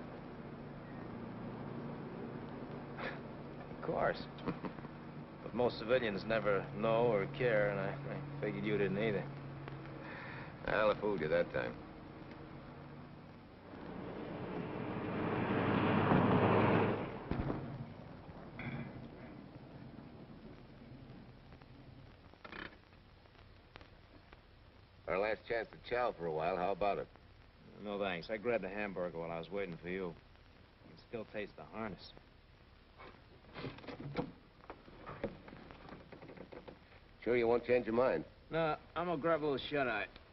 S10: Of course. But most civilians never know or care, and I, I figured you didn't either.
S11: Well, I fooled you that time. Our last chance to chow for a while. How about it?
S10: No, thanks. I grabbed a hamburger while I was waiting for you. I can still taste the harness.
S11: Sure you won't change your mind?
S10: No, I'm gonna grab a little shut-eye.